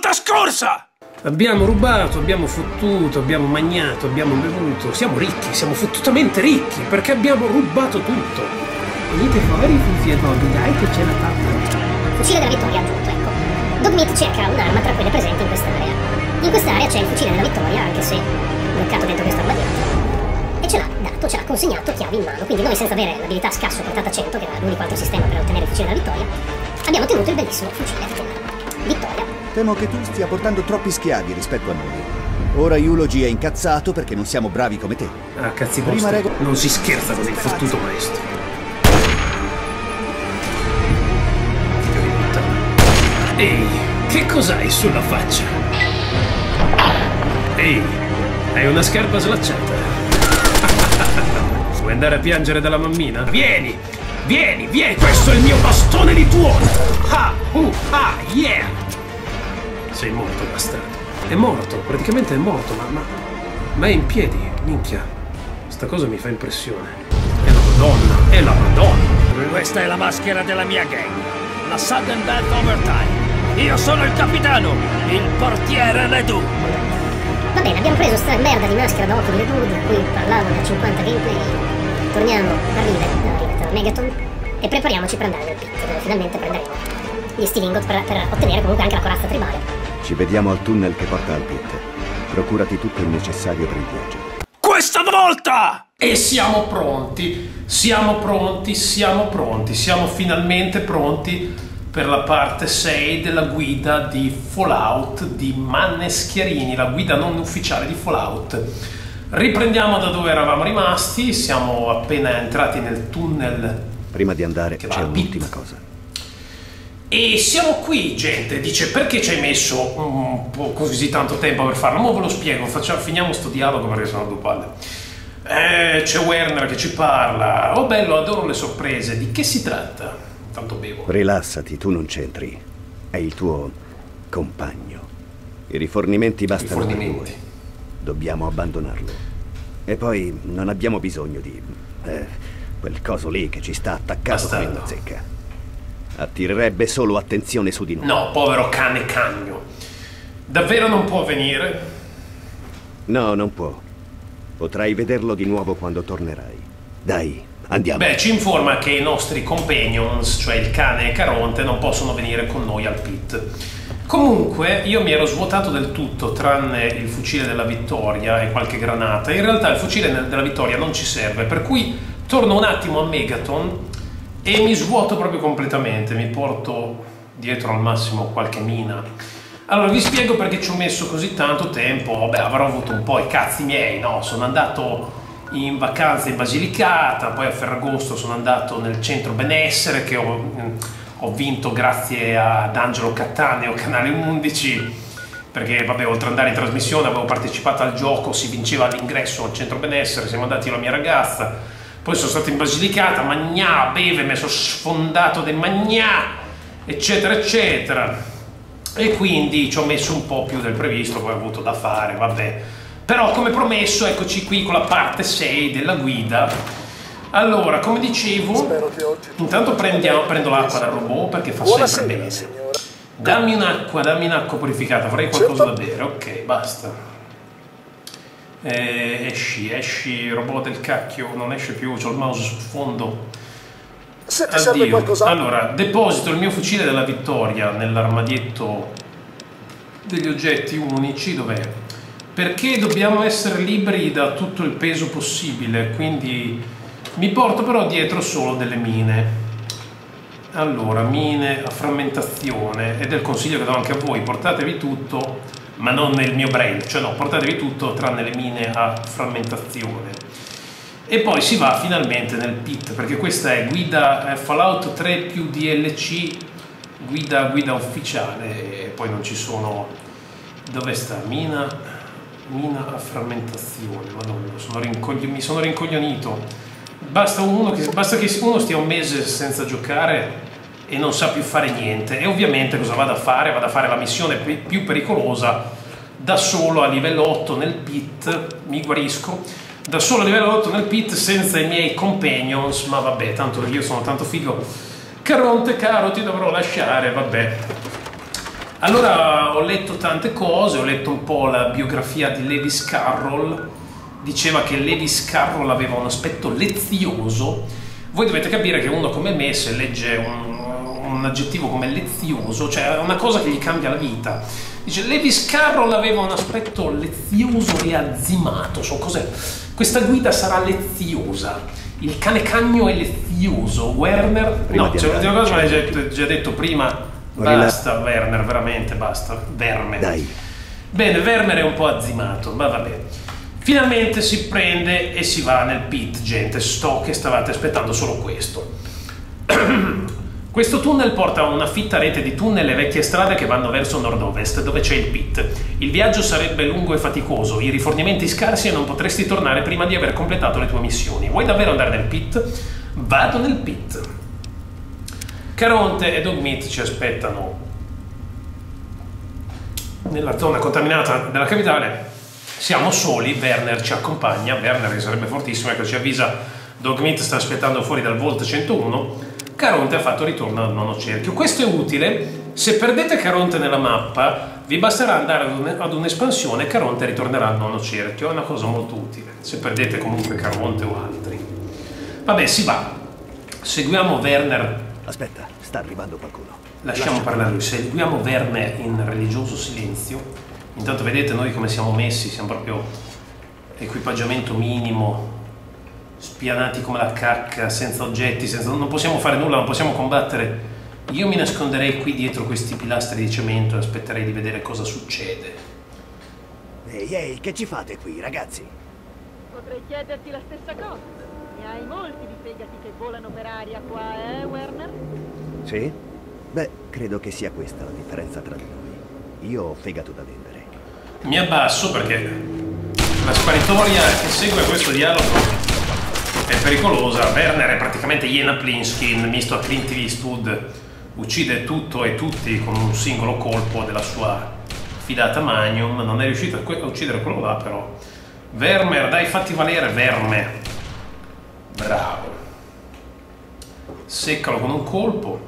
volta scorsa! Abbiamo rubato, abbiamo fottuto, abbiamo magnato, abbiamo bevuto. Siamo ricchi, siamo fottutamente ricchi, perché abbiamo rubato tutto. Venite fuori, fucile Bobby, dai che c'è la tappa. Fucile della vittoria aggiunto, ecco. Dogmeat cerca un'arma tra quelle presenti in quest'area. In quest'area c'è il fucile della vittoria, anche se bloccato dentro questo armadietto. E ce l'ha dato, ce l'ha consegnato chiavi in mano. Quindi noi, senza avere l'abilità scasso portata 100, che era l'unico altro sistema per ottenere il fucile della vittoria, abbiamo ottenuto il bellissimo fucile della vittoria. Temo che tu stia portando troppi schiavi rispetto a noi. Ora Eulogy è incazzato perché non siamo bravi come te. Ah, cazzi vostri. Non si scherza con il fottuto maestro. Ehi, che cos'hai sulla faccia? Ehi, hai una scarpa slacciata. Vuoi andare a piangere dalla mammina? Vieni, vieni, vieni, questo è il mio bastone di tuono. Yeah! Sei morto, bastardo. È morto, praticamente è morto, ma è in piedi, minchia. Sta cosa mi fa impressione. È la Madonna, è la Madonna. Questa è la maschera della mia gang, la Sudden Death Overtime. Io sono il capitano, il portiere Ledoux. Va bene, abbiamo preso sta merda di maschera da occhio di Ledoux, di cui parlavo da 50 gameplay. Torniamo a Rivet, a Megaton, e prepariamoci per andare nel pit, dove finalmente prenderemo gli Steel Ingot per ottenere comunque anche la corazza tribale. Ci vediamo al tunnel che porta al pit. Procurati tutto il necessario per il viaggio. Questa volta! E siamo pronti, siamo pronti, siamo pronti, siamo finalmente pronti per la parte 6 della guida di Fallout di Manne Schiarini, la guida non ufficiale di Fallout. Riprendiamo da dove eravamo rimasti, siamo appena entrati nel tunnel. Prima di andare c'è un'ultima cosa. E siamo qui, gente. Dice, perché ci hai messo un po' così tanto tempo per farlo? Ma ve lo spiego, finiamo sto dialogo perché sono due palle. C'è Werner che ci parla. Oh bello, adoro le sorprese. Di che si tratta? Tanto bevo. Rilassati, tu non c'entri. È il tuo compagno. I rifornimenti bastano per due. Dobbiamo abbandonarlo. E poi non abbiamo bisogno di quel coso lì che ci sta attaccato come una zecca. Attirerebbe solo attenzione su di noi. No, povero cane cagno. Davvero non può venire? No, non può. Potrai vederlo di nuovo quando tornerai. Dai, andiamo. Beh, ci informa che i nostri companions, cioè il cane e Caronte, non possono venire con noi al pit. Comunque, io mi ero svuotato del tutto, tranne il fucile della vittoria e qualche granata. In realtà il fucile della vittoria non ci serve, per cui torno un attimo a Megaton e mi svuoto proprio completamente, mi porto dietro al massimo qualche mina. Allora vi spiego perché ci ho messo così tanto tempo. Vabbè, avrò avuto un po' i cazzi miei, no? Sono andato in vacanza in Basilicata, poi a Ferragosto sono andato nel centro benessere che ho vinto grazie ad Angelo Cattaneo, Canale 11, perché vabbè, oltre ad andare in trasmissione avevo partecipato al gioco, si vinceva l'ingresso al centro benessere, siamo andati io e la mia ragazza. Poi sono stato in Basilicata, magnà, beve, mi sono sfondato del magnà, eccetera, eccetera. E quindi ci ho messo un po' più del previsto, poi ho avuto da fare, vabbè. Però, come promesso, eccoci qui con la parte 6 della guida. Allora, come dicevo, intanto prendo l'acqua dal robot perché fa sempre bene. Dammi un'acqua purificata, vorrei qualcosa da bere. Ok, basta. Esci, robot del cacchio, non esce più, c'ho il mouse sul fondo. Se ti serve qualcosa. Allora, deposito il mio fucile della vittoria nell'armadietto degli oggetti unici, dov'è? Perché dobbiamo essere liberi da tutto il peso possibile, quindi mi porto però dietro solo delle mine. Allora, mine a frammentazione, ed è il consiglio che do anche a voi, portatevi tutto, ma non nel mio brain, cioè no, portatevi tutto tranne le mine a frammentazione. E poi si va finalmente nel pit, perché questa è guida Fallout 3 più DLC, guida ufficiale, e poi non ci sono... Dove sta? Mina a frammentazione, madonna, mi sono rincoglionito. Basta che uno stia un mese senza giocare e non sa più fare niente, e ovviamente cosa vado a fare? Vado a fare la missione più pericolosa da solo a livello 8 nel pit, mi guarisco, da solo a livello 8 nel pit senza i miei companions, ma vabbè, tanto io sono tanto figo. Caronte, caro, ti dovrò lasciare, vabbè. Allora ho letto tante cose, ho letto un po' la biografia di Lewis Carroll, diceva che Lewis Carroll aveva un aspetto lezioso. Voi dovete capire che uno come me, se legge un aggettivo come lezioso, cioè è una cosa che gli cambia la vita. Dice Lewis Carroll aveva un aspetto lezioso e azzimato. So cos'è? Questa guida sarà leziosa. Il cane cagno è lezioso. Werner, no, c'è l'ultima cosa, ma l'hai già detto prima. Basta, Werner, veramente basta. Verme. Dai. Bene, Werner è un po' azzimato, ma vabbè. Finalmente si prende e si va nel pit, gente. So che stavate aspettando solo questo. Questo tunnel porta a una fitta rete di tunnel e vecchie strade che vanno verso nord-ovest, dove c'è il pit. Il viaggio sarebbe lungo e faticoso, i rifornimenti scarsi e non potresti tornare prima di aver completato le tue missioni. Vuoi davvero andare nel pit? Vado nel pit. Caronte e Dogmeat ci aspettano nella zona contaminata della capitale. Siamo soli, Werner ci accompagna, Werner che sarebbe fortissimo, ecco ci avvisa, Dogmeat sta aspettando fuori dal Vault 101, Caronte ha fatto ritorno al nono cerchio. Questo è utile, se perdete Caronte nella mappa vi basterà andare ad un'espansione e Caronte ritornerà al nono cerchio, è una cosa molto utile, se perdete comunque Caronte o altri. Vabbè, si va, seguiamo Werner. Aspetta, sta arrivando qualcuno. Lasciamo parlare lui, seguiamo Werner in religioso silenzio. Intanto vedete noi come siamo messi, siamo proprio equipaggiamento minimo, spianati come la cacca, senza oggetti, non possiamo fare nulla, non possiamo combattere. Io mi nasconderei qui dietro questi pilastri di cemento e aspetterei di vedere cosa succede. Ehi, che ci fate qui, ragazzi? Potrei chiederti la stessa cosa. Ne hai molti di fegati che volano per aria qua, Werner? Sì? Beh, credo che sia questa la differenza tra di noi. Io ho fegato da vendere. Mi abbasso perché la sparitoria che segue questo dialogo è pericolosa. Werner è praticamente Iena Plinskin misto a Clint Eastwood, uccide tutto e tutti con un singolo colpo della sua fidata Magnum. Non è riuscito a uccidere quello là, però. Werner, dai, fatti valere, Verme. Bravo. Seccalo con un colpo.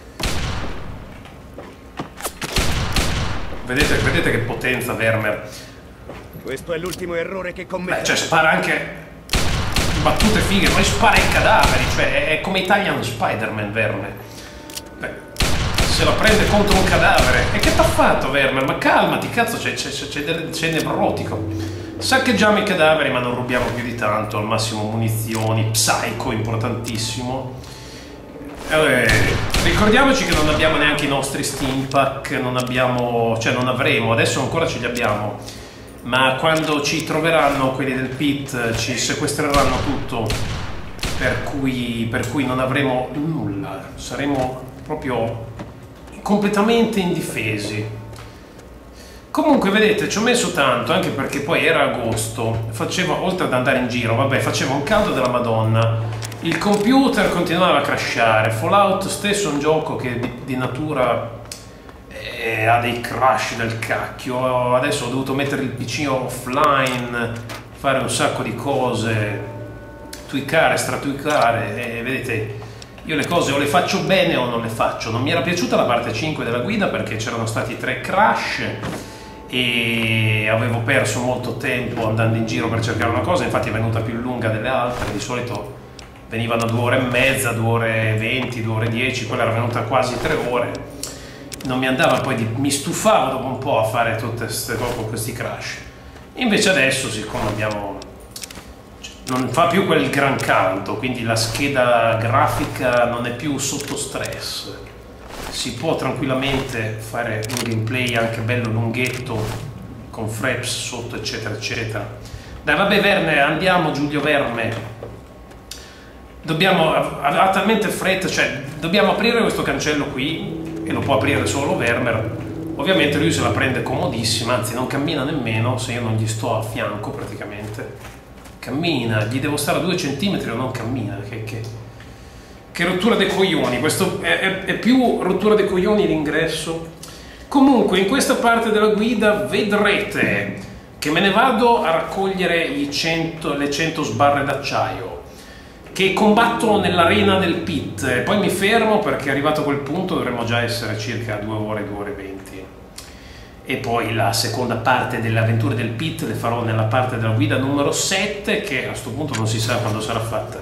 Vedete che potenza Werner. Questo è l'ultimo errore che commetto. Cioè spara anche battute fighe, poi spara i cadaveri, cioè è come Italian Spider-Man Werner. Beh, se la prende contro un cadavere. E che t'ha fatto Werner? Ma calmati, cazzo, c'è nevrotico. Saccheggiamo i cadaveri ma non rubiamo più di tanto, al massimo munizioni, Psycho importantissimo. Ricordiamoci che non abbiamo neanche i nostri steam pack, non abbiamo, cioè non avremo, adesso ancora ce li abbiamo, ma quando ci troveranno quelli del pit ci sequestreranno tutto, per cui non avremo nulla, saremo proprio completamente indifesi. Comunque vedete, ci ho messo tanto, anche perché poi era agosto, faceva, oltre ad andare in giro, vabbè, faceva un caldo della Madonna. Il computer continuava a crashare. Fallout stesso è un gioco che di natura ha dei crash del cacchio. Adesso ho dovuto mettere il PC offline, fare un sacco di cose, tweakare, stratweakare, e vedete, io le cose o le faccio bene o non le faccio. Non mi era piaciuta la parte 5 della guida perché c'erano stati 3 crash e avevo perso molto tempo andando in giro per cercare una cosa, infatti è venuta più lunga delle altre. Di solito venivano 2 ore e mezza, 2 ore e 20, 2 ore e 10, quella era venuta quasi 3 ore. Non mi andava, poi mi stufavo dopo un po' a fare tutte questi crash. Invece adesso, siccome abbiamo, non fa più quel gran caldo, quindi la scheda grafica non è più sotto stress, si può tranquillamente fare un gameplay anche bello lunghetto con frames sotto eccetera eccetera. Dai, vabbè Verne, andiamo Giulio Verme. Ha talmente fretta, cioè dobbiamo aprire questo cancello qui e lo può aprire solo Werner. Ovviamente lui se la prende comodissima, anzi non cammina nemmeno se io non gli sto a fianco praticamente. Cammina, gli devo stare a 2 centimetri o non cammina, che rottura dei coglioni. Questo è più rottura dei coglioni l'ingresso. Comunque in questa parte della guida vedrete che me ne vado a raccogliere le 100 sbarre d'acciaio che combatto nell'arena del pit, poi mi fermo perché arrivato a quel punto dovremmo già essere circa 2 ore, 2 ore e 20. e poi la seconda parte delle avventure del Pit le farò nella parte della guida numero 7, che a sto punto non si sa quando sarà fatta.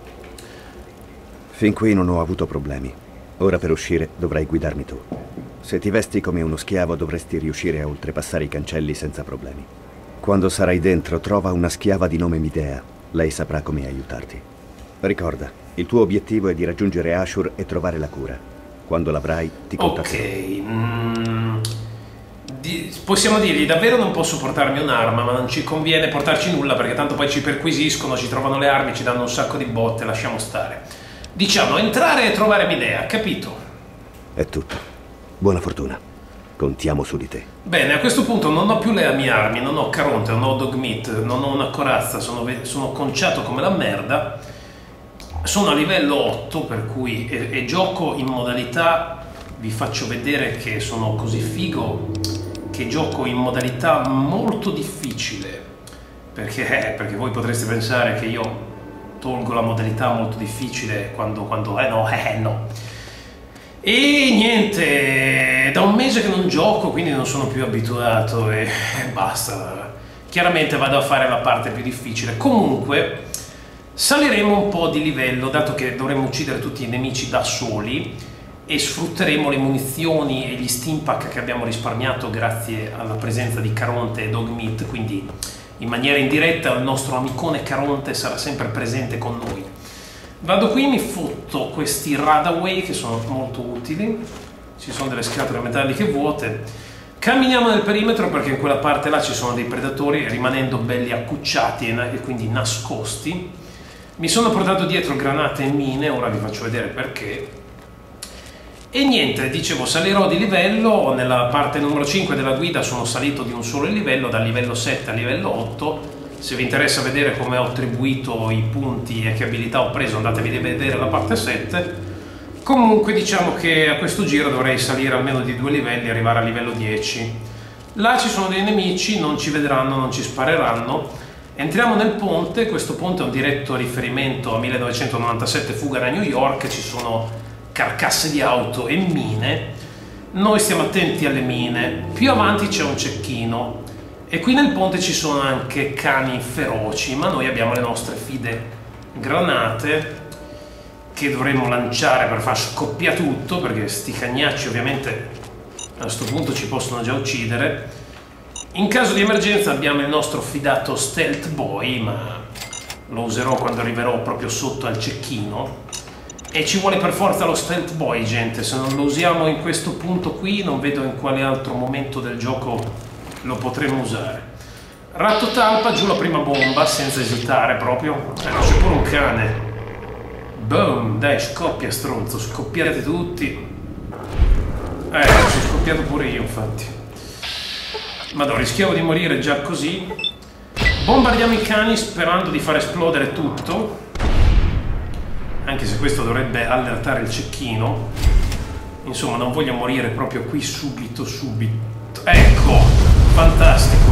Fin qui non ho avuto problemi. Ora per uscire dovrai guidarmi tu. Se ti vesti come uno schiavo dovresti riuscire a oltrepassare i cancelli senza problemi. Quando sarai dentro trova una schiava di nome Midea. Lei saprà come aiutarti. Ricorda, il tuo obiettivo è di raggiungere Ashur e trovare la cura. Quando l'avrai ti contatterò. Ok. Possiamo dirgli davvero non posso portarmi un'arma, ma non ci conviene portarci nulla perché tanto poi ci perquisiscono, ci trovano le armi, ci danno un sacco di botte, lasciamo stare. Diciamo entrare e trovare Midea, capito? È tutto. Buona fortuna. Contiamo su di te. Bene, a questo punto non ho più le mie armi, non ho Caronte, non ho Dogmeat, non ho una corazza, sono conciato come la merda. Sono a livello 8, per cui e gioco in modalità, vi faccio vedere che sono così figo che gioco in modalità molto difficile, perché voi potreste pensare che io tolgo la modalità molto difficile quando no. E niente, da un mese che non gioco, quindi non sono più abituato e basta. Chiaramente vado a fare la parte più difficile. Comunque saliremo un po' di livello, dato che dovremo uccidere tutti i nemici da soli, e sfrutteremo le munizioni e gli steampack che abbiamo risparmiato grazie alla presenza di Caronte e Dogmeat, quindi in maniera indiretta il nostro amicone Caronte sarà sempre presente con noi. Vado qui, mi fotto questi Radaway che sono molto utili, ci sono delle scatole metalliche vuote, camminiamo nel perimetro perché in quella parte là ci sono dei predatori, rimanendo belli accucciati e quindi nascosti. Mi sono portato dietro granate e mine, ora vi faccio vedere perché. E niente, dicevo, salirò di livello, nella parte numero 5 della guida sono salito di un solo livello, dal livello 7 al livello 8, se vi interessa vedere come ho attribuito i punti e che abilità ho preso andatevi a vedere la parte 7. Comunque diciamo che a questo giro dovrei salire almeno di 2 livelli e arrivare a livello 10. Là ci sono dei nemici, non ci vedranno, non ci spareranno. Entriamo nel ponte, questo ponte è un diretto riferimento a 1997 Fuga da New York, ci sono carcasse di auto e mine. Noi stiamo attenti alle mine. Più avanti c'è un cecchino e qui nel ponte ci sono anche cani feroci, ma noi abbiamo le nostre fide granate che dovremmo lanciare per far scoppiare tutto, perché sti cagnacci ovviamente a questo punto ci possono già uccidere. In caso di emergenza abbiamo il nostro fidato Stealth Boy, ma lo userò quando arriverò proprio sotto al cecchino. E ci vuole per forza lo Stealth Boy, gente. Se non lo usiamo in questo punto qui, non vedo in quale altro momento del gioco lo potremo usare. Ratto talpa, giù la prima bomba, senza esitare proprio. C'è pure un cane. Boom, dai, scoppia stronzo, scoppiate tutti. Ci ho scoppiato pure io, infatti. Madonna, rischiavo di morire già così. Bombardiamo i cani sperando di far esplodere tutto. Anche se questo dovrebbe allertare il cecchino. Insomma, non voglio morire proprio qui subito. Ecco, fantastico.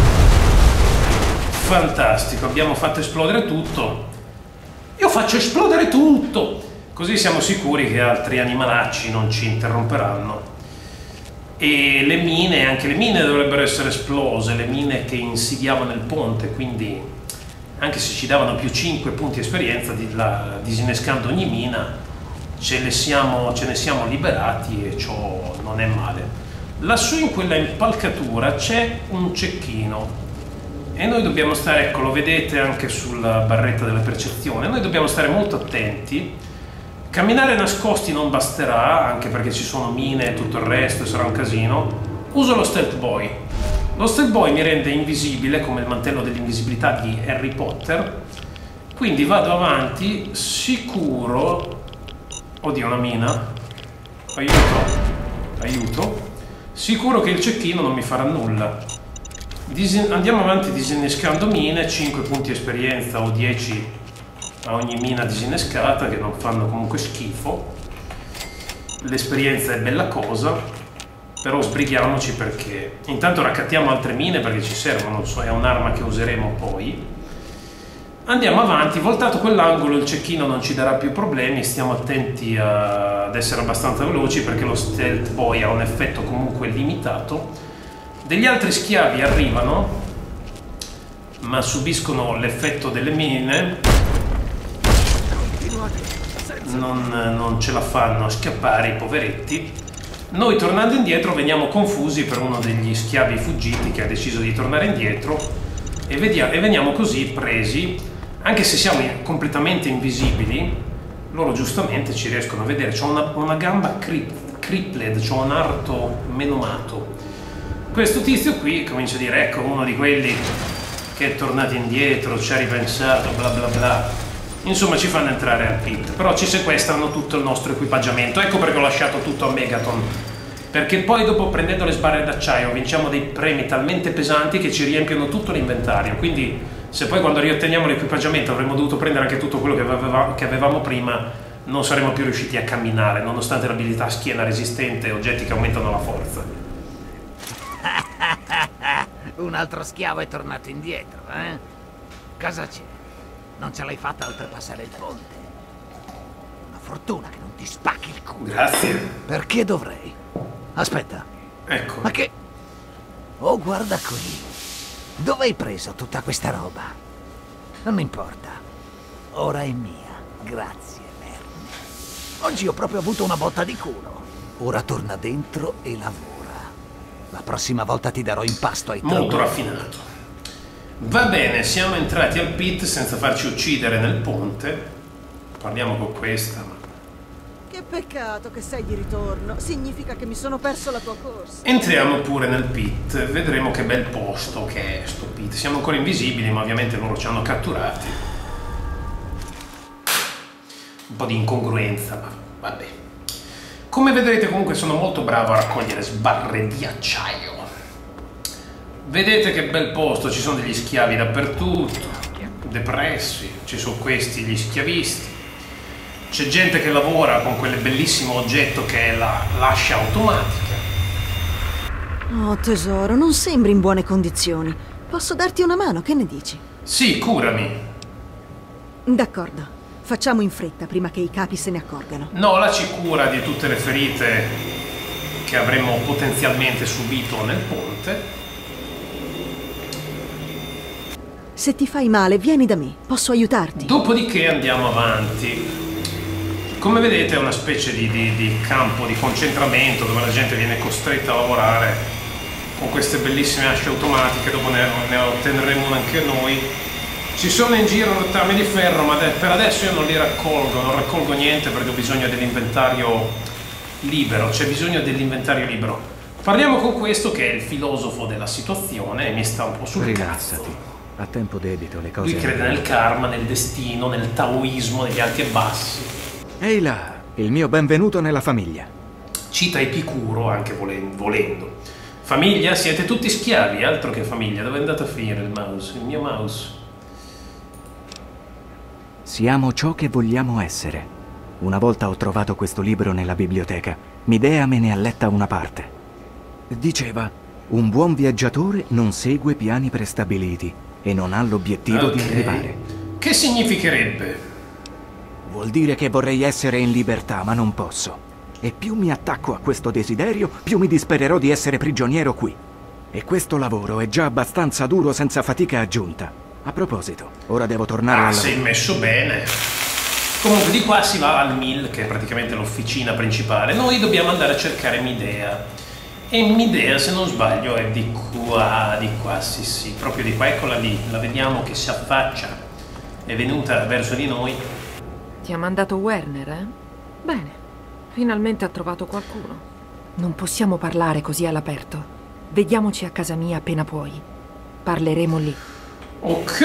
Fantastico, abbiamo fatto esplodere tutto. Io faccio esplodere tutto! Così siamo sicuri che altri animalacci non ci interromperanno. E le mine, anche le mine dovrebbero essere esplose, le mine che insidiavano il ponte, quindi anche se ci davano più 5 punti esperienza, disinnescando ogni mina, ce ne siamo liberati e ciò non è male. Lassù in quella impalcatura c'è un cecchino e noi dobbiamo stare, ecco, lo vedete anche sulla barretta della percezione, noi dobbiamo stare molto attenti. Camminare nascosti non basterà, anche perché ci sono mine e tutto il resto e sarà un casino. Uso lo Stealth Boy. Lo Stealth Boy mi rende invisibile, come il mantello dell'invisibilità di Harry Potter. Quindi vado avanti, sicuro... Oddio, una mina. Aiuto. Sicuro che il cecchino non mi farà nulla. Andiamo avanti disinnescando mine, 5 punti esperienza o 10 a ogni mina disinnescata, che non fanno comunque schifo. L'esperienza è bella cosa. Però sbrighiamoci, perché intanto raccattiamo altre mine perché ci servono, è un'arma che useremo poi. Andiamo avanti, voltato quell'angolo il cecchino non ci darà più problemi, stiamo attenti ad essere abbastanza veloci perché lo Stealth Boy ha un effetto comunque limitato. Degli altri schiavi arrivano, ma subiscono l'effetto delle mine. Non ce la fanno a scappare i poveretti. Noi, tornando indietro, veniamo confusi per uno degli schiavi fuggiti che ha deciso di tornare indietro e veniamo così presi. Anche se siamo completamente invisibili, loro giustamente ci riescono a vedere. C'ho una gamba crippled, c'ho un arto menomato. Questo tizio qui comincia a dire: ecco uno di quelli che è tornato indietro, ci ha ripensato, bla bla bla. Insomma, ci fanno entrare al pit, però ci sequestrano tutto il nostro equipaggiamento. Ecco perché ho lasciato tutto a Megaton, perché poi dopo, prendendo le sbarre d'acciaio, vinciamo dei premi talmente pesanti che ci riempiono tutto l'inventario. Quindi se poi quando riotteniamo l'equipaggiamento avremmo dovuto prendere anche tutto quello che avevamo prima, non saremmo più riusciti a camminare, nonostante l'abilità schiena resistente e oggetti che aumentano la forza. Un altro schiavo è tornato indietro, eh? Cosa c'è? Non ce l'hai fatta a oltrepassare il ponte. Una fortuna che non ti spacchi il culo. Grazie. Perché dovrei? Aspetta. Ecco. Ma che... Oh, guarda qui. Dove hai preso tutta questa roba? Non importa. Ora è mia. Grazie, Verne. Oggi ho proprio avuto una botta di culo. Ora torna dentro e lavora. La prossima volta ti darò impasto ai molto raffinato. Va bene, siamo entrati al pit senza farci uccidere nel ponte. Parliamo con questa. Che peccato che sei di ritorno. Significa che mi sono perso la tua corsa. Entriamo pure nel pit. Vedremo che bel posto che è sto pit. Siamo ancora invisibili, ma ovviamente loro ci hanno catturati. Un po' di incongruenza, ma vabbè. Come vedrete, comunque sono molto bravo a raccogliere sbarre di acciaio. Vedete che bel posto, ci sono degli schiavi dappertutto, depressi, ci sono questi, gli schiavisti. C'è gente che lavora con quel bellissimo oggetto che è l'ascia automatica. Oh tesoro, non sembri in buone condizioni. Posso darti una mano, che ne dici? Sì, curami. D'accordo, facciamo in fretta prima che i capi se ne accorgano. Nola ci cura di tutte le ferite che avremmo potenzialmente subito nel ponte. Se ti fai male, vieni da me, posso aiutarti. Dopodiché andiamo avanti. Come vedete è una specie di campo di concentramento dove la gente viene costretta a lavorare con queste bellissime asce automatiche. Dopo ne otterremo una anche noi. Ci sono in giro rottami di ferro, ma per adesso io non li raccolgo, non raccolgo niente perché ho bisogno dell'inventario libero, c'è bisogno dell'inventario libero. Parliamo con questo che è il filosofo della situazione e mi sta un po' sul cazzo. A tempo debito le cose... Lui crede nel karma, nel destino, nel taoismo, negli alti e bassi. Ehi là, il mio benvenuto nella famiglia. Cita Epicuro anche volendo. Famiglia? Siete tutti schiavi, altro che famiglia. Dove è andato a finire il mouse? Il mio mouse. Siamo ciò che vogliamo essere. Una volta ho trovato questo libro nella biblioteca. Midea me ne ha letta una parte. Diceva: un buon viaggiatore non segue piani prestabiliti e non ha l'obiettivo di arrivare. Che significherebbe? Vuol dire che vorrei essere in libertà, ma non posso. E più mi attacco a questo desiderio, più mi dispererò di essere prigioniero qui. E questo lavoro è già abbastanza duro senza fatica aggiunta. A proposito, ora devo tornare al lavoro. Sei messo bene. Comunque di qua si va al mill, che è praticamente l'officina principale. Noi dobbiamo andare a cercare Midea. E Midea, se non sbaglio, è di qua, sì, proprio di qua, eccola lì. La vediamo che si affaccia. È venuta verso di noi. Ti ha mandato Werner, eh? Bene, finalmente ha trovato qualcuno. Non possiamo parlare così all'aperto. Vediamoci a casa mia appena puoi. Parleremo lì. Ok.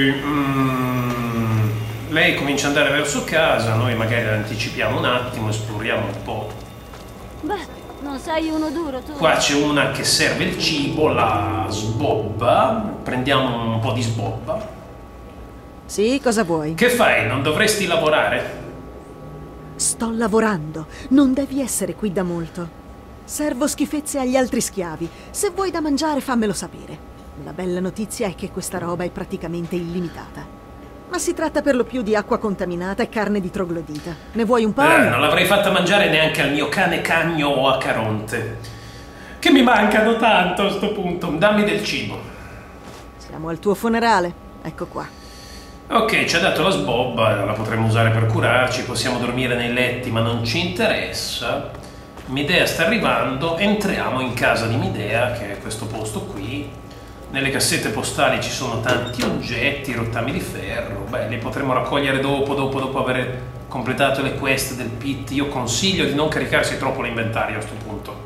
Lei comincia ad andare verso casa, noi magari anticipiamo un attimo, esploriamo un po'. Beh, non sei uno duro tu. Qua c'è una che serve il cibo, la sbobba. Prendiamo un po' di sbobba. Sì, cosa vuoi? Che fai? Non dovresti lavorare? Sto lavorando. Non devi essere qui da molto. Servo schifezze agli altri schiavi. Se vuoi da mangiare, fammelo sapere. La bella notizia è che questa roba è praticamente illimitata. Ma si tratta per lo più di acqua contaminata e carne di troglodita. Ne vuoi un po'? Non l'avrei fatta mangiare neanche al mio cane Cagno o a Caronte. che mi mancano tanto a sto punto. Dammi del cibo. Siamo al tuo funerale, ecco qua. Ok, ci ha dato la sbobba, la potremmo usare per curarci, possiamo dormire nei letti, ma non ci interessa. Midea sta arrivando, entriamo in casa di Midea, che è questo posto qui. Nelle cassette postali ci sono tanti oggetti, rottami di ferro. Beh, li potremo raccogliere dopo aver completato le quest del pit. Io consiglio di non caricarsi troppo l'inventario a questo punto.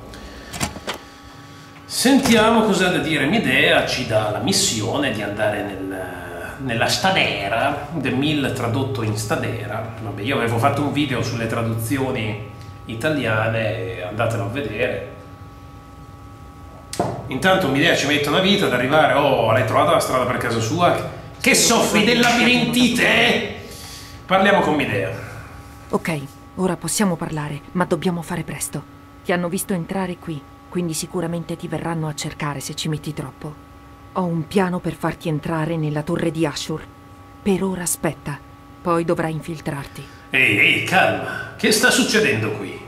Sentiamo cosa ha da dire Midea. Ci dà la missione di andare nella Stadera, The Mill tradotto in Stadera. Vabbè, io avevo fatto un video sulle traduzioni italiane, andatelo a vedere. Intanto Midea ci mette una vita ad arrivare. Oh, l'hai trovata la strada per casa sua? Che soffri del labirintite? Parliamo con Midea. Ok, ora possiamo parlare, ma dobbiamo fare presto. Ti hanno visto entrare qui, quindi sicuramente ti verranno a cercare se ci metti troppo. Ho un piano per farti entrare nella torre di Ashur. Per ora aspetta, poi dovrai infiltrarti. Ehi, calma. Che sta succedendo qui?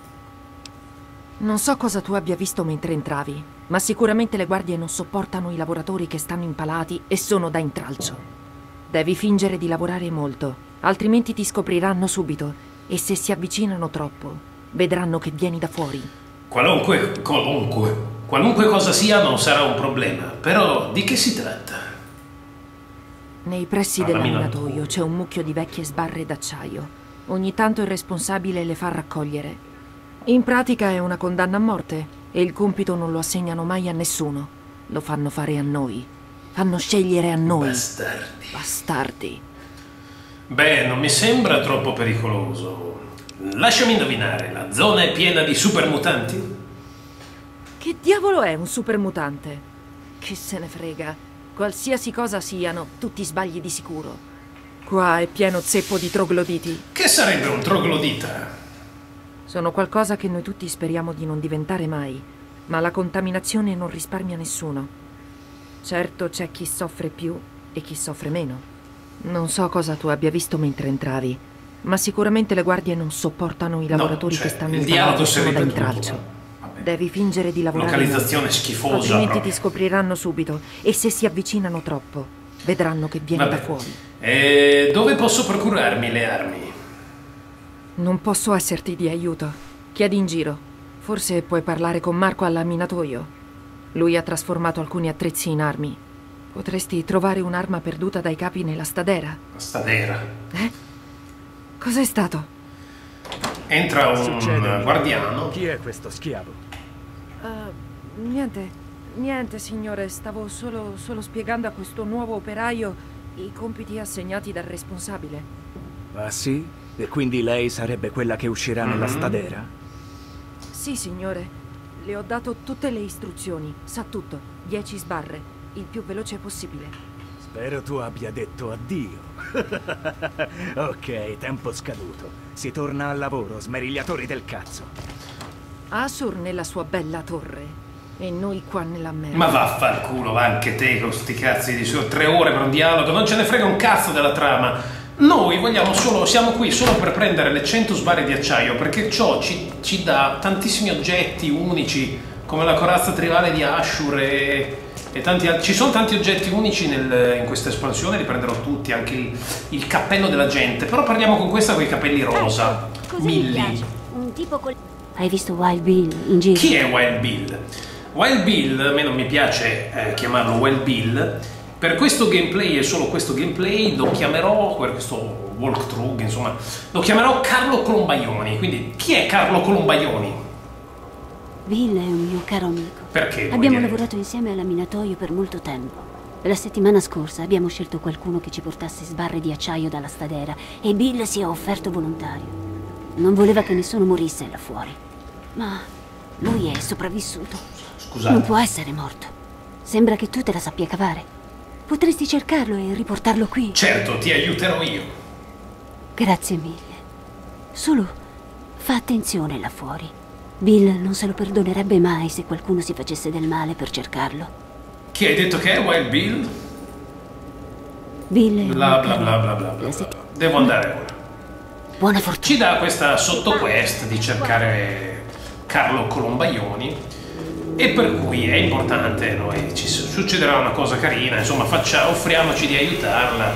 Non so cosa tu abbia visto mentre entravi, ma sicuramente le guardie non sopportano i lavoratori che stanno impalati e sono da intralcio. Devi fingere di lavorare molto, altrimenti ti scopriranno subito e se si avvicinano troppo, vedranno che vieni da fuori. Qualunque cosa sia non sarà un problema, però di che si tratta? Nei pressi del laminatoio c'è un mucchio di vecchie sbarre d'acciaio. Ogni tanto il responsabile le fa raccogliere. In pratica è una condanna a morte e il compito non lo assegnano mai a nessuno. Lo fanno fare a noi. Fanno scegliere a noi. Bastardi. Beh, non mi sembra troppo pericoloso. Lasciami indovinare, la zona è piena di supermutanti? Che diavolo è un supermutante? Che se ne frega. Qualsiasi cosa siano, tutti sbagli di sicuro. Qua è pieno zeppo di trogloditi. Che sarebbe un troglodita? Sono qualcosa che noi tutti speriamo di non diventare mai, ma la contaminazione non risparmia nessuno. Certo c'è chi soffre più e chi soffre meno. Non so cosa tu abbia visto mentre entravi, ma sicuramente le guardie non sopportano i lavoratori che stanno impalati solo da intralcio. Devi fingere di lavorare. Localizzazione schifosa. Altrimenti ti scopriranno subito e se si avvicinano troppo, vedranno che vieni da fuori. E dove posso procurarmi le armi? Non posso esserti di aiuto. Chiedi in giro. Forse puoi parlare con Marco al laminatoio. Lui ha trasformato alcuni attrezzi in armi. Potresti trovare un'arma perduta dai capi nella Stadera. La Stadera? Cos'è stato? Entra un guardiano. Chi è questo schiavo? Niente, signore. Stavo solo spiegando a questo nuovo operaio i compiti assegnati dal responsabile. Ah sì? E quindi lei sarebbe quella che uscirà nella Stadera? Sì, signore. Le ho dato tutte le istruzioni. Sa tutto. 10 sbarre. Il più veloce possibile. Spero tu abbia detto addio. Ok, tempo scaduto. Si torna al lavoro, smerigliatori del cazzo. Ashur nella sua bella torre. E noi qua nella merda. Ma vaffanculo, anche te con sti cazzi di 3 ore per un dialogo. Non ce ne frega un cazzo della trama. Noi siamo qui solo per prendere le 100 sbarre di acciaio, perché ciò ci dà tantissimi oggetti unici, come la corazza trivale di Ashur e tanti altri. Ci sono tanti oggetti unici in questa espansione, li prenderò tutti, anche il cappello della gente, però parliamo con questa con i capelli rosa. Millie. Un tipo Hai visto Wild Bill in giro? Chi è Wild Bill? Wild Bill, a me non mi piace chiamarlo Wild Bill. Per questo gameplay e solo questo gameplay lo chiamerò, questo walkthrough, insomma, lo chiamerò Carlo Colombaioni. Quindi, chi è Carlo Colombaioni? Bill è un mio caro amico. Perché? Abbiamo lavorato insieme al laminatoio per molto tempo. La settimana scorsa abbiamo scelto qualcuno che ci portasse sbarre di acciaio dalla Stadera e Bill si è offerto volontario. Non voleva che nessuno morisse là fuori. Ma lui è sopravvissuto. Scusate. Non può essere morto. Sembra che tu te la sappia cavare. Potresti cercarlo e riportarlo qui. Certo, ti aiuterò io. Grazie mille. Solo fa attenzione là fuori. Bill non se lo perdonerebbe mai se qualcuno si facesse del male per cercarlo. Chi hai detto che è Wild Bill? Bill è bla bla bla bla bla bla. Devo andare ora. Buona fortuna. Ci dà questa sottoquest di cercare Carlo Colombaioni. E per cui è importante, noi ci succederà una cosa carina, insomma offriamoci di aiutarla,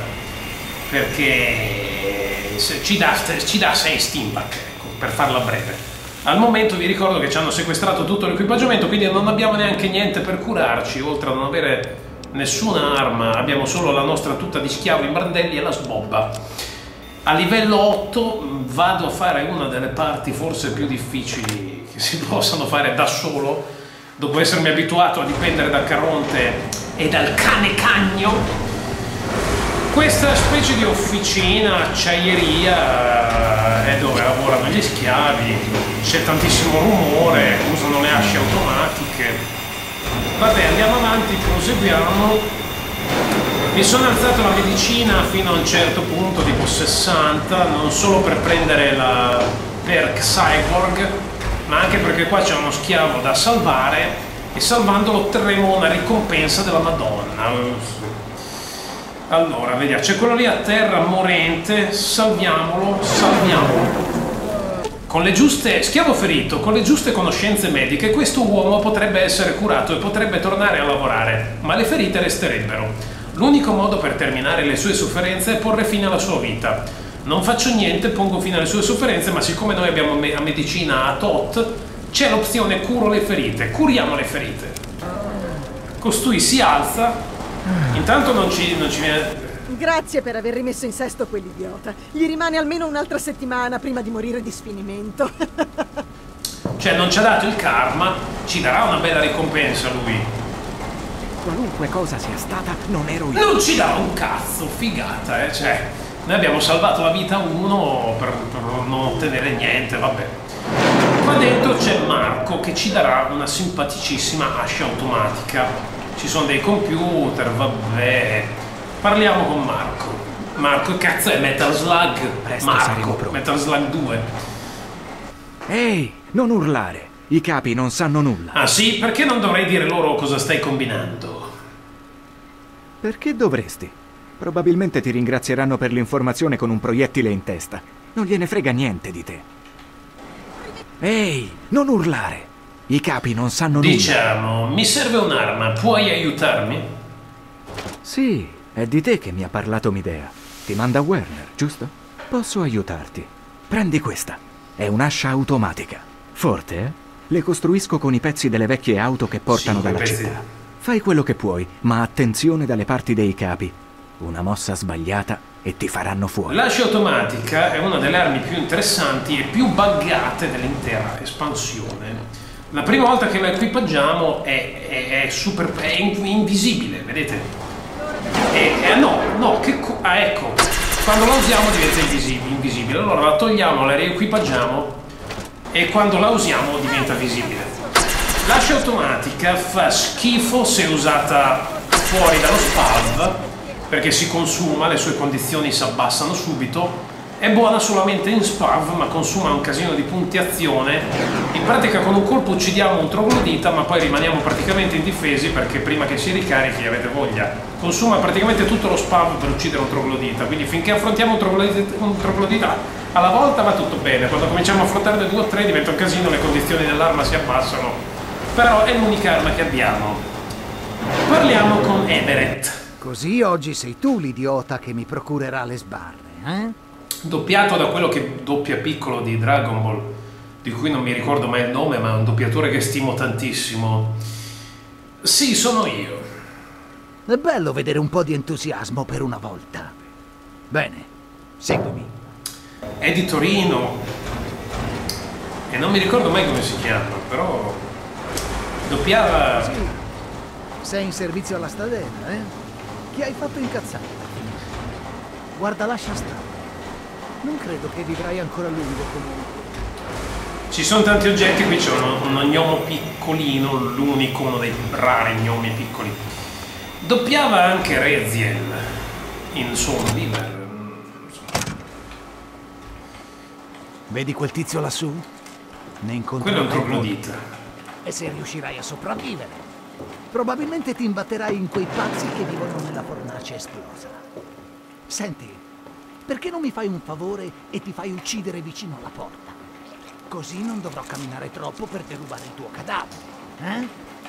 perché ci dà 6 steampack, ecco, per farla breve. Al momento vi ricordo che ci hanno sequestrato tutto l'equipaggiamento, quindi non abbiamo neanche niente per curarci, oltre a non avere nessuna arma, abbiamo solo la nostra tuta di schiavo in brandelli e la sbobba. A livello 8 vado a fare una delle parti forse più difficili che si possano fare da solo, dopo essermi abituato a dipendere dal Caronte e dal cane cagno. Questa specie di officina, acciaieria, è dove lavorano gli schiavi, c'è tantissimo rumore, usano le asce automatiche. Vabbè, andiamo avanti, proseguiamo. Mi sono alzato la medicina fino a un certo punto, tipo 60, non solo per prendere la perk cyborg, ma anche perché qua c'è uno schiavo da salvare e salvandolo otterremo una ricompensa della Madonna. Allora, vediamo, c'è quello lì a terra morente, salviamolo. Con le giuste, schiavo ferito, con le giuste conoscenze mediche, questo uomo potrebbe essere curato e potrebbe tornare a lavorare, ma le ferite resterebbero. L'unico modo per terminare le sue sofferenze è porre fine alla sua vita. Non faccio niente, pongo fine alle sue sofferenze, ma siccome noi abbiamo a medicina a tot, c'è l'opzione curo le ferite, curiamo le ferite. Costui si alza, intanto non ci viene... Grazie per aver rimesso in sesto quell'idiota. Gli rimane almeno un'altra settimana prima di morire di sfinimento. Cioè non ci ha dato il karma, ci darà una bella ricompensa lui. Qualunque cosa sia stata, non ero io. Non ci dà un cazzo, figata, cioè... Noi abbiamo salvato la vita a uno per non ottenere niente, vabbè. Qua dentro c'è Marco che ci darà una simpaticissima ascia automatica. Ci sono dei computer, vabbè. Parliamo con Marco. Marco, cazzo è Metal Slug? Presto Marco, Metal Slug 2. Ehi, non urlare. I capi non sanno nulla. Ah sì? Perché non dovrei dire loro cosa stai combinando? Perché dovresti? Probabilmente ti ringrazieranno per l'informazione con un proiettile in testa. Non gliene frega niente di te. Ehi, non urlare! I capi non sanno nulla. Diciamo, mi serve un'arma, puoi aiutarmi? Sì, è di te che mi ha parlato Midea. Ti manda Werner, giusto? Posso aiutarti. Prendi questa. È un'ascia automatica. Forte, eh? Le costruisco con i pezzi delle vecchie auto che portano dalla città. Fai quello che puoi, ma attenzione dalle parti dei capi. Una mossa sbagliata e ti faranno fuori. L'ascia automatica è una delle armi più interessanti e più buggate dell'intera espansione. La prima volta che la equipaggiamo è invisibile, vedete? Ecco, quando la usiamo diventa invisibile. Allora la togliamo, la riequipaggiamo e quando la usiamo diventa visibile. L'ascia automatica fa schifo se usata fuori dallo spav, perché si consuma, le sue condizioni si abbassano subito. È buona solamente in spav, ma consuma un casino di puntiazione. In pratica con un colpo uccidiamo un troglodita, ma poi rimaniamo praticamente indifesi perché prima che si ricarichi, avete voglia, consuma praticamente tutto lo spav per uccidere un troglodita. Quindi finché affrontiamo un troglodita alla volta va tutto bene. Quando cominciamo a affrontarne 2 o 3 diventa un casino, le condizioni dell'arma si abbassano. Però è l'unica arma che abbiamo. Parliamo con Everett. Così oggi sei tu l'idiota che mi procurerà le sbarre, eh? Doppiato da quello che doppia Piccolo di Dragon Ball, di cui non mi ricordo mai il nome, ma è un doppiatore che stimo tantissimo. Sì, sono io. È bello vedere un po' di entusiasmo per una volta. Bene, seguimi. È di Torino e non mi ricordo mai come si chiama, però doppiava... Sì, sei in servizio alla stadella, eh? Chi hai fatto incazzare? Guarda, lascia stare. Non credo che vivrai ancora a lungo comunque. Ci sono tanti oggetti, qui c'è uno gnomo piccolino, l'unico, uno dei rari gnomi piccoli. Doppiava anche Reziel in Soul River. Vedi quel tizio lassù? Ne incontrerai. Quello è un troglodita. E se riuscirai a sopravvivere, probabilmente ti imbatterai in quei pazzi che vivono nella fornace esplosa. Senti, perché non mi fai un favore e ti fai uccidere vicino alla porta? Così non dovrò camminare troppo per derubare il tuo cadavere, eh?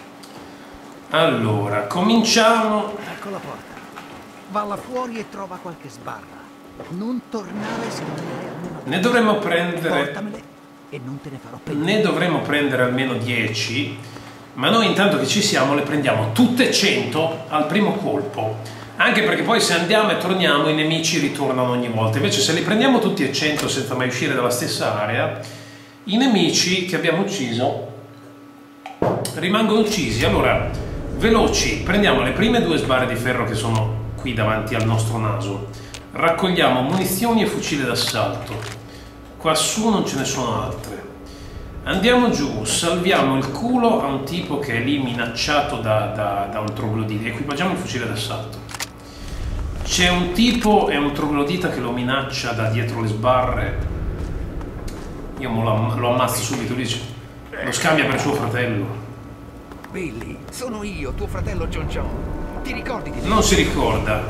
Allora, cominciamo. Ecco la porta. Valla fuori e trova qualche sbarra. Non tornare se non ne hai almeno. Ne dovremmo prendere. Portamele e non te ne farò pensare. Ne dovremmo prendere almeno 10. Ma noi intanto che ci siamo le prendiamo tutte 100 al primo colpo. Anche perché poi se andiamo e torniamo i nemici ritornano ogni volta. Invece se li prendiamo tutti e 100 senza mai uscire dalla stessa area, i nemici che abbiamo ucciso rimangono uccisi. Allora, veloci, prendiamo le prime 2 sbarre di ferro che sono qui davanti al nostro naso. Raccogliamo munizioni e fucile d'assalto. Qua su non ce ne sono altre. Andiamo giù, salviamo il culo a un tipo che è lì minacciato da un troglodita. Equipaggiamo il fucile d'assalto. C'è un tipo e un troglodita che lo minaccia da dietro le sbarre. Io lo ammazzo subito, lui lo scambia per suo fratello. Billy, sono io, tuo fratello John John. Ti ricordi di me? Non si ricorda.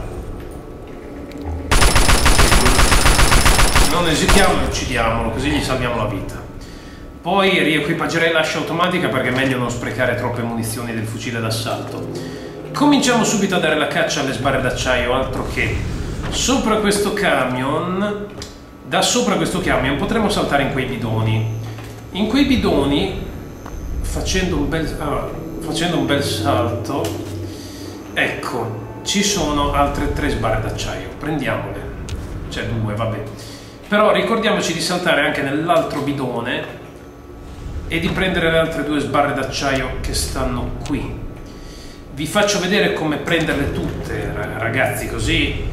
Non esitiamo e uccidiamolo, così gli salviamo la vita. Poi riequipaggerei l'ascia automatica perché è meglio non sprecare troppe munizioni del fucile d'assalto. Cominciamo subito a dare la caccia alle sbarre d'acciaio, altro che sopra questo camion. Da sopra questo camion potremo saltare in quei bidoni. In quei bidoni, facendo un bel salto, ecco, ci sono altre 3 sbarre d'acciaio. Prendiamole. C'è 2, vabbè. Però ricordiamoci di saltare anche nell'altro bidone e di prendere le altre 2 sbarre d'acciaio che stanno qui. Vi faccio vedere come prenderle tutte, ragazzi, così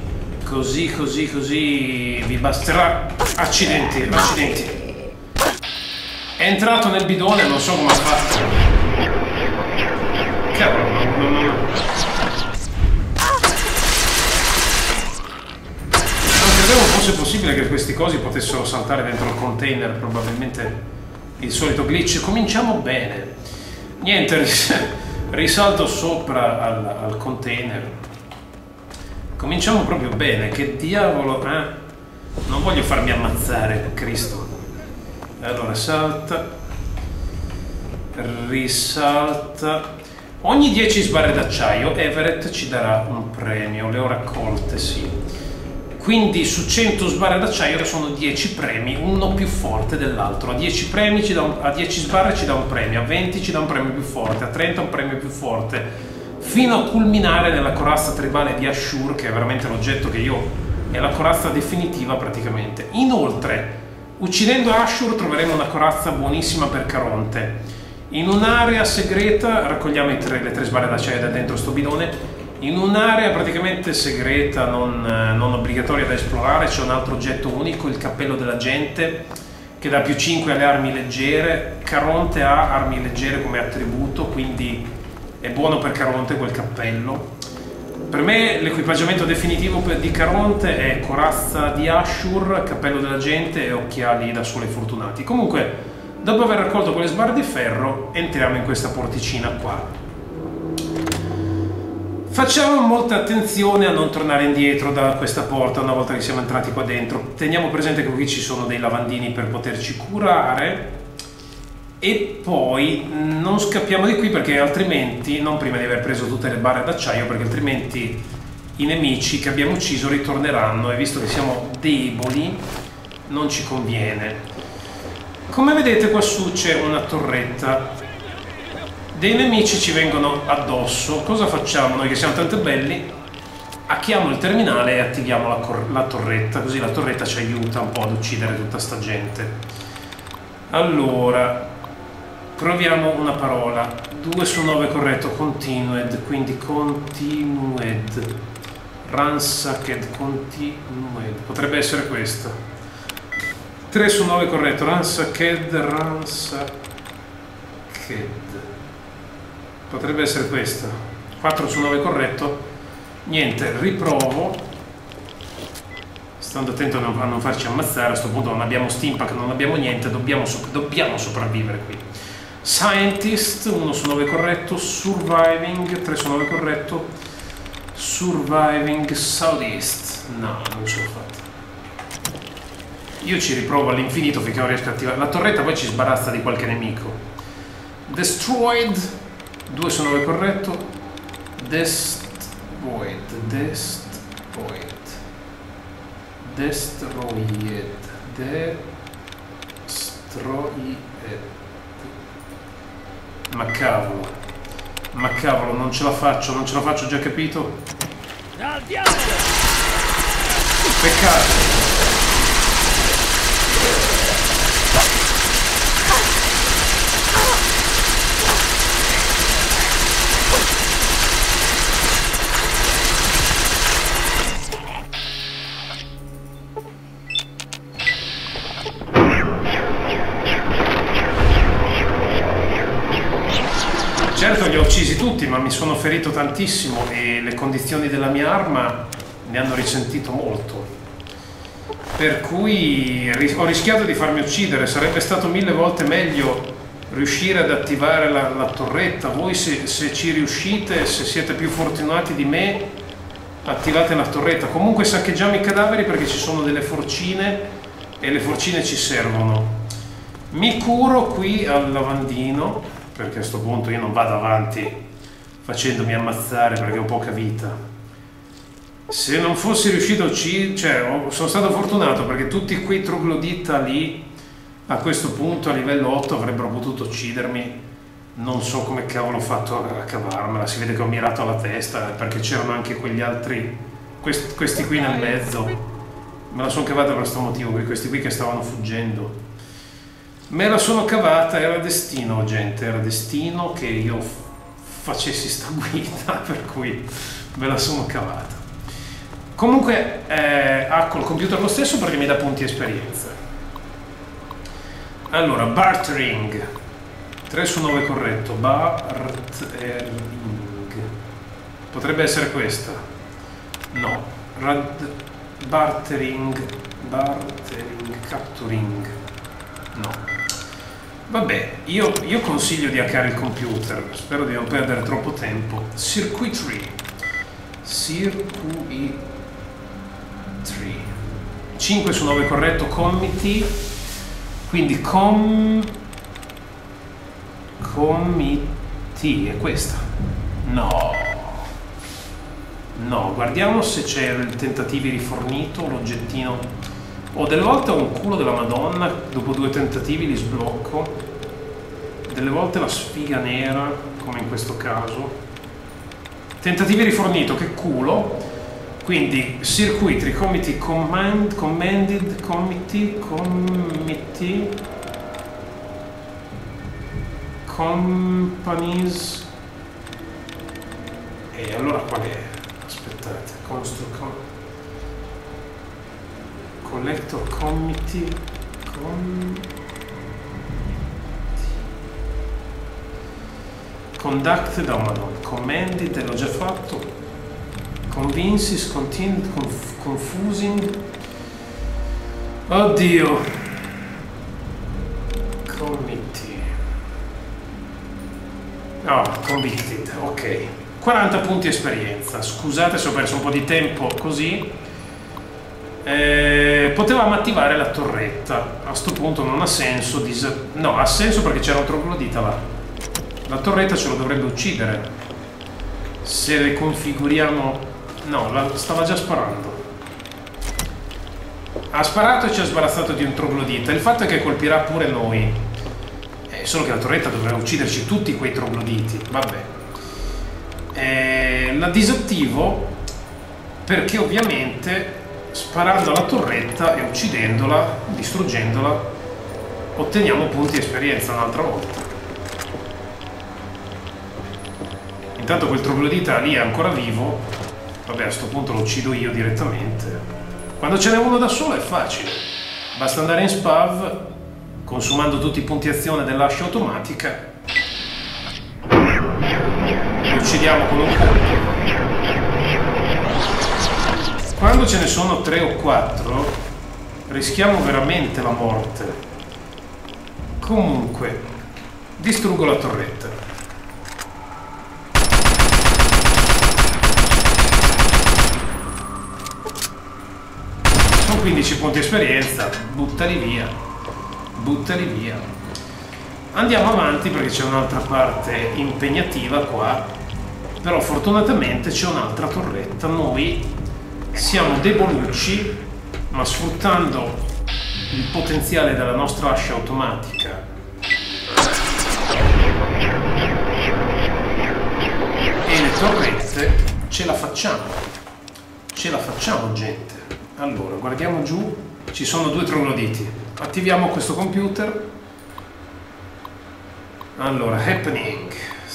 vi basterà. Accidenti, accidenti. È entrato nel bidone, non so come ha fatto. Cavolo, non credevo fosse possibile che questi cosi potessero saltare dentro il container, probabilmente il solito glitch. Cominciamo bene. Niente, risalto sopra al container. Cominciamo proprio bene. Che diavolo, eh? Non voglio farmi ammazzare, Cristo. Allora, salta. Risalta. Ogni 10 sbarre d'acciaio Everett ci darà un premio. Le ho raccolte, sì. Quindi su 100 sbarre d'acciaio sono 10 premi, uno più forte dell'altro. A 10 premi a 10 sbarre ci dà un premio, a 20 ci dà un premio più forte, a 30 un premio più forte, fino a culminare nella corazza tribale di Ashur, che è veramente l'oggetto che è la corazza definitiva praticamente. Inoltre, uccidendo Ashur troveremo una corazza buonissima per Caronte. In un'area segreta raccogliamo le 3 sbarre d'acciaio da dentro sto bidone. In un'area praticamente segreta, non obbligatoria da esplorare, c'è un altro oggetto unico, il cappello della gente, che dà più 5 alle armi leggere. Caronte ha armi leggere come attributo, quindi è buono per Caronte quel cappello. Per me l'equipaggiamento definitivo di Caronte è corazza di Ashur, cappello della gente e occhiali da sole fortunati. Comunque, dopo aver raccolto quelle sbarre di ferro, entriamo in questa porticina qua. Facciamo molta attenzione a non tornare indietro da questa porta una volta che siamo entrati qua dentro. Teniamo presente che qui ci sono dei lavandini per poterci curare e poi non scappiamo di qui perché altrimenti, non prima di aver preso tutte le barre d'acciaio, perché altrimenti i nemici che abbiamo ucciso ritorneranno e visto che siamo deboli non ci conviene. Come vedete qua su c'è una torretta. Dei nemici ci vengono addosso. Cosa facciamo noi che siamo tanto belli? Hacchiamo il terminale e attiviamo la torretta, così la torretta ci aiuta un po' ad uccidere tutta sta gente. Allora, proviamo una parola. 2 su 9 corretto, continued, quindi continued. Ransacked, continued. Potrebbe essere questo. 3 su 9 corretto, ransacked. Potrebbe essere questo. 4 su 9 corretto. Niente, riprovo. Stando attento a non farci ammazzare. A questo punto non abbiamo steampack, non abbiamo niente. Dobbiamo sopravvivere qui. Scientist, 1 su 9 corretto. Surviving, 3 su 9 corretto. Surviving Southeast. No, non ce l'ho fatta. Io ci riprovo all'infinito finché non riesco a attivare. La torretta poi ci sbarazza di qualche nemico. Destroyed, 2 su 9 corretto. Destroyed. Ma cavolo, non ce la faccio, già capito? Peccato. Certo li ho uccisi tutti, ma mi sono ferito tantissimo e le condizioni della mia arma ne hanno risentito molto. Per cui ho rischiato di farmi uccidere. Sarebbe stato 1000 volte meglio riuscire ad attivare la torretta. Voi se ci riuscite, se siete più fortunati di me, attivate la torretta. Comunque saccheggiamo i cadaveri perché ci sono delle forcine e le forcine ci servono. Mi curo qui al lavandino, perché a questo punto io non vado avanti facendomi ammazzare perché ho poca vita. Se non fossi riuscito a uccidere, sono stato fortunato perché tutti quei troglodita lì a questo punto a livello 8 avrebbero potuto uccidermi. Non so come cavolo ho fatto a cavarmela, si vede che ho mirato alla testa perché c'erano anche quegli altri, questi qui nel mezzo. Me la sono cavata per questo motivo, questi qui che stavano fuggendo. Me la sono cavata, era destino, gente, era destino che io facessi sta guida, per cui me la sono cavata. Comunque ha col computer lo stesso perché mi dà punti esperienza. Allora, bartering, 3 su 9 corretto, bartering, potrebbe essere questa, no, bartering, capturing, no. Vabbè, io consiglio di hackare il computer, spero di non perdere troppo tempo. Circuitry. 5 su 9 corretto, committee. Quindi committee, è questa? No. No, guardiamo se c'è il tentativi rifornito, l'oggettino. Delle volte ho un culo della Madonna, dopo 2 tentativi li sblocco. Delle volte la sfiga nera, come in questo caso. Tentativi rifornito, che culo. Quindi circuitry, committee, commanded, committee, companies. E allora qual è? Aspettate, collector committee, conducted, oh madonna, commanded, l'ho già fatto, convinces, continued, confusing, oddio, committee, convicted, ok, 40 punti esperienza, scusate se ho perso un po' di tempo così. Potevamo attivare la torretta, a sto punto non ha senso, no, ha senso perché c'era un troglodita là. La torretta ce lo dovrebbe uccidere se le configuriamo. No, stava già sparando, ha sparato e ci ha sbarazzato di un troglodita. Il fatto è che colpirà pure noi, solo che la torretta dovrebbe ucciderci tutti quei trogloditi. Vabbè, la disattivo perché ovviamente sparando alla torretta e uccidendola, distruggendola, otteniamo punti esperienza un'altra volta. Intanto quel troglodita lì è ancora vivo. Vabbè, a questo punto lo uccido io direttamente. Quando ce n'è uno da solo è facile, basta andare in spav, consumando tutti i punti azione dell'ascia automatica, e uccidiamo con un colpo. Quando ce ne sono 3 o 4 rischiamo veramente la morte. Comunque distruggo la torretta. Sono 15 punti esperienza, buttali via, buttali via. Andiamo avanti perché c'è un'altra parte impegnativa qua. Però fortunatamente c'è un'altra torretta. Noi siamo debolucci, ma sfruttando il potenziale della nostra ascia automatica e le torrette ce la facciamo, gente. Allora guardiamo giù, ci sono 2 trogloditi, attiviamo questo computer. Allora happening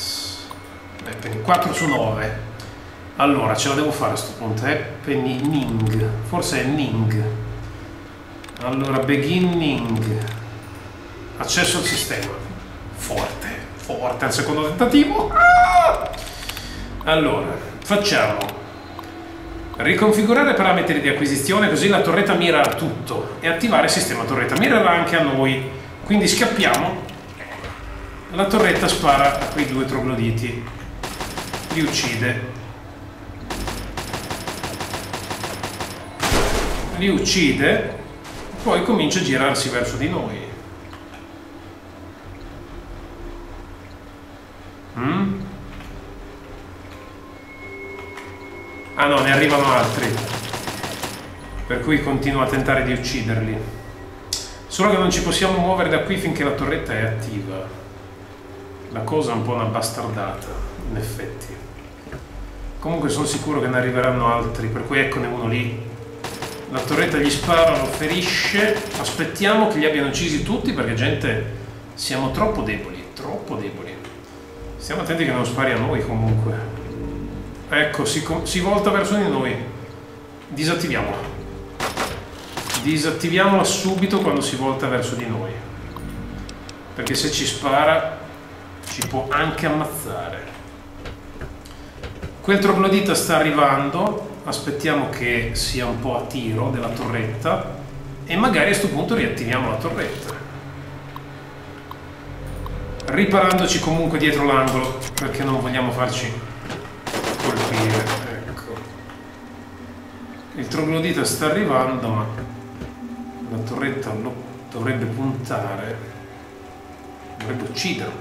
4 su 9. Allora ce la devo fare a sto punto. Happening, forse è ning. Allora beginning, accesso al sistema, forte al secondo tentativo. Allora facciamo riconfigurare parametri di acquisizione, così la torretta mira a tutto, e attivare sistema torretta, mirerà anche a noi, quindi scappiamo. La torretta spara a quei 2 trogloditi, li uccide, poi comincia a girarsi verso di noi. Ah no, ne arrivano altri, per cui continuo a tentare di ucciderli. Solo che non ci possiamo muovere da qui finché la torretta è attiva. La cosa è un po' una bastardata, in effetti. Comunque sono sicuro che ne arriveranno altri, per cui eccone uno lì. La torretta gli spara, lo ferisce. Aspettiamo che li abbiano uccisi tutti, perché gente, siamo troppo deboli, Stiamo attenti che non spari a noi comunque. Ecco, si volta verso di noi. Disattiviamola subito quando si volta verso di noi, perché se ci spara ci può anche ammazzare. Quel troglodita sta arrivando, aspettiamo che sia un po' a tiro della torretta e magari a questo punto riattiviamo la torretta, riparandoci comunque dietro l'angolo, perché non vogliamo farci colpire. Ecco, il troglodita sta arrivando, ma la torretta lo dovrebbe puntare, dovrebbe ucciderlo.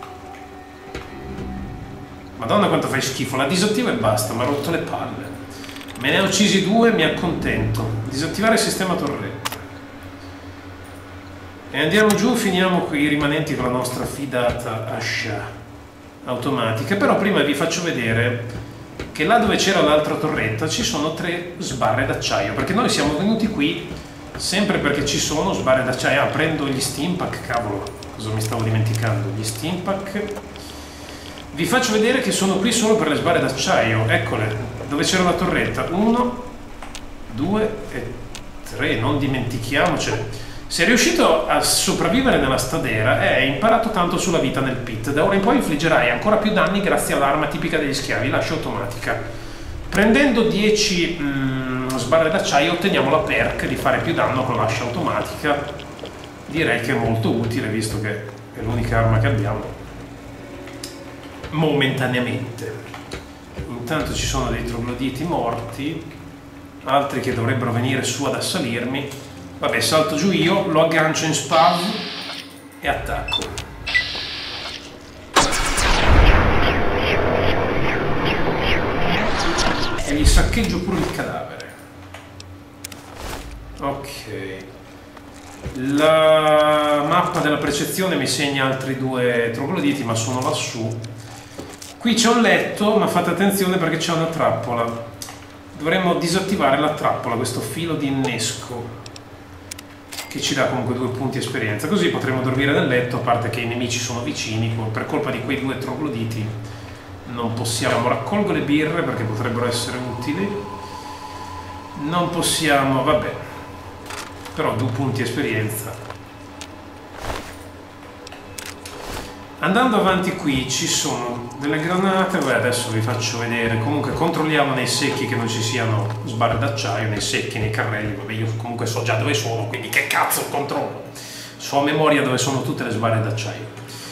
Madonna quanto fai schifo, la disattiva e basta, mi ha rotto le palle. Me ne ha uccisi 2, mi accontento. Disattivare il sistema torretta. E andiamo giù, finiamo qui i rimanenti con la nostra fidata ascia automatica. Però prima vi faccio vedere che là dove c'era l'altra torretta ci sono 3 sbarre d'acciaio, perché noi siamo venuti qui sempre perché ci sono sbarre d'acciaio. Ah, prendo gli Stimpack, cavolo, cosa mi stavo dimenticando? Gli Stimpack. Vi faccio vedere che sono qui solo per le sbarre d'acciaio, eccole, dove c'era la torretta. 1, 2 e 3, non dimentichiamocele. Sei riuscito a sopravvivere nella stadera e hai imparato tanto sulla vita nel pit. Da ora in poi infliggerai ancora più danni grazie all'arma tipica degli schiavi, l'ascia automatica. Prendendo 10 sbarre d'acciaio otteniamo la perk di fare più danno con l'ascia automatica. Direi che è molto utile, visto che è l'unica arma che abbiamo momentaneamente. Intanto ci sono dei trogloditi morti, altri che dovrebbero venire su ad assalirmi. Vabbè, salto giù io, lo aggancio in spav e attacco. E gli saccheggio pure il cadavere. Ok. La mappa della percezione mi segna altri 2 trogloditi, ma sono lassù. Qui c'è un letto, ma fate attenzione perché c'è una trappola. Dovremmo disattivare la trappola, questo filo di innesco, che ci dà comunque 2 punti esperienza, così potremo dormire nel letto, a parte che i nemici sono vicini. Per colpa di quei 2 trogloditi non possiamo. Raccolgo le birre perché potrebbero essere utili. Non possiamo, vabbè, però 2 punti esperienza. Andando avanti qui ci sono delle granate. Beh, adesso vi faccio vedere. Comunque controlliamo nei secchi che non ci siano sbarre d'acciaio, nei secchi, nei carrelli. Vabbè, io comunque so già dove sono, quindi che cazzo controllo? So a memoria dove sono tutte le sbarre d'acciaio.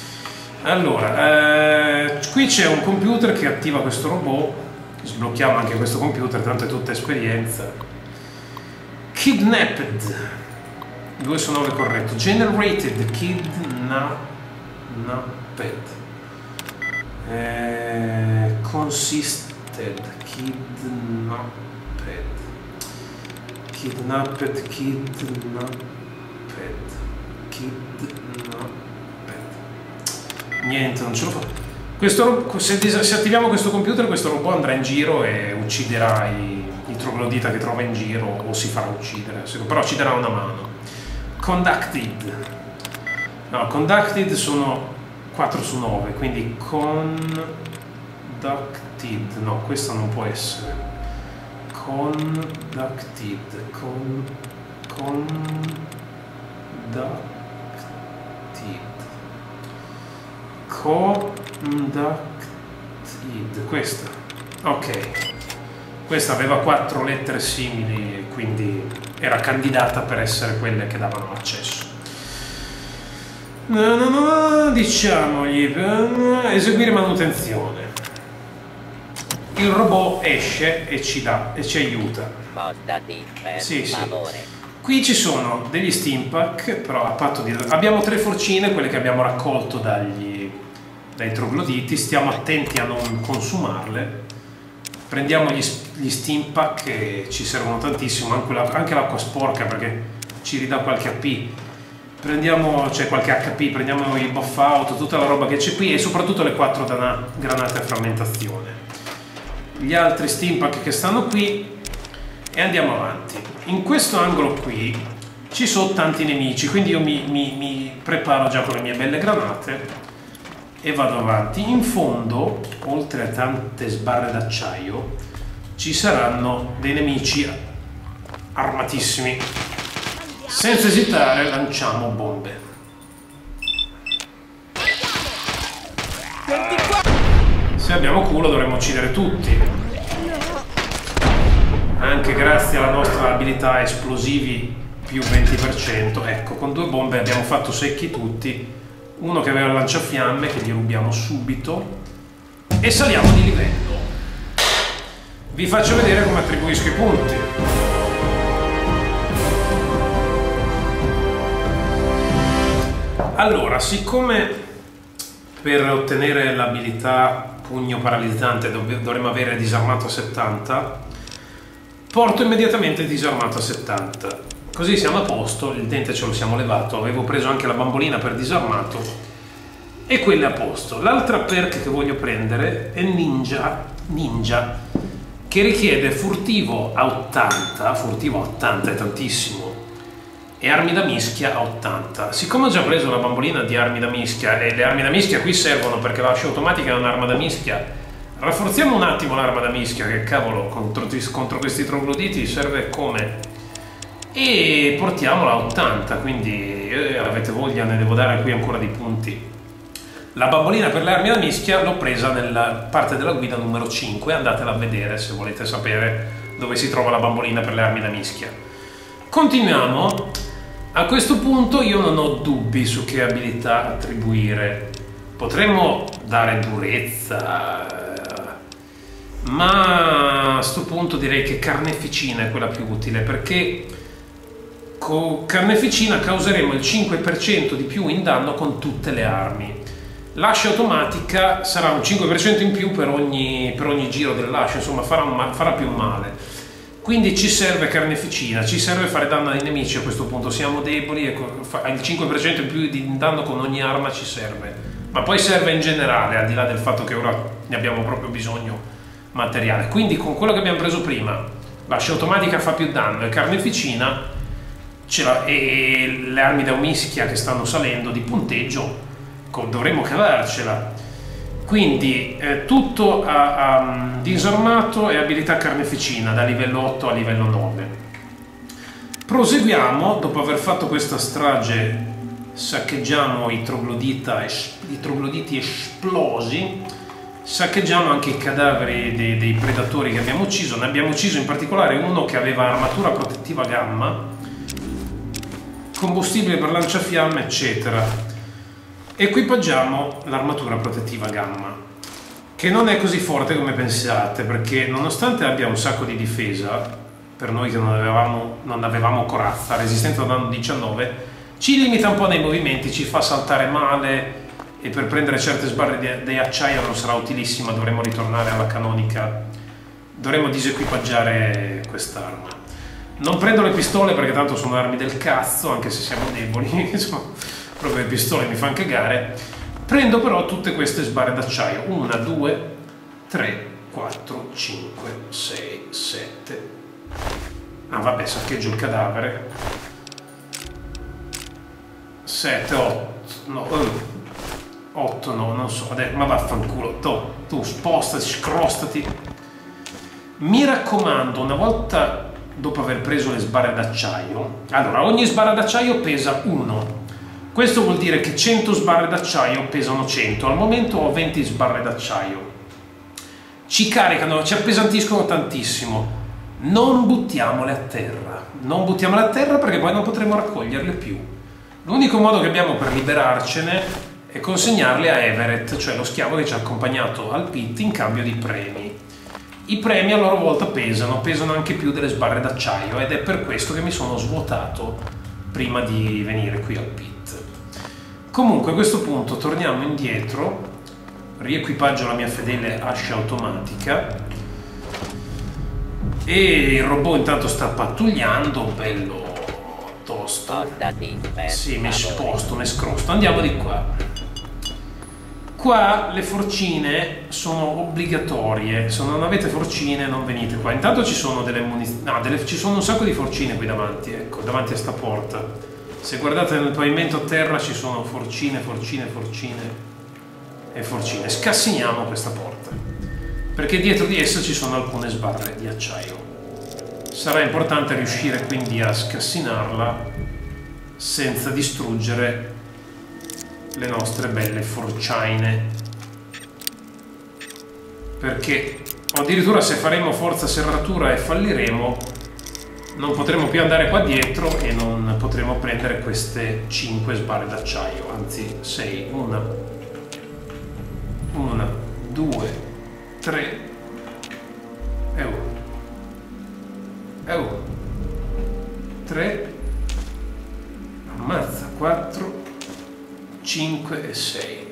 Allora, qui c'è un computer che attiva questo robot. Sblocchiamo anche questo computer, tanto è tutta esperienza. Kidnapped. 2 su 9 corretto. Generated. Kidnapped. Consisted. Kidnapped. Niente, non ce lo fa. Se attiviamo questo computer, questo robot andrà in giro e ucciderà i troglodita che trova in giro, o si farà uccidere, però ci darà una mano. Conducted. No, conducted sono 4 su 9, quindi conducted. No, questo non può essere. Conducted. Questa. Ok. Questa aveva 4 lettere simili, quindi era candidata per essere quelle che davano accesso. Diciamogli eseguire manutenzione. Il robot esce e ci dà e ci aiuta. Spostati per favore. Qui ci sono degli steampack, però a patto di... Abbiamo 3 forcine, quelle che abbiamo raccolto dai trogloditi. Stiamo attenti a non consumarle. Prendiamo gli steampack che ci servono tantissimo, anche l'acqua sporca perché ci ridà qualche AP. C'è qualche HP, prendiamo i buff out, tutta la roba che c'è qui e soprattutto le 4 granate a frammentazione. Gli altri steampack che stanno qui e andiamo avanti. In questo angolo qui ci sono tanti nemici, quindi io mi preparo già con le mie belle granate e vado avanti. In fondo, oltre a tante sbarre d'acciaio, ci saranno dei nemici armatissimi. Senza esitare lanciamo bombe. Se abbiamo culo dovremmo uccidere tutti. Anche grazie alla nostra abilità esplosivi più 20%. Ecco, con 2 bombe abbiamo fatto secchi tutti. Uno che aveva il lanciafiamme che gli rubiamo subito. E saliamo di livello. Vi faccio vedere come attribuisco i punti. Allora, siccome per ottenere l'abilità pugno paralizzante dovremmo avere disarmato a 70, porto immediatamente disarmato a 70. Così siamo a posto, il dente ce lo siamo levato, avevo preso anche la bambolina per disarmato e quella è a posto. L'altra perk che voglio prendere è ninja, che richiede furtivo a 80, furtivo a 80 è tantissimo, e armi da mischia a 80. Siccome ho già preso la bambolina di armi da mischia e le armi da mischia qui servono perché la scia automatica è un'arma da mischia, rafforziamo un attimo l'arma da mischia che cavolo contro questi trogloditi serve come, e portiamola a 80, quindi avete voglia, ne devo dare qui ancora dei punti. La bambolina per le armi da mischia l'ho presa nella parte della guida numero 5, andatela a vedere se volete sapere dove si trova la bambolina per le armi da mischia. Continuiamo. A questo punto io non ho dubbi su che abilità attribuire. Potremmo dare durezza, ma a questo punto direi che carneficina è quella più utile, perché con carneficina causeremo il 5% di più in danno con tutte le armi. L'ascia automatica sarà un 5% in più per ogni giro dell'ascia, insomma farà più male. Quindi ci serve carneficina, ci serve fare danno ai nemici. A questo punto siamo deboli e il 5% in più di danno con ogni arma ci serve, ma poi serve in generale, al di là del fatto che ora ne abbiamo proprio bisogno materiale. Quindi con quello che abbiamo preso prima, l'ascia automatica fa più danno e carneficina e le armi da mischia che stanno salendo di punteggio dovremmo cavarcela. Quindi tutto a disarmato e abilità carneficina da livello 8 a livello 9. Proseguiamo. Dopo aver fatto questa strage saccheggiamo i trogloditi esplosi, saccheggiamo anche i cadaveri dei predatori che abbiamo ucciso. Ne abbiamo ucciso in particolare uno che aveva armatura protettiva gamma, combustibile per lanciafiamme, eccetera. Equipaggiamo l'armatura protettiva gamma, che non è così forte come pensate, perché nonostante abbia un sacco di difesa, per noi che non avevamo corazza, resistenza al danno 19, ci limita un po' nei movimenti, ci fa saltare male e per prendere certe sbarre di acciaio non sarà utilissima, dovremo ritornare alla canonica, dovremo disequipaggiare quest'arma. Non prendo le pistole perché tanto sono armi del cazzo, anche se siamo deboli, insomma, proprio le pistole mi fanno cagare. Prendo però tutte queste sbarre d'acciaio, 1, 2, 3, 4, 5, 6, 7. Ah vabbè, saccheggio il cadavere. 7, 8, no, 8 no, non so, adesso, ma vaffanculo, tu spostati, scrostati. Mi raccomando, una volta dopo aver preso le sbarre d'acciaio, allora ogni sbarra d'acciaio pesa 1. Questo vuol dire che 100 sbarre d'acciaio pesano 100. Al momento ho 20 sbarre d'acciaio. Ci caricano, ci appesantiscono tantissimo. Non buttiamole a terra. Non buttiamole a terra perché poi non potremo raccoglierle più. L'unico modo che abbiamo per liberarcene è consegnarle a Everett, cioè lo schiavo che ci ha accompagnato al pit in cambio di premi. I premi a loro volta pesano anche più delle sbarre d'acciaio ed è per questo che mi sono svuotato prima di venire qui al pit. Comunque a questo punto torniamo indietro, riequipaggio la mia fedele ascia automatica e il robot intanto sta pattugliando, bello tosto. Sì, mi sposto, mi scrosto. Andiamo di qua. Qua le forcine sono obbligatorie, se non avete forcine non venite qua. Intanto ci sono delle munizioni, no, ci sono un sacco di forcine qui davanti, ecco, davanti a sta porta. Se guardate nel pavimento a terra ci sono forcine e forcine. Scassiniamo questa porta, perché dietro di essa ci sono alcune sbarre di acciaio. Sarà importante riuscire quindi a scassinarla senza distruggere le nostre belle forcine, perché addirittura se faremo forza serratura e falliremo non potremo più andare qua dietro e non potremo prendere queste 5 sbarre d'acciaio, anzi 6, 1, 2, 3 e 1, 3, ammazza, 4, 5 e 6.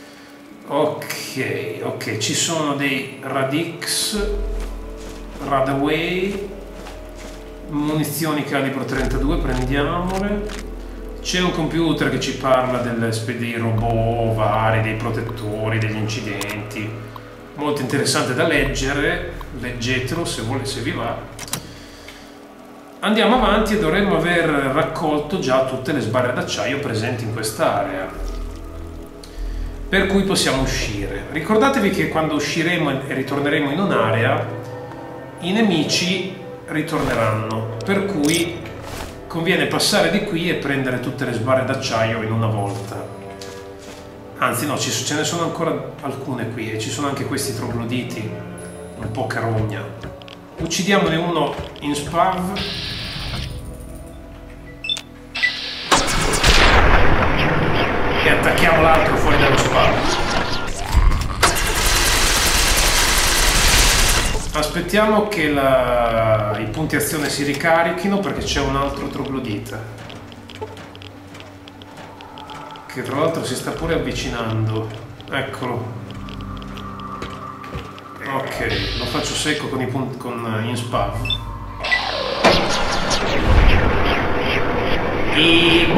Ok, ci sono dei Radix, Radaway, munizioni calibro 32, prendiamole. C'è un computer che ci parla dei robot vari, dei protettori, degli incidenti. Molto interessante da leggere, leggetelo se vi va. Andiamo avanti e dovremmo aver raccolto già tutte le sbarre d'acciaio presenti in quest'area, per cui possiamo uscire. Ricordatevi che quando usciremo e ritorneremo in un'area, i nemici ritorneranno, per cui conviene passare di qui e prendere tutte le sbarre d'acciaio in una volta. Anzi no, ce ne sono ancora alcune qui e ci sono anche questi trogloditi un po' carogna. Uccidiamone uno in spav. E attacchiamo l'altro fuori dallo spav. Aspettiamo che i punti azione si ricarichino perché c'è un altro troglodita che tra l'altro si sta pure avvicinando. Eccolo. Ok, lo faccio secco con in spav. E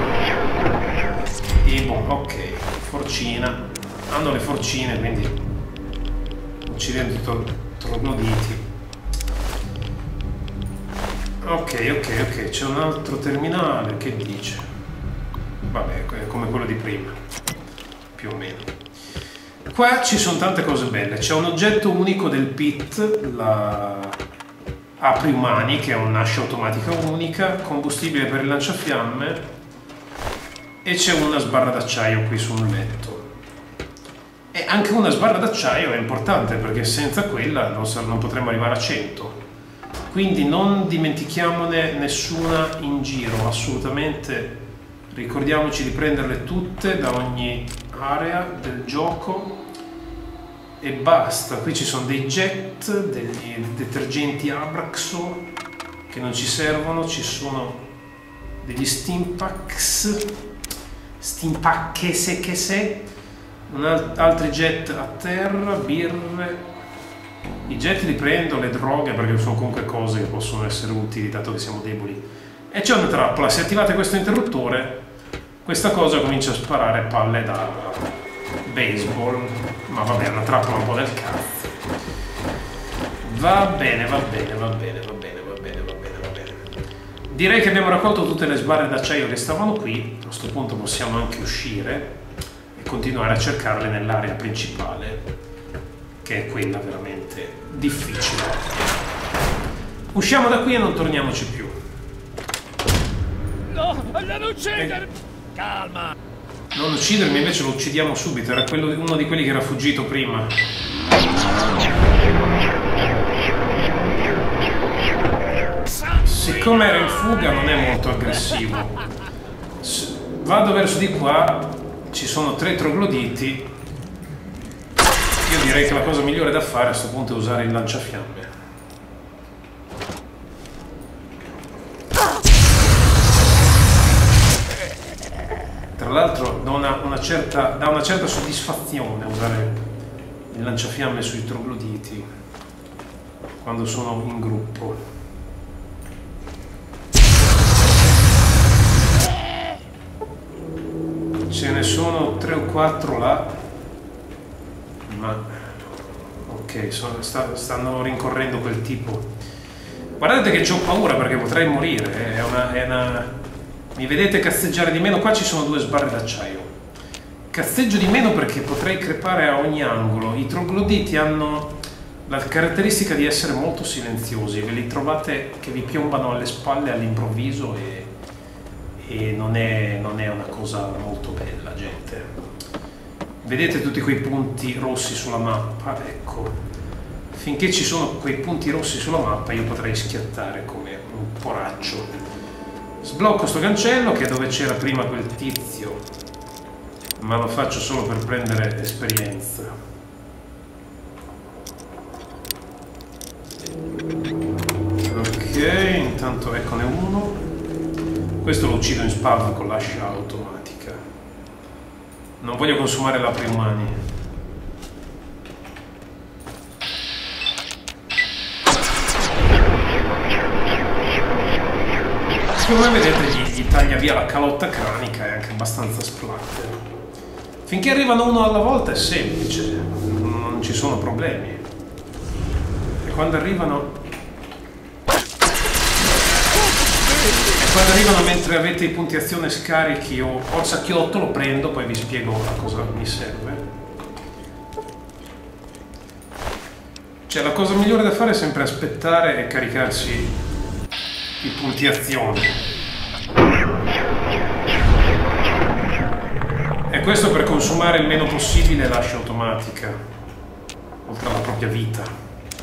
boom, ok, forcina. Hanno le forcine, quindi uccidendo trogloditi. Ok, c'è un altro terminale, che dice? Vabbè, è come quello di prima, più o meno. Qua ci sono tante cose belle, c'è un oggetto unico del pit, la apri umani, che è un'ascia automatica unica, combustibile per il lanciafiamme, e c'è una sbarra d'acciaio qui sul letto. E anche una sbarra d'acciaio è importante perché senza quella non potremo arrivare a 100. Quindi non dimentichiamone nessuna in giro, assolutamente. Ricordiamoci di prenderle tutte da ogni area del gioco e basta. Qui ci sono dei jet, degli detergenti Abraxo che non ci servono, ci sono degli Stimpaks, che se. Altri jet a terra, birre. I jet li prendo, le droghe, perché sono comunque cose che possono essere utili dato che siamo deboli. E c'è una trappola, se attivate questo interruttore, questa cosa comincia a sparare palle da baseball. Ma vabbè, è una trappola un po' del cazzo. Va bene. Direi che abbiamo raccolto tutte le sbarre d'acciaio che stavano qui. A questo punto possiamo anche uscire e continuare a cercarle nell'area principale, che è quella veramente difficile. Usciamo da qui e non torniamoci più. No, non uccidermi! Calma! Non uccidermi, invece lo uccidiamo subito. Era uno di quelli che era fuggito prima. Siccome era in fuga non è molto aggressivo. Vado verso di qua, ci sono 3 trogloditi. Io direi che la cosa migliore da fare a questo punto è usare il lanciafiamme. Tra l'altro dà una certa soddisfazione usare il lanciafiamme sui trogloditi quando sono in gruppo. Ce ne sono 3 o 4 là, ma ok, stanno rincorrendo quel tipo. Guardate che c'ho paura perché potrei morire, mi vedete cazzeggiare di meno? Qua ci sono 2 sbarre d'acciaio. Cazzeggio di meno perché potrei crepare a ogni angolo. I trogloditi hanno la caratteristica di essere molto silenziosi, ve li trovate che vi piombano alle spalle all'improvviso e non è una cosa molto bella, gente. Vedete tutti quei punti rossi sulla mappa? Ecco, finché ci sono quei punti rossi sulla mappa io potrei schiattare come un poraccio. Sblocco sto cancello che è dove c'era prima quel tizio, ma lo faccio solo per prendere esperienza. Ok, intanto eccone uno. Questo lo uccido in spalla con l'ascia automatica. Non voglio consumare lapri umani. Come vedete gli taglia via la calotta cranica e anche abbastanza splatter. Finché arrivano uno alla volta è semplice, non ci sono problemi. E quando arrivano mentre avete i punti azione scarichi o il sacchiotto, lo prendo, poi vi spiego a cosa mi serve. Cioè la cosa migliore da fare è sempre aspettare e caricarsi i punti azione. E questo per consumare il meno possibile l'ascia automatica, oltre alla propria vita.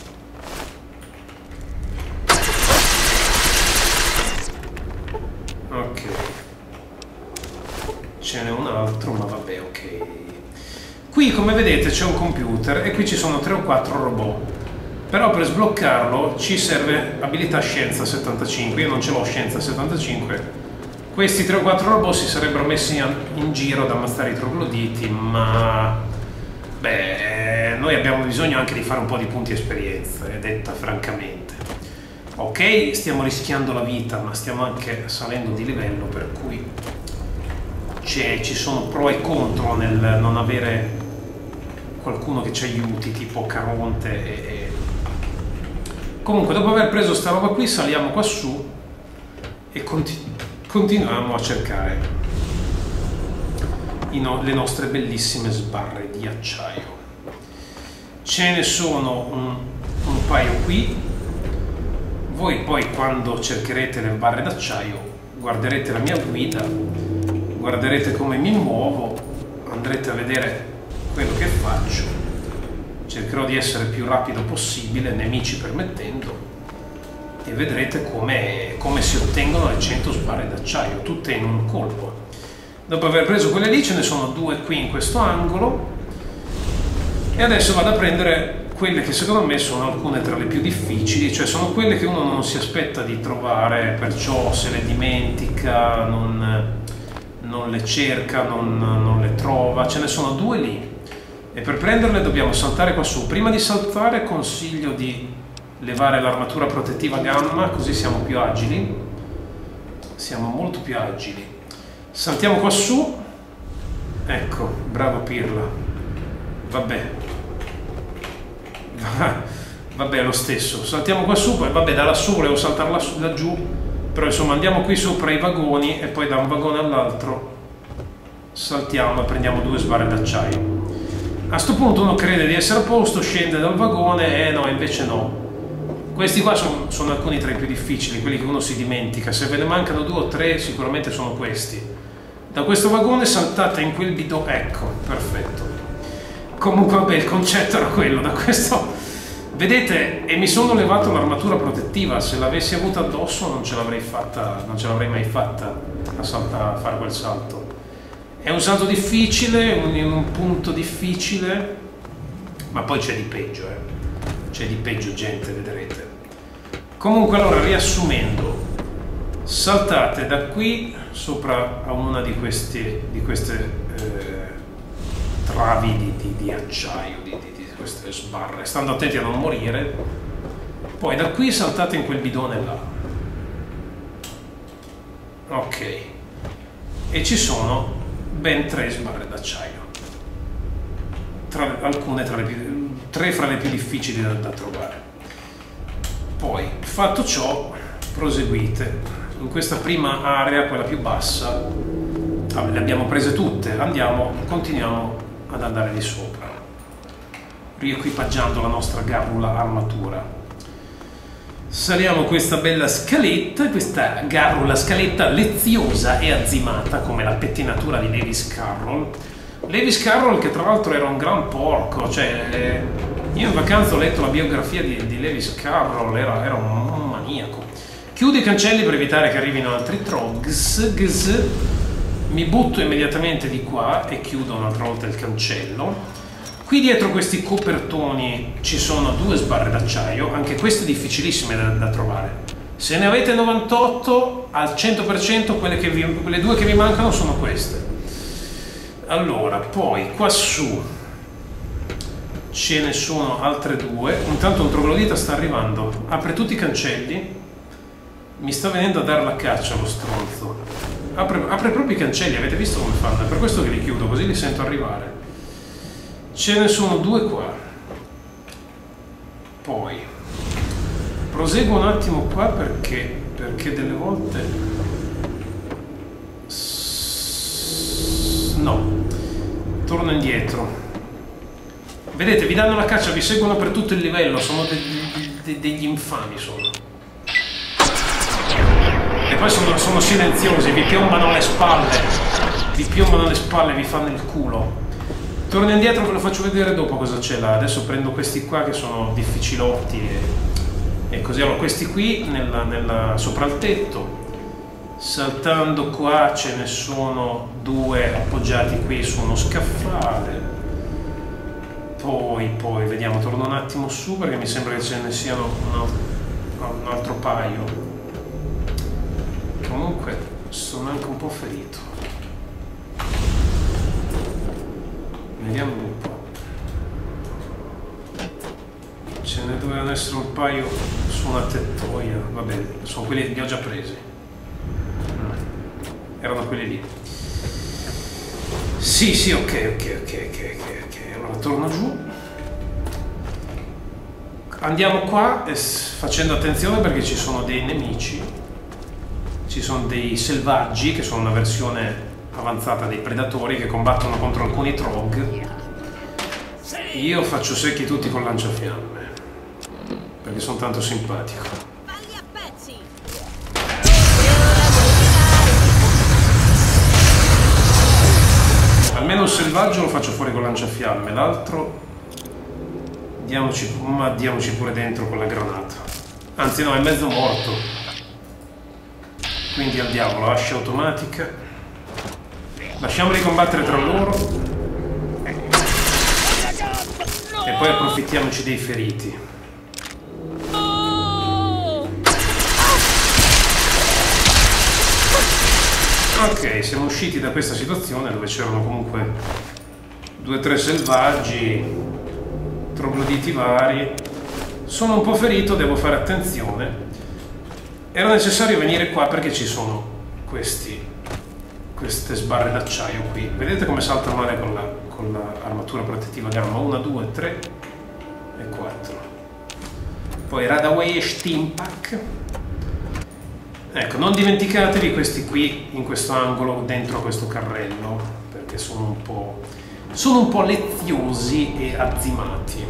Ok, ce n'è un altro, ma vabbè, ok. Qui come vedete c'è un computer e qui ci sono 3 o 4 robot. Però per sbloccarlo ci serve abilità scienza 75. Io non ce l'ho scienza 75. Questi 3 o 4 robot si sarebbero messi in giro ad ammazzare i trogloditi, ma beh, noi abbiamo bisogno anche di fare un po' di punti esperienza, è detta francamente. Ok, stiamo rischiando la vita, ma stiamo anche salendo di livello, per cui ci sono pro e contro nel non avere qualcuno che ci aiuti, tipo Caronte Comunque, dopo aver preso sta roba qui, saliamo qua su e continuiamo a cercare le nostre bellissime sbarre di acciaio. Ce ne sono un paio qui. Voi poi quando cercherete le barre d'acciaio guarderete la mia guida, guarderete come mi muovo, andrete a vedere quello che faccio, cercherò di essere il più rapido possibile, nemici permettendo, e vedrete come si ottengono le 100 sbarre d'acciaio, tutte in un colpo. Dopo aver preso quelle lì ce ne sono 2 qui in questo angolo e adesso vado a prendere quelle che secondo me sono alcune tra le più difficili, cioè sono quelle che uno non si aspetta di trovare, perciò se le dimentica, non le cerca, non le trova. Ce ne sono 2 lì E per prenderle dobbiamo saltare qua su. Prima di saltare consiglio di levare l'armatura protettiva gamma, così siamo più agili. Siamo molto più agili. Saltiamo qua su. Ecco, bravo Pirla. Vabbè. Vabbè, lo stesso. Saltiamo qua su, poi vabbè, da lassù volevo saltare laggiù, però insomma andiamo qui sopra i vagoni e poi da un vagone all'altro saltiamo e prendiamo 2 sbarre d'acciaio. A sto punto uno crede di essere a posto, scende dal vagone e no, invece no. Questi qua sono alcuni tra i più difficili, quelli che uno si dimentica. Se ve ne mancano 2 o 3 sicuramente sono questi. Da questo vagone saltate in quel bidone, ecco, perfetto. Comunque vabbè, il concetto era quello, da questo... Vedete, e mi sono levato l'armatura protettiva, se l'avessi avuta addosso non ce l'avrei mai fatta a fare quel salto. È un salto difficile, in un punto difficile, ma poi c'è di peggio, C'è di peggio, gente, vedrete. Comunque, allora, riassumendo, saltate da qui sopra a una di queste travi di acciaio, di queste sbarre, stando attenti a non morire. Poi da qui saltate in quel bidone là. Ok. E ci sono ben 3 sbarre d'acciaio, alcune tra le più, 3 fra le più difficili da trovare. Poi, fatto ciò, proseguite in questa prima area, quella più bassa. Le abbiamo prese tutte, continuiamo ad andare di sopra, riequipaggiando la nostra garrula armatura. Saliamo questa bella scaletta, questa garrula scaletta leziosa e azzimata come la pettinatura di Lewis Carroll. Lewis Carroll, che tra l'altro era un gran porco, cioè io in vacanza ho letto la biografia di Lewis Carroll, era un maniaco. Chiudo i cancelli per evitare che arrivino altri trogs, mi butto immediatamente di qua e chiudo un'altra volta il cancello. Qui dietro questi copertoni ci sono 2 sbarre d'acciaio, anche queste difficilissime da trovare. Se ne avete 98, al 100% quelle 2 che vi mancano sono queste. Allora, poi qua su ce ne sono altre 2. Intanto un troglodita sta arrivando, apre tutti i cancelli, mi sta venendo a dare la caccia lo stronzo. Apre proprio i cancelli, avete visto come fanno? È per questo che li chiudo, così li sento arrivare. Ce ne sono 2 qua. Poi proseguo un attimo qua perché delle volte no, torno indietro. Vedete, vi danno la caccia, vi seguono per tutto il livello, sono degli infami sono. E poi sono silenziosi, vi piombano alle spalle, vi fanno il culo. Torno indietro, ve lo faccio vedere dopo cosa c'è là. Adesso prendo questi qua che sono difficilotti e così. Allora, questi qui sopra il tetto. Saltando qua ce ne sono 2 appoggiati qui su uno scaffale. Poi vediamo, torno un attimo su perché mi sembra che ce ne siano un altro paio. Comunque sono anche un po' ferito. Vediamo un po'. Ce ne dovevano essere un paio su una tettoia. Vabbè, sono quelli che li ho già presi. Erano quelli lì. Sì, ok. Allora torno giù. Andiamo qua facendo attenzione perché ci sono dei nemici. Ci sono dei selvaggi che sono una versione avanzata dei predatori che combattono contro alcuni trog. Io faccio secchi tutti con lanciafiamme perché sono tanto simpatico. Almeno il selvaggio lo faccio fuori con lanciafiamme, l'altro diamoci pure dentro con la granata. Anzi no, è mezzo morto, quindi al diavolo, ascia automatica. Lasciamoli combattere tra loro e poi approfittiamoci dei feriti. Ok, siamo usciti da questa situazione dove c'erano comunque 2 o 3 selvaggi, trogloditi vari. Sono un po' ferito, devo fare attenzione. Era necessario venire qua perché ci sono queste sbarre d'acciaio qui. Vedete come salta male con l'armatura protettiva gamma? 1, 2, 3 e 4. Poi Radaway e Steampack. Ecco, non dimenticatevi questi qui in questo angolo dentro questo carrello, perché sono un po' leziosi e azzimati.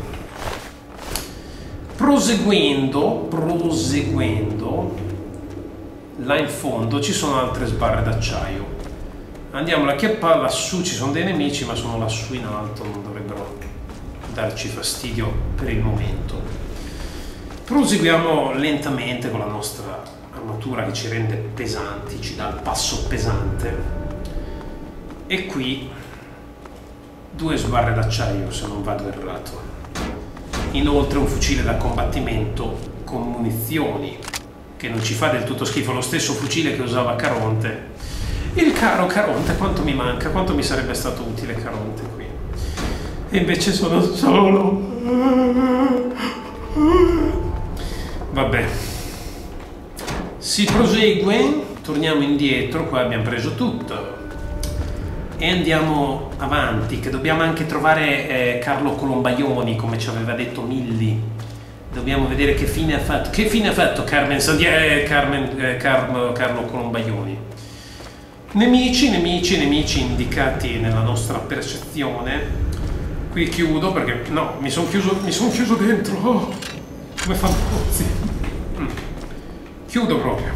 Proseguendo, là in fondo ci sono altre sbarre d'acciaio. Andiamo a chiappare, lassù ci sono dei nemici, ma sono lassù in alto, non dovrebbero darci fastidio per il momento. Proseguiamo lentamente con la nostra armatura che ci rende pesanti, ci dà il passo pesante. E qui 2 sbarre d'acciaio, se non vado errato. Inoltre un fucile da combattimento con munizioni, che non ci fa del tutto schifo, lo stesso fucile che usava Caronte. Il caro Caronte, quanto mi manca, quanto mi sarebbe stato utile Caronte qui. E invece sono solo. Vabbè. Si prosegue, torniamo indietro, qua abbiamo preso tutto. E andiamo avanti, che dobbiamo anche trovare Carlo Colombaioni, come ci aveva detto Milli. Dobbiamo vedere che fine ha fatto. Che fine ha fatto Carlo Colombaioni? Nemici indicati nella nostra percezione. Qui chiudo perché no, mi sono chiuso dentro. Oh, come fantozzi. Chiudo proprio.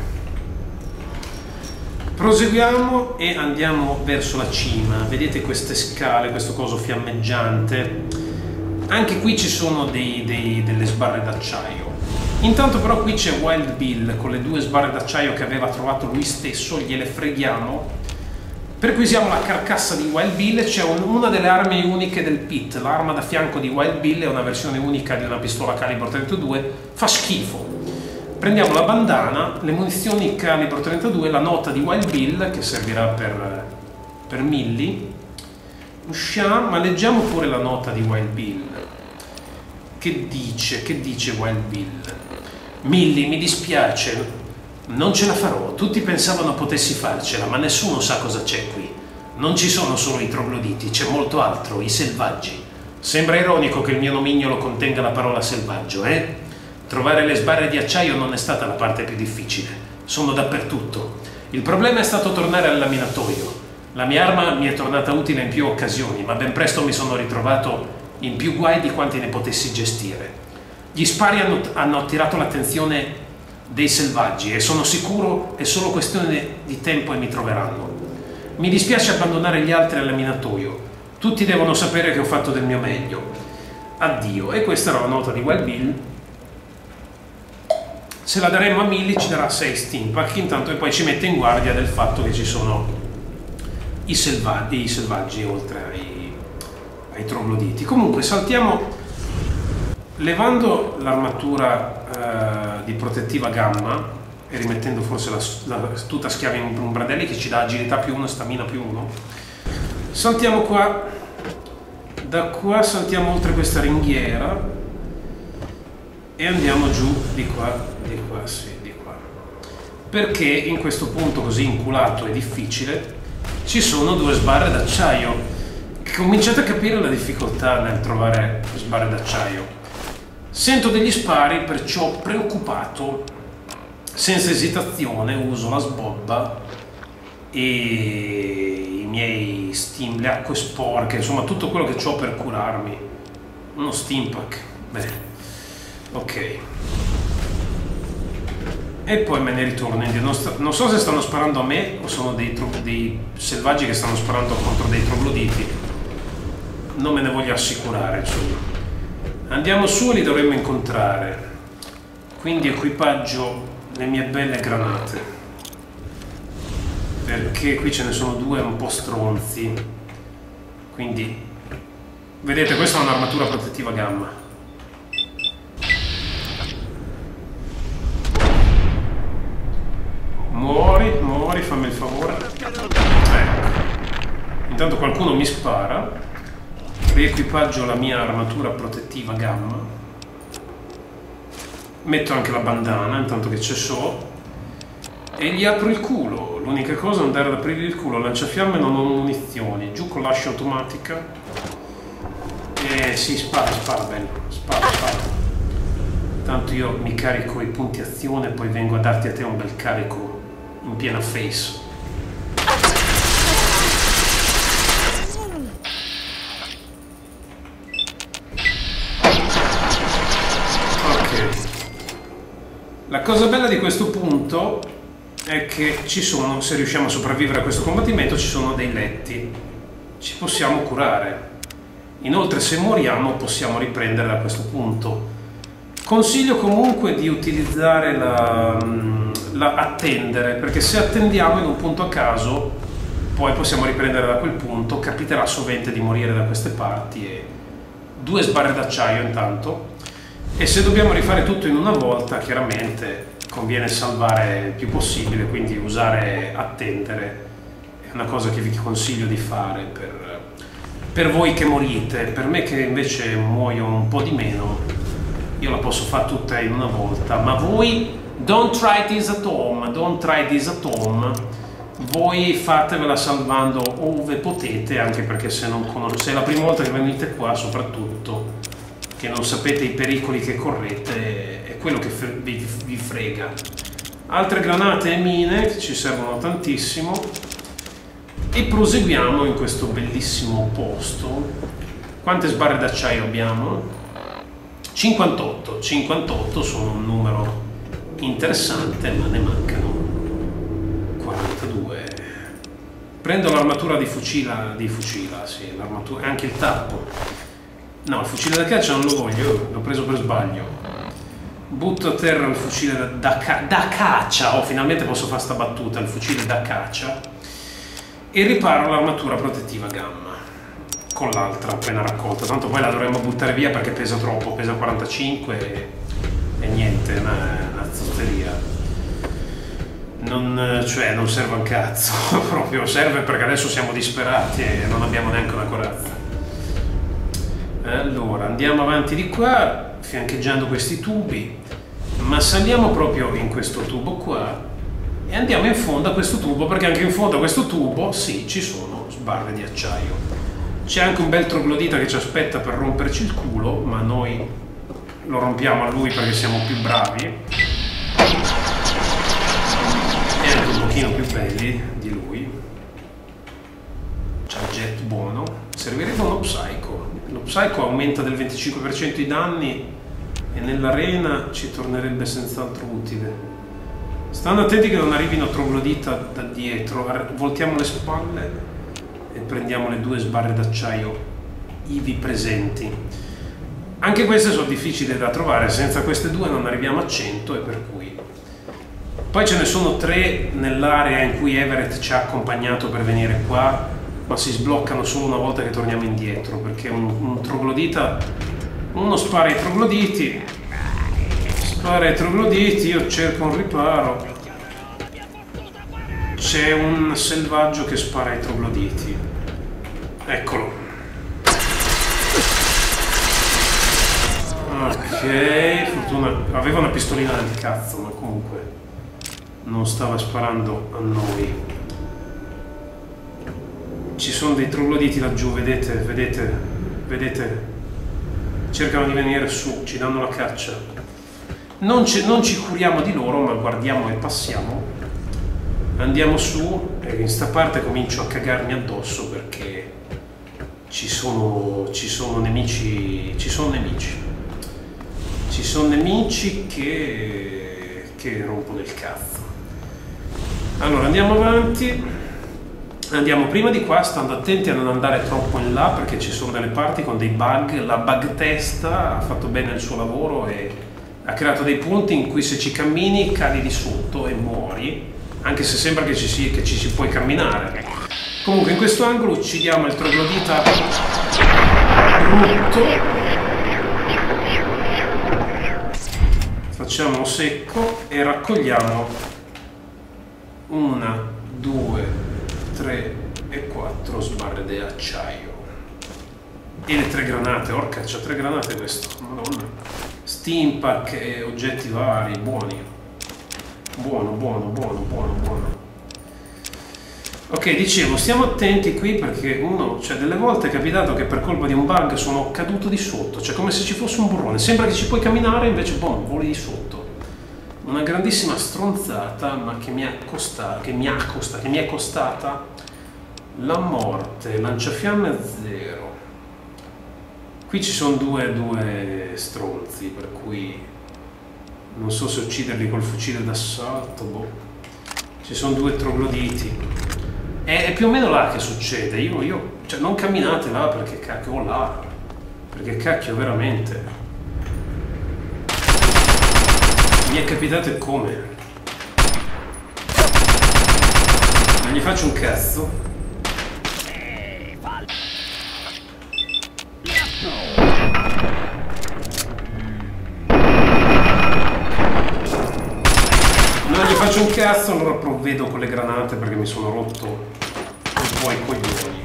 Proseguiamo e andiamo verso la cima. Vedete queste scale, questo coso fiammeggiante. Anche qui ci sono delle sbarre d'acciaio. Intanto però qui c'è Wild Bill con le 2 sbarre d'acciaio che aveva trovato lui stesso, gliele freghiamo. Perquisiamo la carcassa di Wild Bill, c'è una delle armi uniche del pit. L'arma da fianco di Wild Bill è una versione unica di una pistola calibro 32, fa schifo. Prendiamo la bandana, le munizioni calibro 32, la nota di Wild Bill che servirà per Milli. Usciamo, ma leggiamo pure la nota di Wild Bill. Che dice Wild Bill? Milli, mi dispiace, non ce la farò. Tutti pensavano potessi farcela, ma nessuno sa cosa c'è qui. Non ci sono solo i trogloditi, c'è molto altro, i selvaggi. Sembra ironico che il mio nomignolo contenga la parola selvaggio, eh? Trovare le sbarre di acciaio non è stata la parte più difficile. Sono dappertutto. Il problema è stato tornare al laminatoio. La mia arma mi è tornata utile in più occasioni, ma ben presto mi sono ritrovato in più guai di quanti ne potessi gestire. Gli spari hanno attirato l'attenzione dei selvaggi e sono sicuro è solo questione di tempo e mi troveranno. Mi dispiace abbandonare gli altri al laminatoio. Tutti devono sapere che ho fatto del mio meglio. Addio. E questa era la nota di Wild Bill. Se la daremo a Milli ci darà 6 Steampack intanto, e poi ci mette in guardia del fatto che ci sono i selvaggi oltre ai trogloditi. Comunque saltiamo, levando l'armatura di protettiva gamma e rimettendo forse la tuta schiava in umbradelli che ci dà agilità più 1, stamina più 1. Saltiamo qua, da qua saltiamo oltre questa ringhiera e andiamo giù di qua, sì, di qua. Perché in questo punto così inculato e difficile ci sono 2 sbarre d'acciaio. Cominciate a capire la difficoltà nel trovare sbarre d'acciaio. Sento degli spari, perciò preoccupato, senza esitazione uso la sbobba e i miei steam, le acque sporche, insomma tutto quello che ho per curarmi. Uno Steampack, bene. Ok, e poi me ne ritorno indietro. Non so se stanno sparando a me o sono dei selvaggi che stanno sparando contro dei trogloditi. Non me ne voglio assicurare, insomma. Andiamo su e li dovremmo incontrare. Quindi equipaggio le mie belle granate, perché qui ce ne sono 2 un po' stronzi. Quindi vedete, questa è un'armatura protettiva gamma. Muori, fammi il favore. Ecco. Intanto qualcuno mi spara. Riequipaggio la mia armatura protettiva gamma. Metto anche la bandana, intanto che c'è so. E gli apro il culo. L'unica cosa è andare ad aprire il culo. Lanciafiamme non ho munizioni. Giù con l'ascia automatica. E sì, spara, bello. Spara. Tanto io mi carico i punti azione e poi vengo a darti a te un bel carico in piena face. La cosa bella di questo punto è che ci sono, se riusciamo a sopravvivere a questo combattimento, ci sono dei letti. Ci possiamo curare. Inoltre, se moriamo, possiamo riprendere da questo punto. Consiglio comunque di utilizzare la attendere, perché se attendiamo in un punto a caso, poi possiamo riprendere da quel punto. Capiterà sovente di morire da queste parti e 2 sbarre d'acciaio intanto. E se dobbiamo rifare tutto in una volta, chiaramente conviene salvare il più possibile, quindi usare attendere è una cosa che vi consiglio di fare per voi che morite. Per me che invece muoio un po' di meno, io la posso fare tutta in una volta, ma voi don't try this at home, voi fatevela salvando ove potete, anche perché se è la prima volta che venite qua soprattutto, che non sapete i pericoli che correte, è quello che vi frega. Altre granate e mine che ci servono tantissimo e proseguiamo in questo bellissimo posto. Quante sbarre d'acciaio abbiamo? 58 sono un numero interessante, ma ne mancano 42. Prendo l'armatura di fucila, sì, l'armatura, anche il tappo. No, il fucile da caccia non lo voglio, l'ho preso per sbaglio. Butto a terra il fucile da caccia. Oh, finalmente posso fare sta battuta, il fucile da caccia. E riparo l'armatura protettiva gamma con l'altra appena raccolta. Tanto poi la dovremmo buttare via perché pesa troppo, pesa 45 e niente, è una zotteria. Non serve un cazzo, proprio serve perché adesso siamo disperati e non abbiamo neanche una corazza. Allora, andiamo avanti di qua, fiancheggiando questi tubi, ma saliamo proprio in questo tubo qua e andiamo in fondo a questo tubo, perché anche in fondo a questo tubo, sì, ci sono sbarre di acciaio. C'è anche un bel troglodita che ci aspetta per romperci il culo, ma noi lo rompiamo a lui perché siamo più bravi e anche un pochino più belli di lui. C'ha il jet buono. Servirebbe uno Psycho. Lo Psycho aumenta del 25% i danni e nell'arena ci tornerebbe senz'altro utile. Stando attenti che non arrivino troglodita da dietro. Voltiamo le spalle e prendiamo le 2 sbarre d'acciaio ivi presenti. Anche queste sono difficili da trovare, senza queste 2 non arriviamo a 100 e per cui. Poi ce ne sono 3 nell'area in cui Everett ci ha accompagnato per venire qua, ma si sbloccano solo una volta che torniamo indietro, perché un troglodita, uno spara ai trogloditi, io cerco un riparo, c'è un selvaggio che spara ai trogloditi, eccolo. Ok, fortuna, aveva una pistolina del cazzo, ma comunque non stava sparando a noi. Ci sono dei trogloditi laggiù, vedete? Cercano di venire su, ci danno la caccia. Non ci curiamo di loro, ma guardiamo e passiamo. Andiamo su e in sta parte comincio a cagarmi addosso perché ci sono nemici che rompono il cazzo. Allora andiamo avanti. Andiamo prima di qua, stando attenti a non andare troppo in là perché ci sono delle parti con dei bug. La bug testa ha fatto bene il suo lavoro e ha creato dei punti in cui se ci cammini cadi di sotto e muori, anche se sembra che ci si puoi camminare. Comunque in questo angolo uccidiamo il troglodita brutto, facciamo secco e raccogliamo 1, 2, 3 e 4 sbarre di acciaio. E le 3 granate, orca, c'ha 3 granate questo, madonna. Steampack e oggetti vari, buoni. Buono, buono, buono, buono, buono. Ok, dicevo, stiamo attenti qui perché cioè delle volte è capitato che per colpa di un bug sono caduto di sotto, cioè come se ci fosse un burrone, sembra che ci puoi camminare invece boom, voli di sotto. Una grandissima stronzata, ma che mi è costata la morte. Lanciafiamme a 0. Qui ci sono due stronzi, per cui non so se ucciderli col fucile d'assalto, boh. Ci sono 2 trogloditi. È più o meno là che succede. Io cioè non camminate là perché cacchio, o là. Perché cacchio veramente. Mi è capitato e come. Non gli faccio un cazzo. Non gli faccio un cazzo, allora provvedo con le granate perché mi sono rotto un po' i coglioni.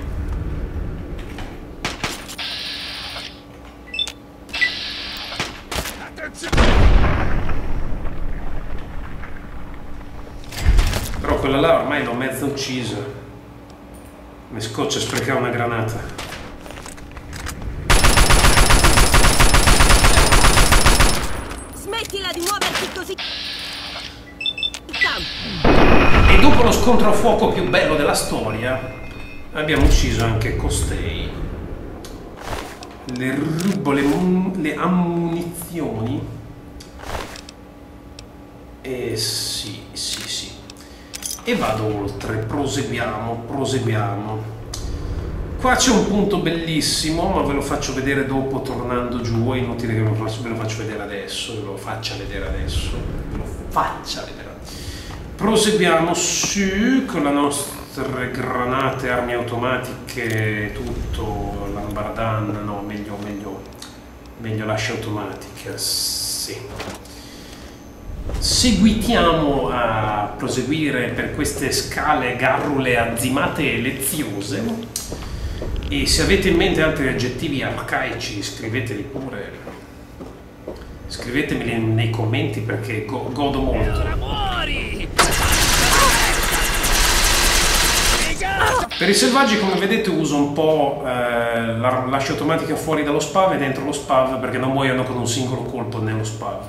Però quella là ormai l'ho mezza uccisa. Mi scoccia sprecare una granata. Smettila di muoverti così. E dopo lo scontro a fuoco più bello della storia abbiamo ucciso anche costei. Le rubo le ammunizioni. E sì. E vado oltre, proseguiamo. Qua c'è un punto bellissimo, ma ve lo faccio vedere dopo tornando giù. È inutile che ve lo faccio vedere adesso, ve lo faccia vedere adesso. Proseguiamo su con le nostre granate, armi automatiche, tutto, lambardan, no, meglio lascia automatica, sì. Seguitiamo a proseguire per queste scale garrule azzimate e leziose. E se avete in mente altri aggettivi arcaici, scriveteli pure. Scrivetemeli nei commenti perché godo molto. Per i selvaggi, come vedete, uso un po' l'ascia automatica fuori dallo spav e dentro lo spav perché non muoiono con un singolo colpo nello spav.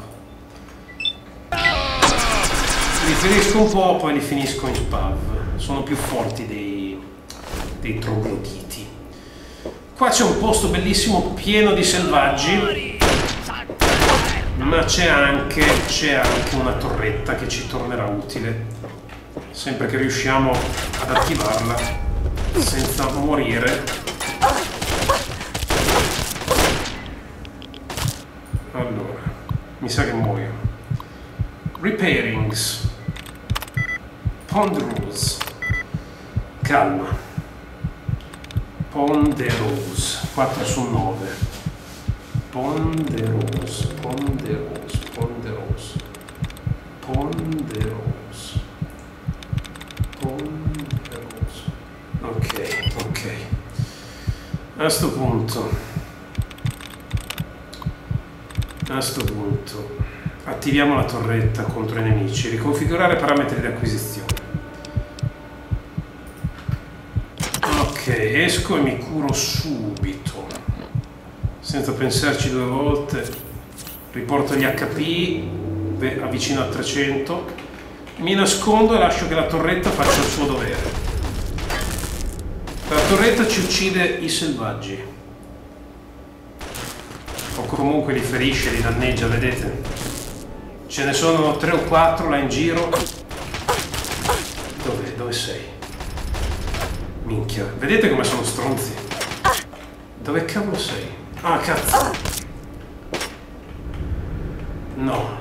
Li ferisco un po', poi li finisco in spav. Sono più forti dei trogloditi. Qua c'è un posto bellissimo pieno di selvaggi, ma c'è anche una torretta che ci tornerà utile sempre che riusciamo ad attivarla senza morire. Allora, mi sa che muoio. Repairings. Ponderous. Calma. Ponderous. 4 su 9. Ponderous. Ok. A sto punto attiviamo la torretta contro i nemici. Riconfigurare parametri di acquisizione. Ok, esco e mi curo subito senza pensarci 2 volte. Riporto gli HP, avvicino a 300, mi nascondo e lascio che la torretta faccia il suo dovere. La torretta ci uccide i selvaggi, o comunque li ferisce, li danneggia, vedete? Ce ne sono 3 o 4 là in giro. Dove sei? Minchia, vedete come sono stronzi? Dove cavolo sei? Ah, cazzo! No.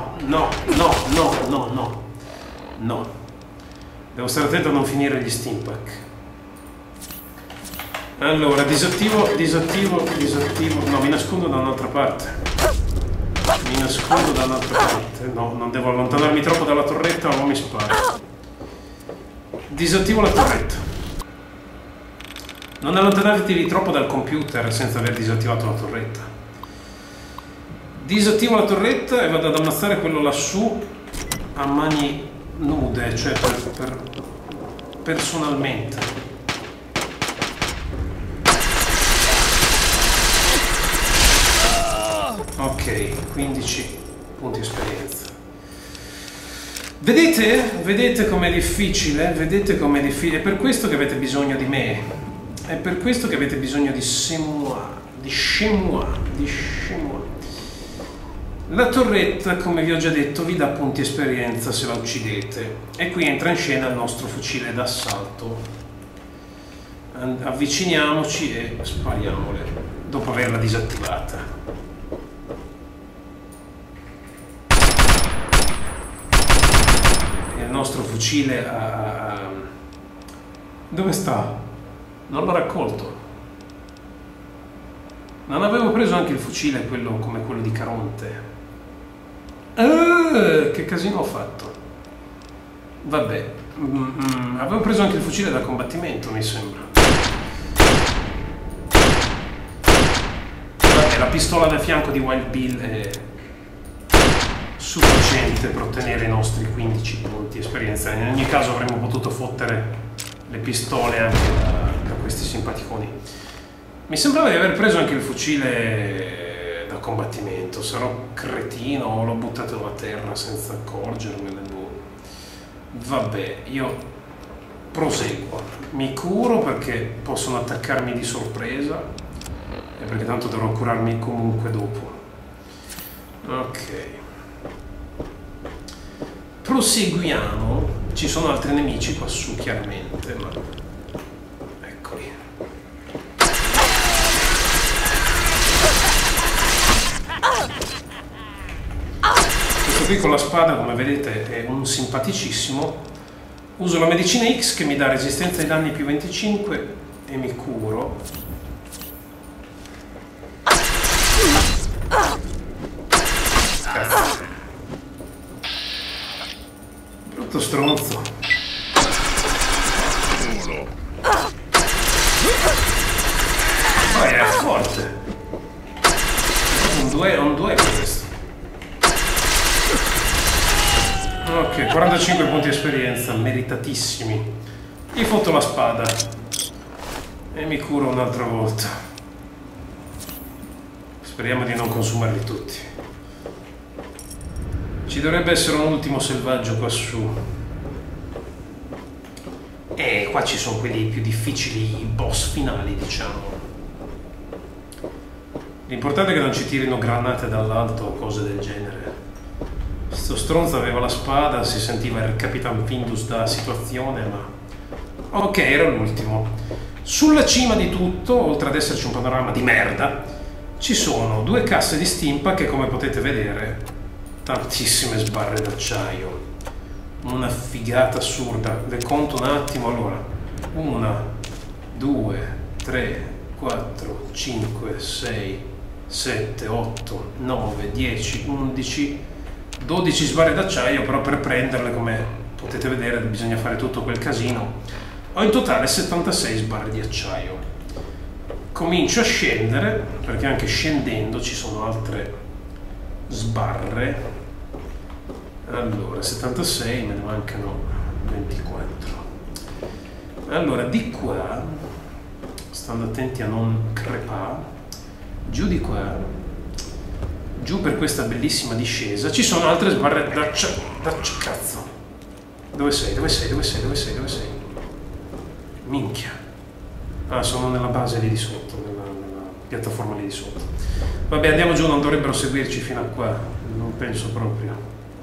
Devo stare attento a non finire gli steampack. Allora, disattivo. No, mi nascondo da un'altra parte. No, non devo allontanarmi troppo dalla torretta o mi sparo. Disattivo la torretta. Non allontanatevi troppo dal computer senza aver disattivato la torretta. Disattivo la torretta e vado ad ammazzare quello lassù a mani nude, cioè personalmente. Ok, 15 punti esperienza. Vedete com'è difficile? Vedete com'è difficile? È per questo che avete bisogno di me. È per questo che avete bisogno di Shenmue. La torretta, come vi ho già detto, vi dà punti esperienza se la uccidete. E qui entra in scena il nostro fucile d'assalto. Avviciniamoci e spariamole, dopo averla disattivata. Il nostro fucile dove sta? Non l'ho raccolto. Non avevo preso anche il fucile, quello come quello di Caronte. Che casino ho fatto. Vabbè. Avevo preso anche il fucile da combattimento, mi sembra. Vabbè, la pistola da fianco di Wild Bill è sufficiente per ottenere i nostri 15 punti esperienza. In ogni caso avremmo potuto fottere le pistole anche da questi simpaticoni. Mi sembrava di aver preso anche il fucile da combattimento. Sarò cretino o l'ho buttato a terra senza accorgermene. Vabbè, io proseguo. Mi curo perché possono attaccarmi di sorpresa e perché tanto dovrò curarmi comunque dopo. Ok. Proseguiamo. Ci sono altri nemici qua su, chiaramente, ma eccoli. Questo qui con la spada, come vedete, è un simpaticissimo. Uso la medicina X che mi dà resistenza ai danni più 25 e mi curo. Cazzo. Brutto stronzo. Vai, è forte. Un duello questo. Ok, 45 punti esperienza, meritatissimi. Gli fotto la spada e mi curo un'altra volta. Speriamo di non consumarli tutti. Ci dovrebbe essere un ultimo selvaggio qua su. E qua ci sono quelli più difficili, i boss finali, diciamo. L'importante è che non ci tirino granate dall'alto o cose del genere. Sto stronzo aveva la spada, si sentiva il Capitan Findus da situazione, ma... Ok, era l'ultimo. Sulla cima di tutto, oltre ad esserci un panorama di merda, ci sono 2 casse di Stimpak e, come potete vedere, tantissime sbarre d'acciaio. Una figata assurda. Le conto un attimo. Allora, 1, 2, 3, 4, 5, 6, 7, 8, 9, 10, 11, 12 sbarre d'acciaio, però per prenderle, come potete vedere, bisogna fare tutto quel casino. Ho in totale 76 sbarre di acciaio. Comincio a scendere, perché anche scendendo ci sono altre sbarre. Allora, 76, me ne mancano 24. Allora, di qua, stando attenti a non crepare, giù di qua, giù per questa bellissima discesa, ci sono altre sbarre cazzo. Dove sei? Dove sei? Dove sei? Dove sei? Dove sei? Minchia. Ah, sono nella base lì di sotto, nella piattaforma lì di sotto. Vabbè, andiamo giù, non dovrebbero seguirci fino a qua. Non penso proprio.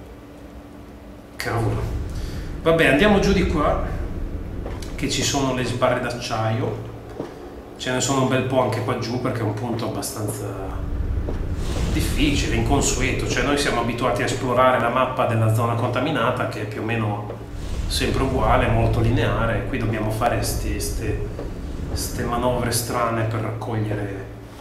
Cavolo. Vabbè, andiamo giù di qua, che ci sono le sbarre d'acciaio. Ce ne sono un bel po' anche qua giù, perché è un punto abbastanza difficile, inconsueto. Cioè, noi siamo abituati a esplorare la mappa della zona contaminata, che è più o meno sempre uguale, molto lineare. Qui dobbiamo fare ste manovre strane per raccogliere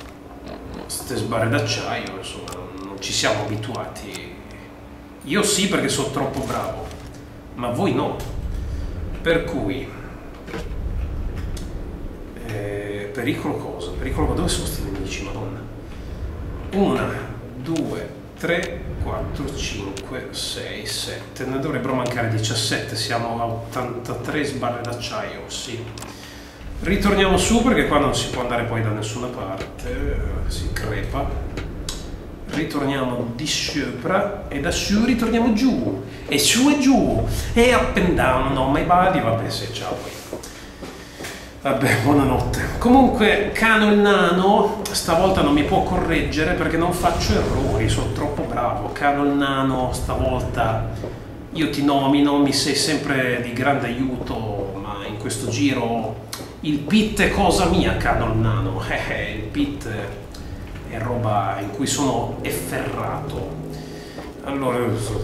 ste sbarre d'acciaio. Insomma, non ci siamo abituati. Io sì, perché sono troppo bravo, ma voi no. Per cui Pericolo cosa? Pericolo dove sono sti nemici, madonna? 1, 2, 3, 4, 5, 6, 7. Ne dovrebbero mancare 17. Siamo a 83 sbarre d'acciaio, sì. Ritorniamo su perché qua non si può andare poi da nessuna parte. Si crepa. Ritorniamo di sopra e da su ritorniamo giù. E su e giù. E up and down, no my body. Vabbè, sì, ciao. Vabbè, buonanotte. Comunque, Cano il Nano stavolta non mi può correggere perché non faccio errori, sono troppo bravo. Cano il Nano stavolta io ti nomino, mi sei sempre di grande aiuto, ma in questo giro il pit è cosa mia, Cano il Nano. Il pit è roba in cui sono efferrato. Allora,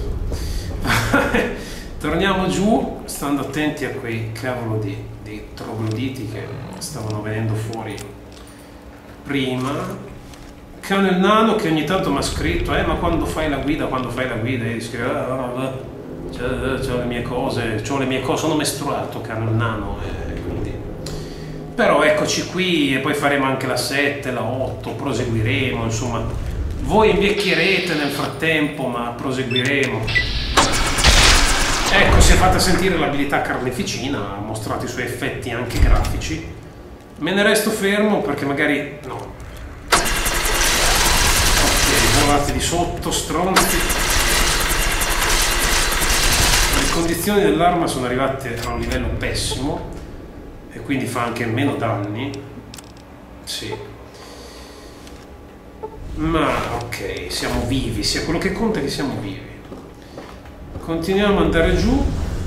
torniamo giù, stando attenti a quei cavolo di trogloditi che stavano venendo fuori prima. Cano il Nano che ogni tanto mi ha scritto ma quando fai la guida, e scrive c'ho le mie cose, sono mestruato, Cano il Nano, quindi. Però eccoci qui e poi faremo anche la 7, la 8, proseguiremo, insomma voi invecchierete nel frattempo ma proseguiremo. Ecco, si è fatta sentire l'abilità carneficina, ha mostrato i suoi effetti anche grafici. Me ne resto fermo perché magari... no. Ok, volate di sotto, stronzi. Le condizioni dell'arma sono arrivate a un livello pessimo e quindi fa anche meno danni. Sì. Ma ok, siamo vivi, sia quello che conta è che siamo vivi. Continuiamo ad andare giù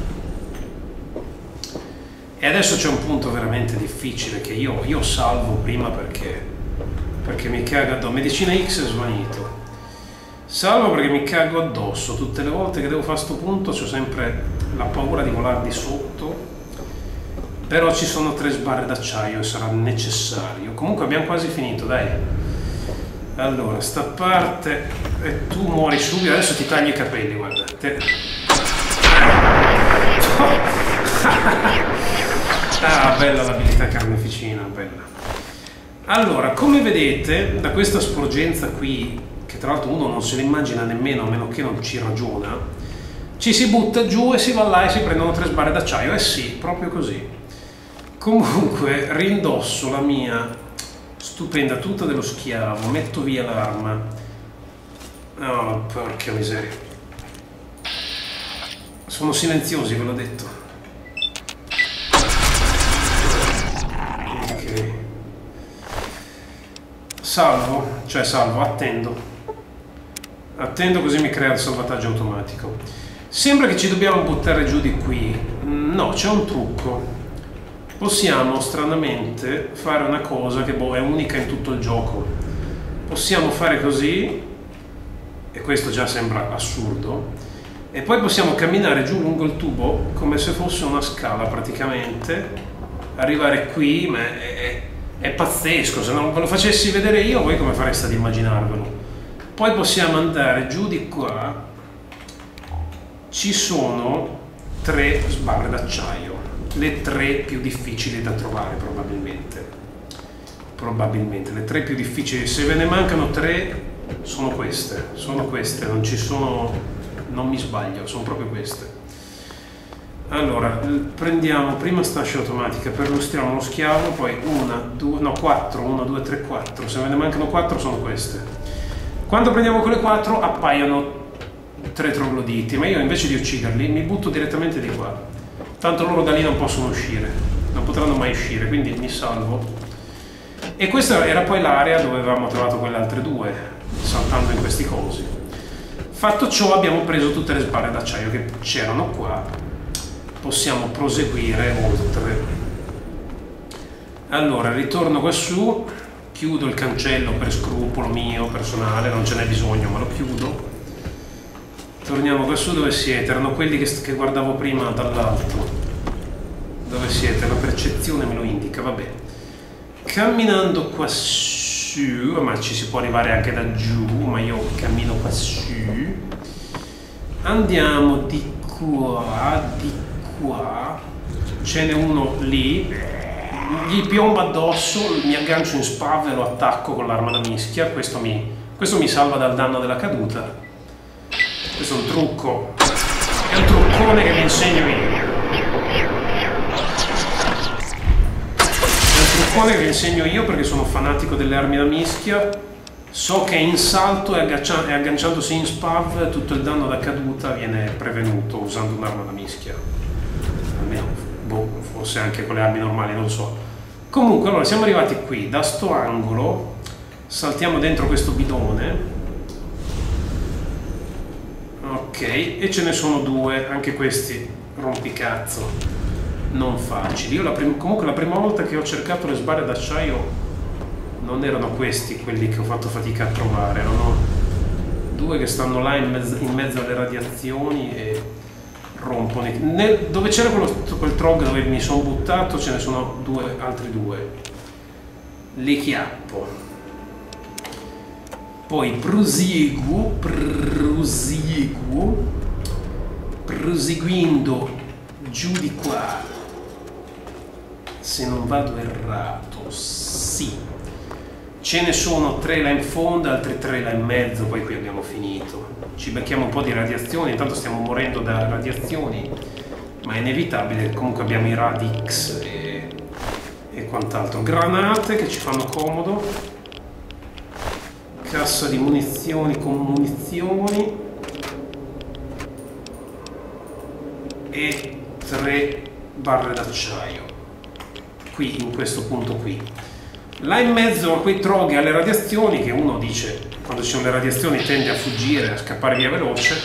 e adesso c'è un punto veramente difficile che io salvo prima perché mi cago addosso. Medicina X è svanito. Salvo perché mi cago addosso. Tutte le volte che devo fare sto punto c'ho sempre la paura di volare di sotto, però ci sono 3 sbarre d'acciaio e sarà necessario. Comunque abbiamo quasi finito, dai. Allora, sta parte e tu muori subito, adesso ti taglio i capelli, guarda. Ah, bella l'abilità carneficina, bella. Allora, come vedete, da questa sporgenza qui, che tra l'altro uno non se ne immagina nemmeno, a meno che non ci ragiona, ci si butta giù e si va là e si prendono 3 sbarre d'acciaio, eh sì, proprio così. Comunque, rindosso la mia stupenda tuta dello schiavo, metto via l'arma. Oh, porca miseria. Sono silenziosi, ve l'ho detto. Ok. Salvo, attendo. Attendo così mi crea il salvataggio automatico. Sembra che ci dobbiamo buttare giù di qui. No, c'è un trucco. Possiamo stranamente fare una cosa che è unica in tutto il gioco. Possiamo fare così, e questo già sembra assurdo, e poi possiamo camminare giù lungo il tubo come se fosse una scala praticamente, arrivare qui, ma è pazzesco, se non ve lo facessi vedere io voi come fareste ad immaginarvelo. Poi possiamo andare giù di qua, ci sono 3 sbarre d'acciaio. Le 3 più difficili da trovare probabilmente le 3 più difficili. Se ve ne mancano 3 sono queste, non ci sono, non mi sbaglio, sono proprio queste. Allora prendiamo prima stascia automatica, perlustriamo lo schiavo, poi 4, 1, 2, 3, 4. Se ve ne mancano 4 sono queste. Quando prendiamo quelle 4 appaiono 3 trogloditi, ma io invece di ucciderli mi butto direttamente di qua. Tanto loro da lì non possono uscire, non potranno mai uscire, quindi mi salvo. E questa era poi l'area dove avevamo trovato quelle altre 2, saltando in questi cosi. Fatto ciò abbiamo preso tutte le sbarre d'acciaio che c'erano qua. Possiamo proseguire oltre. Allora, ritorno qua su, chiudo il cancello per scrupolo mio, personale, non ce n'è bisogno, ma lo chiudo. Torniamo qua su, dove siete? Erano quelli che guardavo prima dall'alto. Dove siete? La percezione me lo indica, vabbè. Camminando qua su, ma ci si può arrivare anche da giù, ma io cammino qua su. Andiamo di qua, Ce n'è uno lì. gli piombo addosso, mi aggancio in spav e lo attacco con l'arma da mischia. Questo mi salva dal danno della caduta. Questo è un trucco, è un truccone che vi insegno io. È un truccone che vi insegno io perché sono fanatico delle armi da mischia. So che in salto e agganciandosi in spav tutto il danno da caduta viene prevenuto usando un'arma da mischia. Almeno, boh, forse anche con le armi normali, non so. Comunque, allora, siamo arrivati qui, da sto angolo, saltiamo dentro questo bidone. Ok, e ce ne sono due, anche questi rompicazzo, non facili. Io comunque la prima volta che ho cercato le sbarre d'acciaio non erano questi quelli che ho fatto fatica a trovare, erano due che stanno là in mezzo alle radiazioni e rompono. Dove c'era quel trog dove mi sono buttato ce ne sono altri due. Li chiappo. Poi proseguendo giù di qua, se non vado errato, sì. Ce ne sono 3 là in fondo, altri 3 là in mezzo, poi qui abbiamo finito. Ci becchiamo un po' di radiazioni, intanto stiamo morendo da radiazioni, ma è inevitabile, comunque abbiamo i Radix e quant'altro. Granate che ci fanno comodo, cassa di munizioni con munizioni e 3 barre d'acciaio, qui in questo punto qui. Là in mezzo a quei troghi e alle radiazioni, che uno dice quando ci sono le radiazioni tende a fuggire, a scappare via veloce,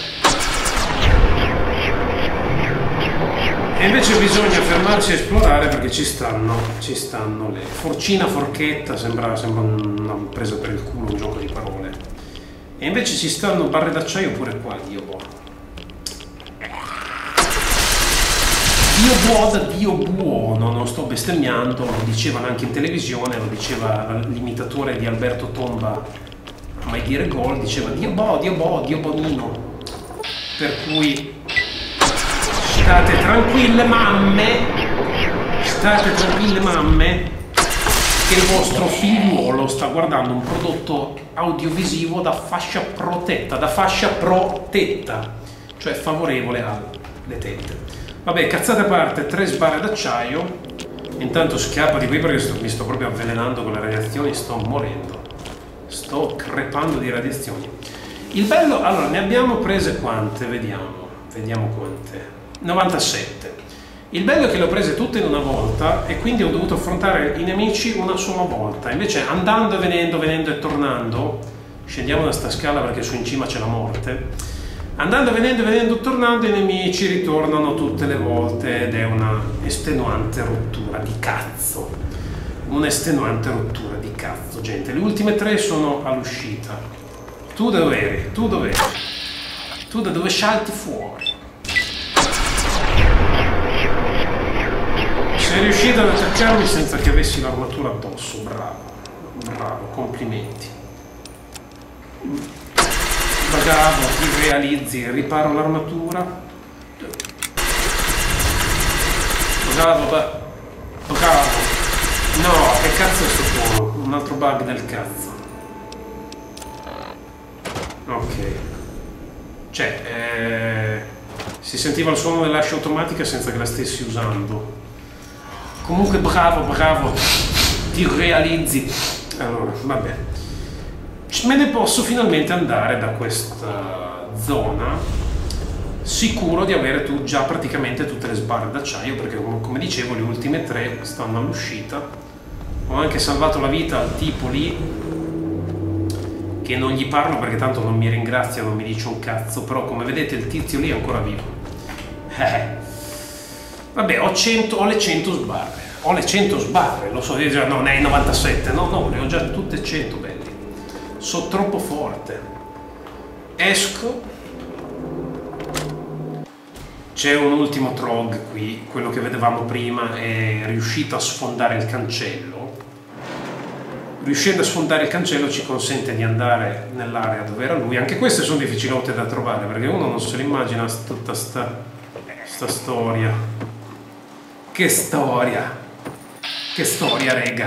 e invece bisogna fermarci a esplorare perché ci stanno le forcina, forchetta, sembra una presa per il culo, un gioco di parole, e invece ci stanno barre d'acciaio pure qua. Dio buono, Dio buono, non sto bestemmiando, lo dicevano anche in televisione, lo diceva l'imitatore di Alberto Tomba a Mai Dire Gol, diceva Dio bonino. Per cui state tranquille mamme, che il vostro figliuolo sta guardando un prodotto audiovisivo da fascia protetta, cioè favorevole alle tette. Vabbè, cazzate a parte, 3 sbarre d'acciaio. Intanto scappa di qui perché mi sto proprio avvelenando con le radiazioni, sto morendo. Sto crepando di radiazioni. Il bello, allora, ne abbiamo prese quante? Vediamo quante. 97. Il bello è che le ho prese tutte in una volta e quindi ho dovuto affrontare i nemici una sola volta. Invece andando e venendo e tornando, scendiamo da sta scala perché su in cima c'è la morte. Andando, venendo e tornando, i nemici ritornano tutte le volte ed è una estenuante rottura di cazzo. Gente. Le ultime 3 sono all'uscita. Tu dove eri? Tu da dove salti fuori? Sei riuscito ad attaccarmi senza che avessi l'armatura addosso. Bravo, complimenti. Bravo, ti realizzi, riparo l'armatura. Bravo. No, che cazzo è sto tuono? Un altro bug del cazzo. Ok. Cioè, si sentiva il suono dell'ascia automatica senza che la stessi usando. Comunque bravo, ti realizzi. Allora, vabbè. Me ne posso finalmente andare da questa zona sicuro di avere già praticamente tutte le sbarre d'acciaio, perché come dicevo le ultime 3 stanno all'uscita. Ho anche salvato la vita al tipo lì, che non gli parlo perché tanto non mi ringrazia, non mi dice un cazzo, però come vedete il tizio lì è ancora vivo. Vabbè, ho le 100 sbarre, lo so, già, no, ne hai 97, no, le ho già tutte 100, belli. Sono troppo forte. Esco. C'è un ultimo trog qui, quello che vedevamo prima è riuscito a sfondare il cancello. Riuscendo a sfondare il cancello ci consente di andare nell'area dove era lui. Anche queste sono difficilotte da trovare perché uno non se l'immagina tutta sta storia. Che storia! Che storia, rega.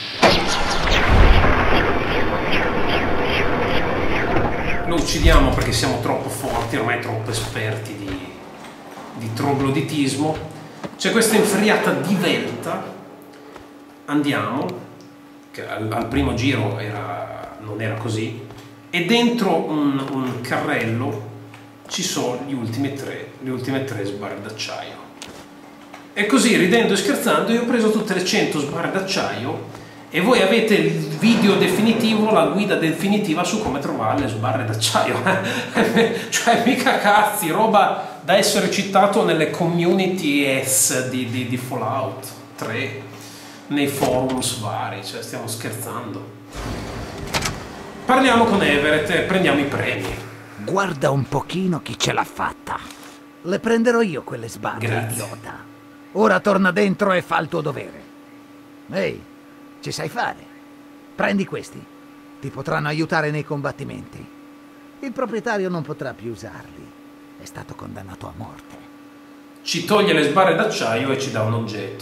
Lo uccidiamo perché siamo troppo forti, ormai troppo esperti di trogloditismo. C'è questa inferriata divelta. Andiamo, che al primo giro non era così, e dentro un carrello ci sono le ultime tre sbarre d'acciaio. E così, ridendo e scherzando, io ho preso tutte le 100 sbarre d'acciaio e voi avete il video definitivo, la guida definitiva su come trovare le sbarre d'acciaio. Cioè, mica cazzi, roba da essere citato nelle communities di Fallout 3, nei forums vari, cioè stiamo scherzando. Parliamo con Everett e prendiamo i premi. Guarda un pochino chi ce l'ha fatta. Le prenderò io quelle sbarre, grazie. Idiota. Ora torna dentro e fa il tuo dovere. Ehi, ci sai fare? Prendi questi. Ti potranno aiutare nei combattimenti. Il proprietario non potrà più usarli. È stato condannato a morte. Ci toglie le sbarre d'acciaio e ci dà un oggetto.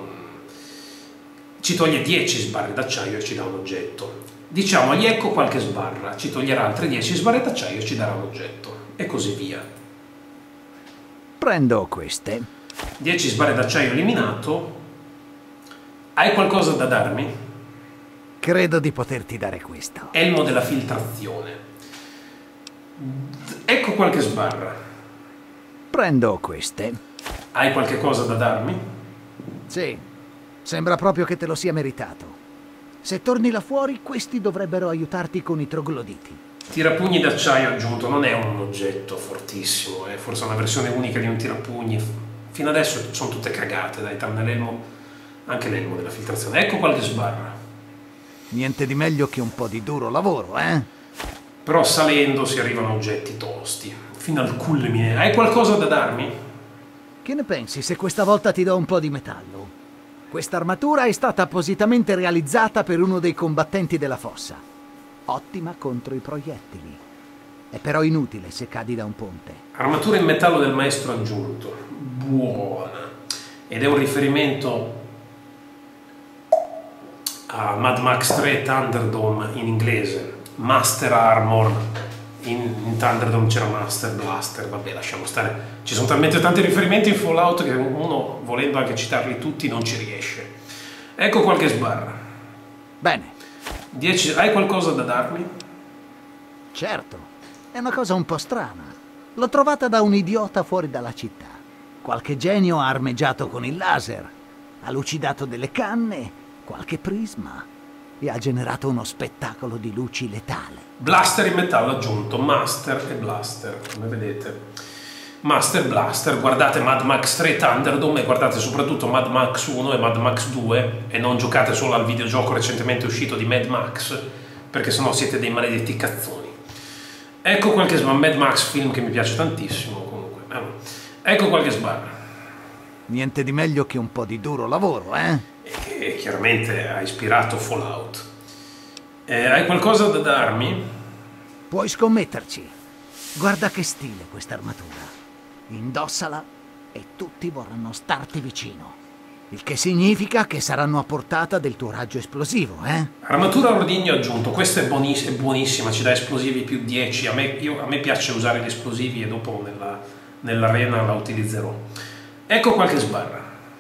Ci toglie 10 sbarre d'acciaio e ci dà un oggetto. Diciamogli ecco qualche sbarra. Ci toglierà altre 10 sbarre d'acciaio e ci darà un oggetto. E così via. Prendo queste. 10 sbarre d'acciaio eliminato. Hai qualcosa da darmi? Credo di poterti dare questo. Elmo della filtrazione. Ecco qualche sbarra. Prendo queste. Hai qualche cosa da darmi? Sì. Sembra proprio che te lo sia meritato. Se torni là fuori, questi dovrebbero aiutarti con i trogloditi. Tirapugni d'acciaio aggiunto. Non è un oggetto fortissimo. È forse una versione unica di un tirapugni. Fino adesso sono tutte cagate, dai, tranne l'elmo. Anche l'elmo della filtrazione. Ecco qualche sbarra. Niente di meglio che un po' di duro lavoro, eh? Però salendo si arrivano a oggetti tosti. Fino al culmine. Hai qualcosa da darmi? Che ne pensi se questa volta ti do un po' di metallo? Questa armatura è stata appositamente realizzata per uno dei combattenti della fossa. Ottima contro i proiettili. È però inutile se cadi da un ponte. Armatura in metallo del maestro aggiunto. Buona. Ed è un riferimento a Mad Max 3 Thunderdome in inglese. Master Armor. In Thunderdome c'era Master Blaster. Vabbè, lasciamo stare. Ci sono talmente tanti riferimenti in Fallout che uno, volendo anche citarli tutti, non ci riesce. Ecco qualche sbarra. Bene. 10. Hai qualcosa da darmi? Certo. È una cosa un po' strana. L'ho trovata da un idiota fuori dalla città. Qualche genio ha armeggiato con il laser, ha lucidato delle canne, qualche prisma e ha generato uno spettacolo di luci letale. Blaster in metallo aggiunto, Master e Blaster, come vedete. Master Blaster, guardate Mad Max 3 Thunderdome e guardate soprattutto Mad Max 1 e Mad Max 2 e non giocate solo al videogioco recentemente uscito di Mad Max, perché sennò siete dei maledetti cazzoni. Ecco qualche sbarra. Mad Max, film che mi piace tantissimo comunque. Ecco qualche sbarra. Niente di meglio che un po' di duro lavoro, eh? E che chiaramente ha ispirato Fallout. Hai qualcosa da darmi? Puoi scommetterci. Guarda che stile questa armatura. Indossala e tutti vorranno starti vicino. Il che significa che saranno a portata del tuo raggio esplosivo, eh? Armatura ordigno aggiunto, questa è buonissima, ci dà esplosivi più 10. A me piace usare gli esplosivi e dopo nell'arena la utilizzerò. Ecco qualche sbarra.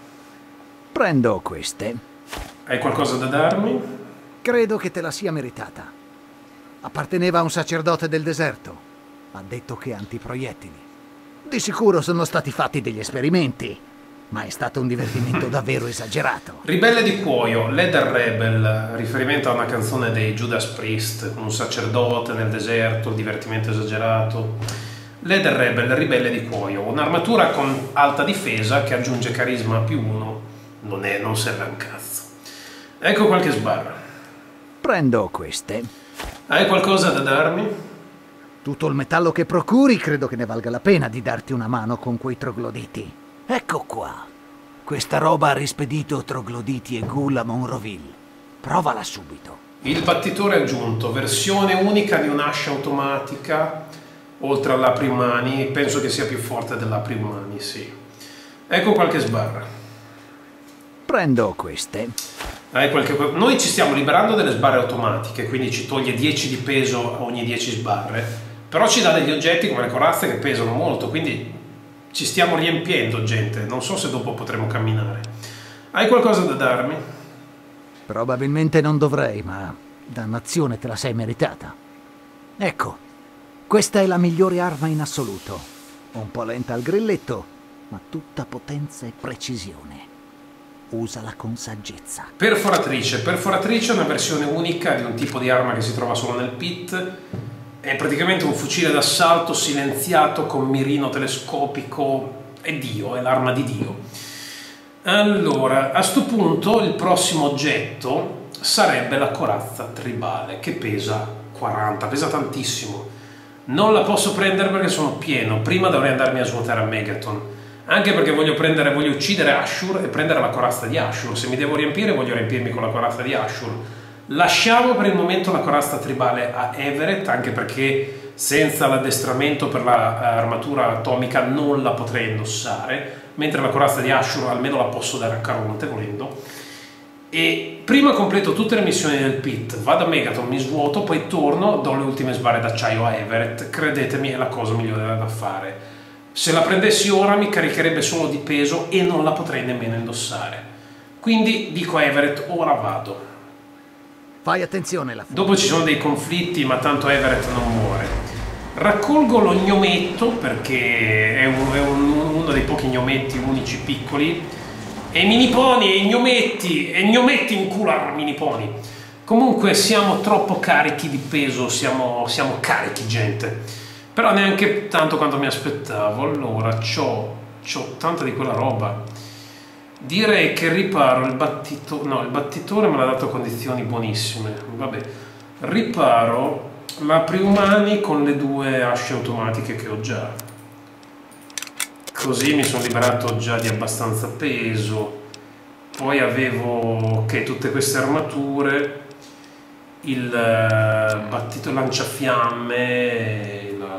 Prendo queste. Hai qualcosa da darmi? Credo che te la sia meritata. Apparteneva a un sacerdote del deserto. Ha detto che è antiproiettili. Di sicuro sono stati fatti degli esperimenti, ma è stato un divertimento davvero esagerato. Ribelle di cuoio, Leather Rebel, riferimento a una canzone dei Judas Priest, un sacerdote nel deserto, divertimento esagerato. Leather Rebel, ribelle di cuoio, un'armatura con alta difesa che aggiunge carisma più 1, non serve a un cazzo. Ecco qualche sbarra. Prendo queste. Hai qualcosa da darmi? Tutto il metallo che procuri credo che ne valga la pena di darti una mano con quei trogloditi. Ecco qua. Questa roba ha rispedito trogloditi e ghoul a Monroville. Provala subito. Il battitore aggiunto, versione unica di un'ascia automatica, oltre all'aprimani, penso che sia più forte dell'aprimani, sì. Ecco qualche sbarra. Prendo queste. Noi ci stiamo liberando delle sbarre automatiche, quindi ci toglie 10 di peso a ogni 10 sbarre, però ci dà degli oggetti come le corazze che pesano molto, quindi ci stiamo riempiendo, gente. Non so se dopo potremo camminare. Hai qualcosa da darmi? Probabilmente non dovrei, ma dannazione te la sei meritata. Ecco, questa è la migliore arma in assoluto. Un po' lenta al grilletto, ma tutta potenza e precisione. Usala con saggezza. Perforatrice. Perforatrice è una versione unica di un tipo di arma che si trova solo nel pit. È praticamente un fucile d'assalto silenziato con mirino telescopico. È Dio, è l'arma di Dio. Allora, a sto punto il prossimo oggetto sarebbe la corazza tribale, che pesa 40, pesa tantissimo. Non la posso prendere perché sono pieno. Prima dovrei andarmi a svuotare a Megaton. Anche perché voglio uccidere Ashur e prendere la corazza di Ashur. Se mi devo riempire, voglio riempirmi con la corazza di Ashur. Lasciamo per il momento la corazza tribale a Everett, anche perché senza l'addestramento per l'armatura atomica non la potrei indossare, mentre la corazza di Ashur almeno la posso dare a Caronte, volendo. E prima completo tutte le missioni del pit, vado a Megaton, mi svuoto, poi torno, do le ultime sbarre d'acciaio a Everett. Credetemi, è la cosa migliore da fare. Se la prendessi ora mi caricherebbe solo di peso e non la potrei nemmeno indossare. Quindi dico a Everett, ora vado. Fai attenzione là. Dopo ci sono dei conflitti, ma tanto Everett non muore. Raccolgo lo gnometto, perché è uno dei pochi gnometti unici piccoli. E i miniponi, e i gnometti in culo a miniponi. Comunque siamo troppo carichi di peso, siamo carichi, gente. Però neanche tanto quanto mi aspettavo. Allora, c'ho tanta di quella roba. Direi che riparo il battitore. No, il battitore me l'ha dato a condizioni buonissime. Vabbè. Riparo l'apri-umani con le 2 asce automatiche che ho già. Così mi sono liberato già di abbastanza peso. Poi avevo tutte queste armature, il battito lanciafiamme,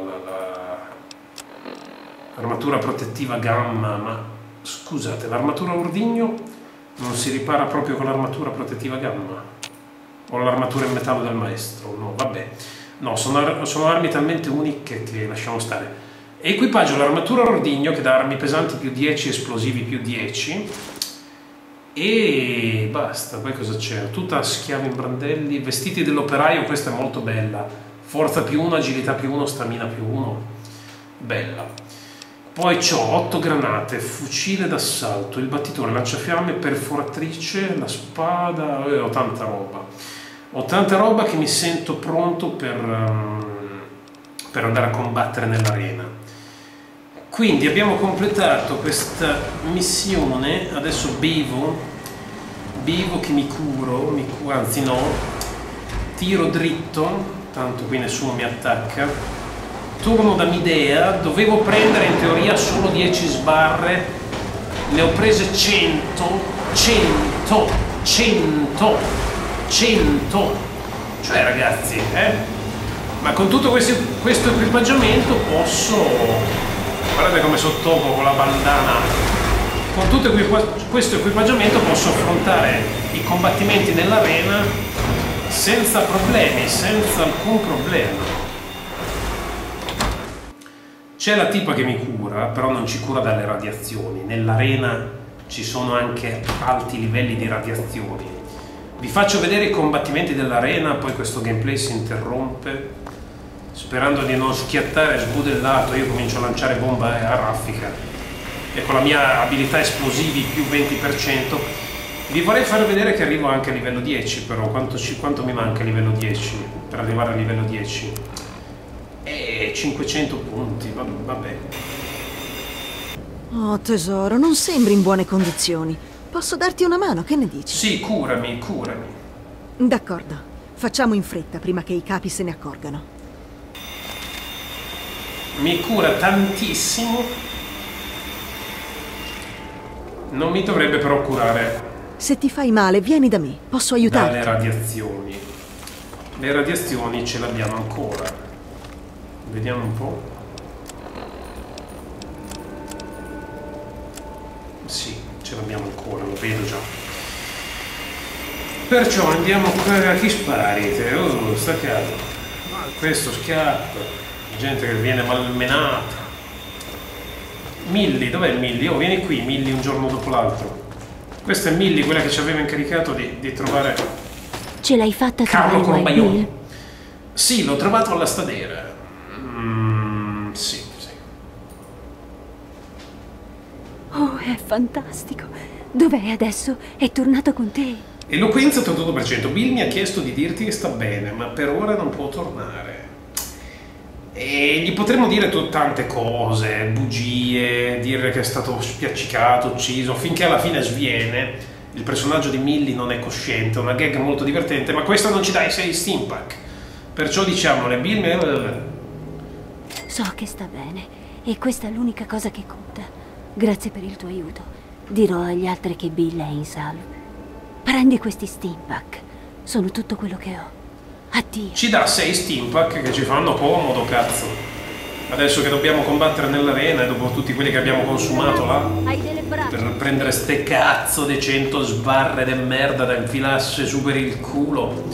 l'armatura protettiva gamma. Ma scusate, l'armatura ordigno non si ripara proprio con l'armatura protettiva gamma? O l'armatura in metallo del maestro? No, vabbè. No, sono armi talmente uniche che lasciamo stare. Equipaggio l'armatura ordigno che dà armi pesanti più 10, esplosivi più 10. E basta. Poi cosa c'è? Tutta schiavi in brandelli, vestiti dell'operaio, questa è molto bella. Forza più 1, agilità più 1, stamina più 1. Bella. Poi ho 8 granate, fucile d'assalto, il battitore, lanciafiamme, perforatrice, la spada, ho tanta roba. Ho tanta roba che mi sento pronto per andare a combattere nell'arena. Quindi abbiamo completato questa missione, adesso bevo che mi curo, anzi no, tiro dritto, tanto qui nessuno mi attacca, torno da Midea, dovevo prendere in teoria solo 10 sbarre, ne ho prese 100, cioè ragazzi, ma con tutto questo equipaggiamento posso... Guardate come sottopo con la bandana. Con tutto questo equipaggiamento posso affrontare i combattimenti nell'arena senza problemi, senza alcun problema. C'è la tipa che mi cura, però non ci cura dalle radiazioni. Nell'arena ci sono anche alti livelli di radiazioni. Vi faccio vedere i combattimenti dell'arena, poi questo gameplay si interrompe. Sperando di non schiattare sbudellato, io comincio a lanciare bomba a raffica e con la mia abilità esplosivi più 20%. Vi vorrei far vedere che arrivo anche a livello 10, però quanto mi manca a livello 10 per arrivare a livello 10? 500 punti, vabbè. Oh tesoro, non sembri in buone condizioni. Posso darti una mano, che ne dici? Sì, curami. D'accordo, facciamo in fretta prima che i capi se ne accorgano. Mi cura tantissimo. Non mi dovrebbe però curare. Se ti fai male, vieni da me, posso aiutarti. Dalle radiazioni. Le radiazioni ce l'abbiamo ancora. Vediamo un po'. Sì, ce ce l'abbiamo ancora, lo vedo già. Perciò andiamo a chi spari te? Oh, sta caso. Questo schiatta, gente che viene malmenata. Millie, dov'è Millie? Oh, vieni qui, Millie, un giorno dopo l'altro. Questa è Millie, quella che ci aveva incaricato di trovare... Ce l'hai fatta Carlo trovare Corbaglione. Sì, l'ho trovato alla stadera. Sì. Oh, è fantastico. Dov'è adesso? È tornato con te? Eloquenza 88%. Bill mi ha chiesto di dirti che sta bene, ma per ora non può tornare. E gli potremmo dire tante cose, bugie, dire che è stato spiaccicato, ucciso, finché alla fine sviene. Il personaggio di Millie non è cosciente, è una gag molto divertente, ma questa non ci dà i 6 steampack. Perciò diciamole, Bill... So che sta bene, e questa è l'unica cosa che conta. Grazie per il tuo aiuto. Dirò agli altri che Bill è in salvo. Prendi questi steampack, sono tutto quello che ho. Addio. Ci dà 6 steampack che ci fanno comodo, cazzo. Adesso che dobbiamo combattere nell'arena e dopo tutti quelli che abbiamo consumato là, per prendere ste cazzo di 100 sbarre de merda da infilarsi su per il culo.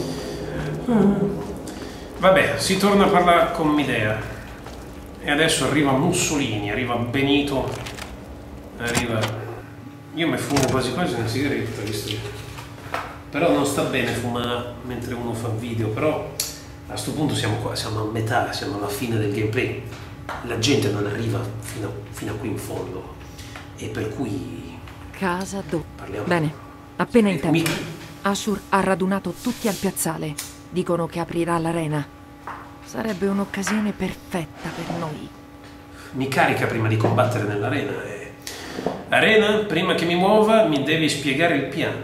Vabbè, si torna a parlare con Midea. E adesso arriva Mussolini, arriva Benito, arriva... Io mi fumo quasi quasi una sigaretta, visto? Però non sta bene fumare mentre uno fa video, però a sto punto siamo qua, siamo a metà, siamo alla fine del gameplay. La gente non arriva fino a qui in fondo. E per cui... Casa do... Parliamo. Bene, appena in tempo. Ashur ha radunato tutti al piazzale. Dicono che aprirà l'arena. Sarebbe un'occasione perfetta per noi. Mi carica prima di combattere nell'arena. Arena, prima che mi muova, mi devi spiegare il piano.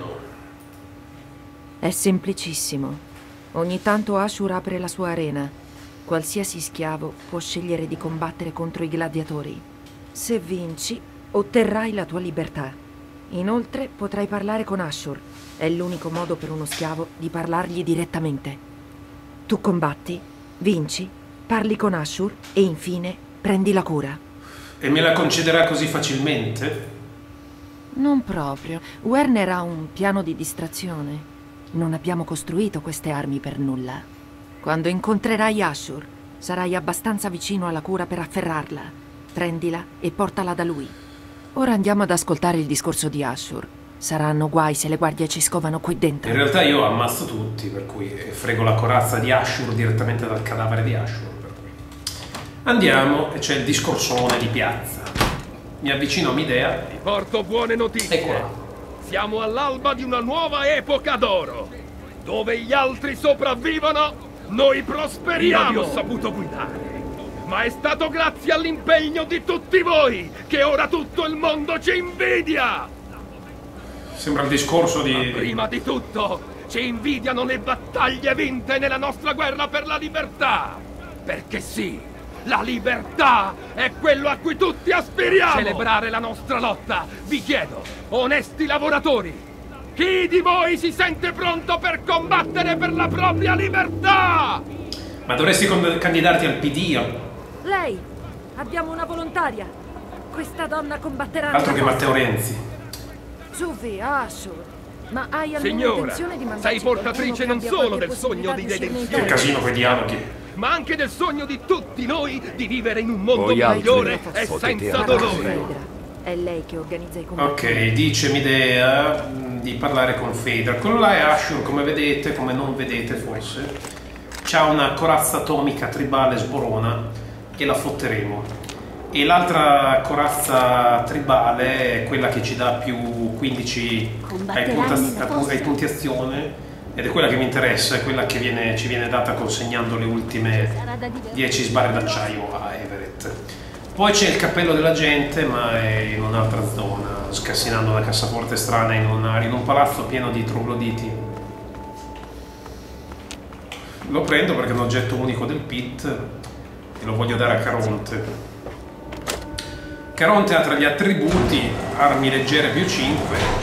È semplicissimo. Ogni tanto Ashur apre la sua arena. Qualsiasi schiavo può scegliere di combattere contro i gladiatori. Se vinci, otterrai la tua libertà. Inoltre potrai parlare con Ashur. È l'unico modo per uno schiavo di parlargli direttamente. Tu combatti, vinci, parli con Ashur e infine prendi la cura. E me la concederà così facilmente? Non proprio. Werner ha un piano di distrazione. Non abbiamo costruito queste armi per nulla. Quando incontrerai Ashur, sarai abbastanza vicino alla cura per afferrarla. Prendila e portala da lui. Ora andiamo ad ascoltare il discorso di Ashur. Saranno guai se le guardie ci scovano qui dentro. In realtà io ammazzo tutti, per cui frego la corazza di Ashur direttamente dal cadavere di Ashur. Per cui. Andiamo, e c'è il discorsone di piazza. Mi avvicino a Midea. Ti porto buone notizie. Ecco. Siamo all'alba di una nuova epoca d'oro. Dove gli altri sopravvivono, noi prosperiamo. Io vi ho saputo guidare. Ma è stato grazie all'impegno di tutti voi che ora tutto il mondo ci invidia. Sembra il discorso di... Ma prima di tutto, ci invidiano le battaglie vinte nella nostra guerra per la libertà. Perché sì, la libertà è quello a cui tutti aspiriamo. Per celebrare la nostra lotta, vi chiedo, onesti lavoratori, chi di voi si sente pronto per combattere per la propria libertà? Ma dovresti candidarti al PD. Lei, abbiamo una volontaria. Questa donna combatterà... Altro che Matteo Renzi. Suvi, Ashur, ma hai almeno Signora, intenzione di mandarci sei portatrice non solo del sogno di redenzione. Che casino quei dialoghi. Ma anche del sogno di tutti noi di vivere in un mondo migliore e senza dolore. È lei che organizza i combattenti. Ok, dice Midea di parlare con Phaedra. Quello là è Ashur, come vedete, come non vedete forse. C'ha una corazza atomica tribale sborona e la fotteremo. E l'altra corazza tribale è quella che ci dà più 15 ai punti azione. Ed è quella che mi interessa, è quella che ci viene data consegnando le ultime 10 sbarre d'acciaio a Everett. Poi c'è il cappello della gente, ma è in un'altra zona, scassinando una cassaforte strana in un palazzo pieno di trogloditi. Lo prendo perché è un oggetto unico del pit e lo voglio dare a Caronte. Caronte ha tra gli attributi armi leggere più 5.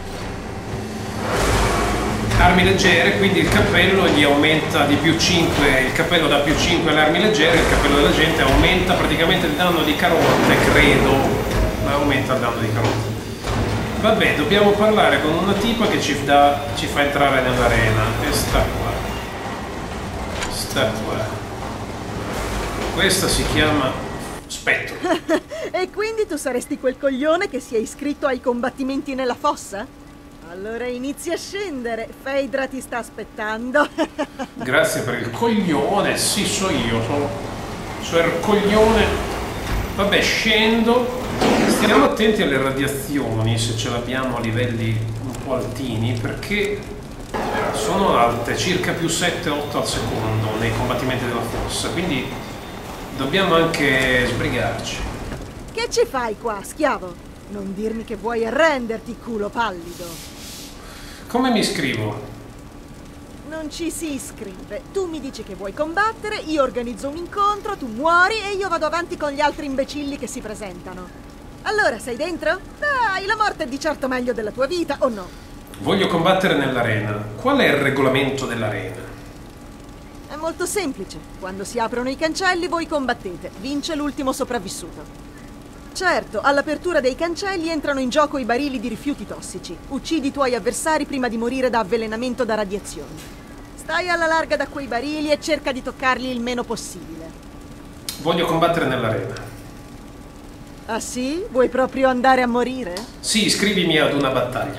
Armi leggere, quindi il cappello gli aumenta di più 5, il cappello da più 5 alle armi leggere, il cappello della gente aumenta praticamente il danno di Caronte, credo, ma aumenta il danno di Caronte. Vabbè, dobbiamo parlare con una tipa che ci fa entrare nell'arena. E sta qua. Sta qua. Questa si chiama Spettro. E quindi tu saresti quel coglione che si è iscritto ai combattimenti nella fossa? Allora inizi a scendere. Phaedra ti sta aspettando. Grazie per il coglione. Sì, so io. So il coglione. Vabbè, scendo. Stiamo attenti alle radiazioni, se ce l'abbiamo a livelli un po' altini, perché sono alte, circa più 7-8 al secondo nei combattimenti della fossa, quindi dobbiamo anche sbrigarci. Che ci fai qua, schiavo? Non dirmi che vuoi arrenderti, culo pallido. Come mi iscrivo? Non ci si iscrive. Tu mi dici che vuoi combattere, io organizzo un incontro, tu muori e io vado avanti con gli altri imbecilli che si presentano. Allora, sei dentro? Dai, la morte è di certo meglio della tua vita, o no? Voglio combattere nell'arena. Qual è il regolamento dell'arena? È molto semplice. Quando si aprono i cancelli, voi combattete. Vince l'ultimo sopravvissuto. Certo, all'apertura dei cancelli entrano in gioco i barili di rifiuti tossici. Uccidi i tuoi avversari prima di morire da avvelenamento da radiazioni. Stai alla larga da quei barili e cerca di toccarli il meno possibile. Voglio combattere nell'arena. Ah sì? Vuoi proprio andare a morire? Sì, iscrivimi ad una battaglia.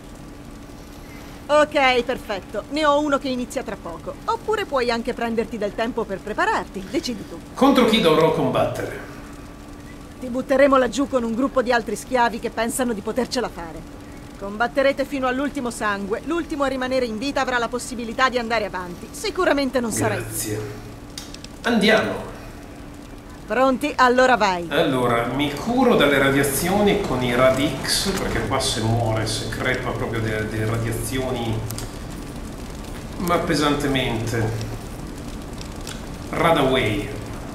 Ok, perfetto. Ne ho uno che inizia tra poco. Oppure puoi anche prenderti del tempo per prepararti. Decidi tu. Contro chi dovrò combattere? Ti butteremo laggiù con un gruppo di altri schiavi che pensano di potercela fare. Combatterete fino all'ultimo sangue. L'ultimo a rimanere in vita avrà la possibilità di andare avanti. Sicuramente non sarai. Grazie. Andiamo. Pronti? Allora vai. Allora, mi curo dalle radiazioni con i Radix, perché qua se muore, se crepa proprio delle radiazioni, ma pesantemente. Radaway.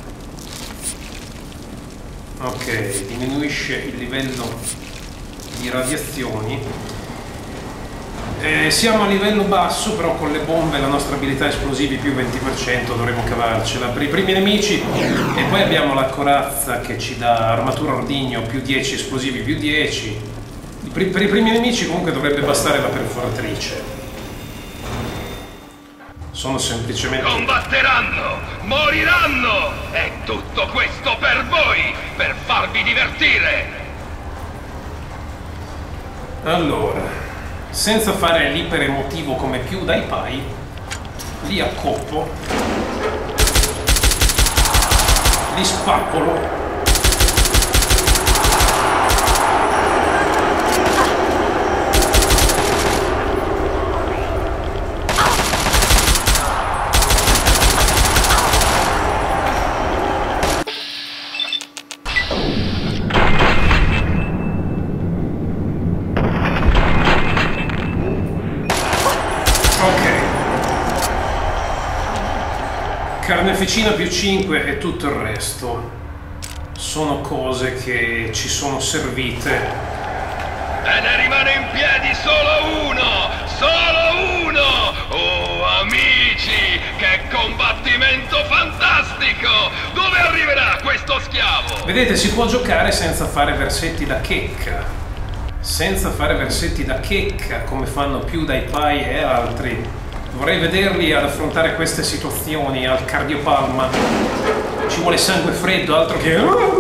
Ok, diminuisce il livello di radiazioni. Siamo a livello basso, però con le bombe la nostra abilità esplosivi più 20% dovremo cavarcela per i primi nemici, e poi abbiamo la corazza che ci dà armatura ordigno più 10, esplosivi più 10. Per i primi nemici comunque dovrebbe bastare la perforatrice. Sono semplicemente... Combatteranno! Moriranno! E tutto questo per voi! Per farvi divertire! Allora... senza fare l'iperemotivo come più dai pai, li accoppo, li spappolo. Carneficina più 5 e tutto il resto sono cose che ci sono servite. E ne rimane in piedi solo uno! Solo uno! Oh amici, che combattimento fantastico! Dove arriverà questo schiavo? Vedete, si può giocare senza fare versetti da checca. Senza fare versetti da checca come fanno più dai pai e altri. Vorrei vederli ad affrontare queste situazioni al cardiopalma. Ci vuole sangue freddo, altro che...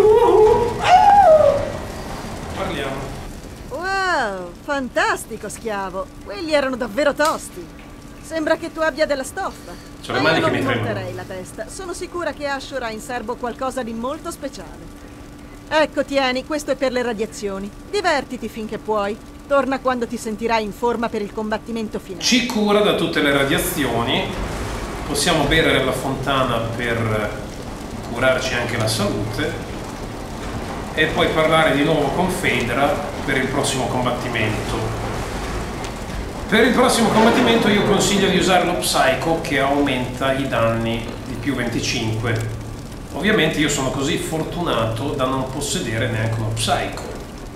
Parliamo. Wow, fantastico schiavo. Quelli erano davvero tosti. Sembra che tu abbia della stoffa. C'ho le mani che mi tremano. tremano. Non monterei la testa. Sono sicura che Ashura ha in serbo qualcosa di molto speciale. Ecco, tieni, questo è per le radiazioni. Divertiti finché puoi. Torna quando ti sentirai in forma per il combattimento finale. Ci cura da tutte le radiazioni. Possiamo bere della fontana per curarci anche la salute. E poi parlare di nuovo con Phaedra per il prossimo combattimento. Per il prossimo combattimento io consiglio di usare lo Psycho, che aumenta i danni di più 25. Ovviamente io sono così fortunato da non possedere neanche uno Psycho.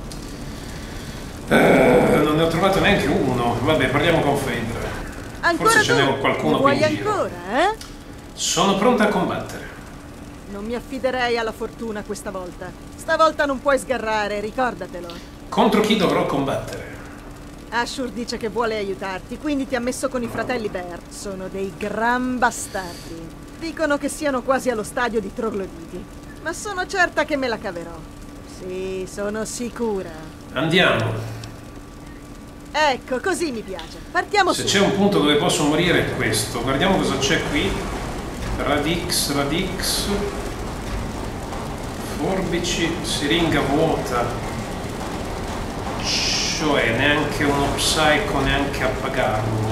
Non ne ho trovato neanche uno. Vabbè, parliamo con Phaedra. Ancora forse tu? ce n'è qualcuno Vuoi qui in giro. ancora, eh? Sono pronta a combattere. Non mi affiderei alla fortuna questa volta. Stavolta non puoi sgarrare, ricordatelo. Contro chi dovrò combattere? Ashur dice che vuole aiutarti, quindi ti ha messo con i fratelli Bear. Sono dei gran bastardi. Dicono che siano quasi allo stadio di trogloditi. Ma sono certa che me la caverò. Sì, sono sicura. Andiamo. Ecco, così mi piace. Partiamo Se su. c'è un punto dove posso morire è questo. Guardiamo cosa c'è qui. Radix. Forbici, siringa vuota. Cioè, neanche uno psycho, neanche a pagarlo.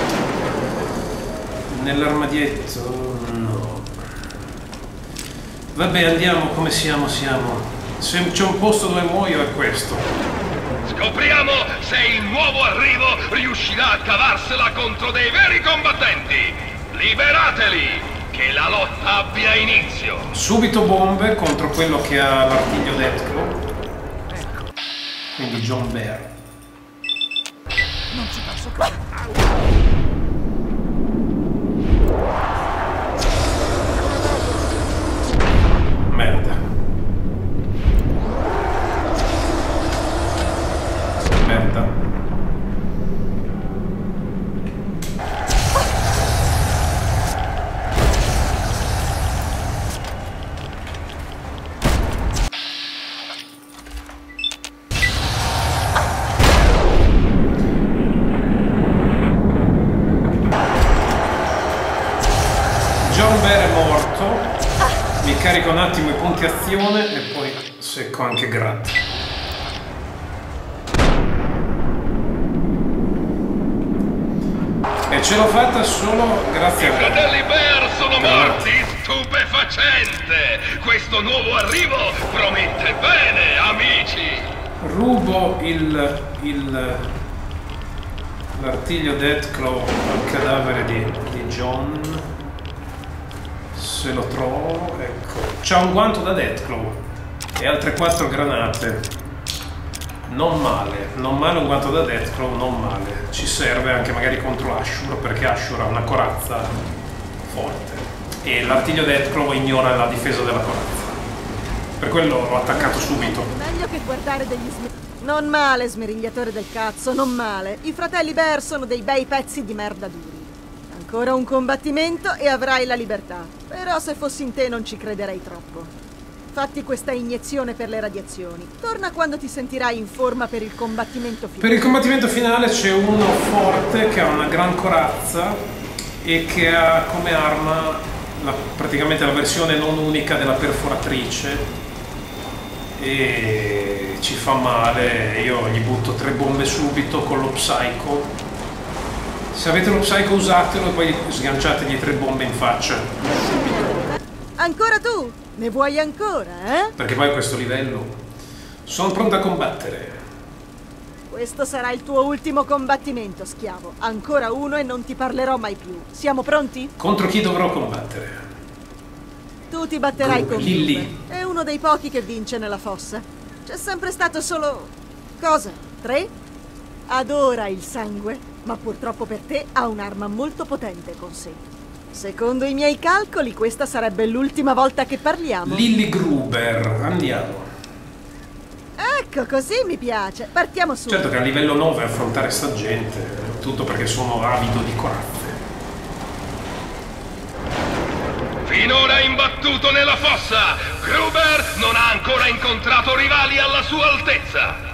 Nell'armadietto, no. Vabbè, andiamo come siamo. Se c'è un posto dove muoio è questo. Scopriamo se il nuovo arrivo riuscirà a cavarsela contro dei veri combattenti. Liberateli! Che la lotta abbia inizio! Subito bombe contro quello che ha l'artiglio Deathclaw. Quindi John Bear. Non ci posso credere. Merda. John Bear è morto. Mi carico un attimo i punti azione e poi secco anche Grat. E ce l'ho fatta solo grazie a I fratelli Bear sono morti! Stupefacente! Questo nuovo arrivo promette bene, amici! Rubo l'artiglio Deathclaw al cadavere di John. Se lo trovo, ecco. C'ha un guanto da Deathclaw e altre 4 granate. Non male un guanto da Deathclaw, non male. Ci serve anche magari contro Ashur, perché Ashur ha una corazza forte e l'artiglio Deathclaw ignora la difesa della corazza. Per quello l'ho attaccato subito. Meglio che guardare degli Non male, smerigliatore del cazzo, non male. I fratelli Bear sono dei bei pezzi di merda duri. Ancora un combattimento e avrai la libertà. Però se fossi in te non ci crederei troppo. Fatti questa iniezione per le radiazioni. Torna quando ti sentirai in forma per il combattimento finale. Per il combattimento finale c'è uno forte che ha una gran corazza e che ha come arma praticamente la versione non unica della perforatrice e ci fa male. Io gli butto 3 bombe subito con lo Psycho. Se avete lo Psycho usatelo e poi sganciategli 3 bombe in faccia. Ancora tu? Ne vuoi ancora, eh? Perché poi a questo livello sono pronto a combattere. Questo sarà il tuo ultimo combattimento, schiavo. Ancora uno e non ti parlerò mai più. Siamo pronti? Contro chi dovrò combattere? Tu ti batterai con Lilly. È uno dei pochi che vince nella fossa. C'è sempre stato solo... cosa? 3? Adora il sangue, ma purtroppo per te ha un'arma molto potente con sé. Secondo i miei calcoli, questa sarebbe l'ultima volta che parliamo. Lilly Gruber, andiamo. Ecco, così mi piace. Partiamo su. Certo che a livello 9 affrontare sta gente, tutto perché sono avido di corazze. Finora imbattuto nella fossa, Gruber non ha ancora incontrato rivali alla sua altezza.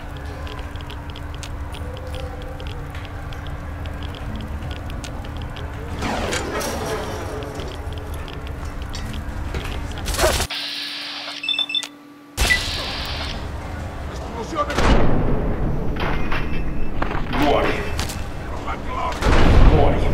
Muori. Muori.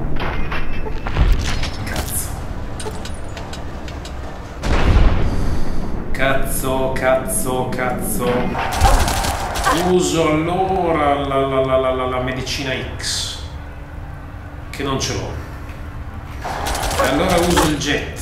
Cazzo. Uso allora la medicina X. Che non ce l'ho. E allora uso il jet.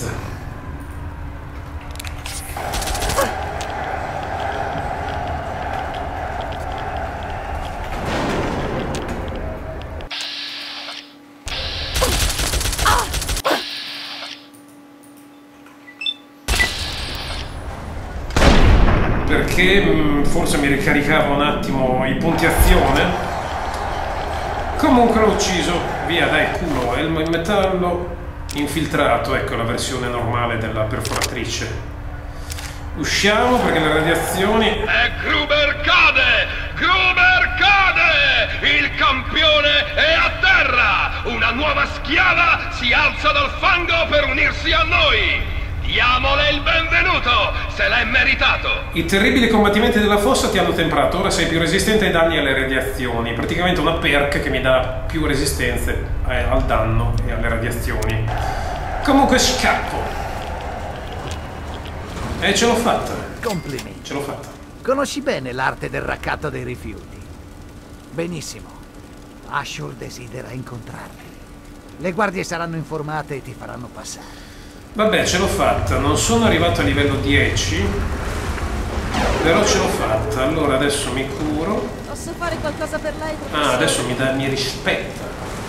perché forse mi ricaricavo un attimo i punti azione. Comunque l'ho ucciso. Via, dai, culo. Elmo in metallo infiltrato. Ecco la versione normale della perforatrice. Usciamo perché le radiazioni... E Gruber cade! Gruber cade! Il campione è a terra! Una nuova schiava si alza dal fango per unirsi a noi! Diamole il benvenuto! Se l'è meritato! I terribili combattimenti della fossa ti hanno temprato. Ora sei più resistente ai danni e alle radiazioni. Praticamente una perk che mi dà più resistenze al danno e alle radiazioni. Comunque scappo. Ce l'ho fatta. Complimenti. Ce l'ho fatta. Conosci bene l'arte del raccatto dei rifiuti. Benissimo. Ashur desidera incontrarti. Le guardie saranno informate e ti faranno passare. Vabbè, ce l'ho fatta. Non sono arrivato a livello 10, però ce l'ho fatta. Allora adesso mi curo. Posso fare qualcosa per lei? Ah, adesso mi rispetta.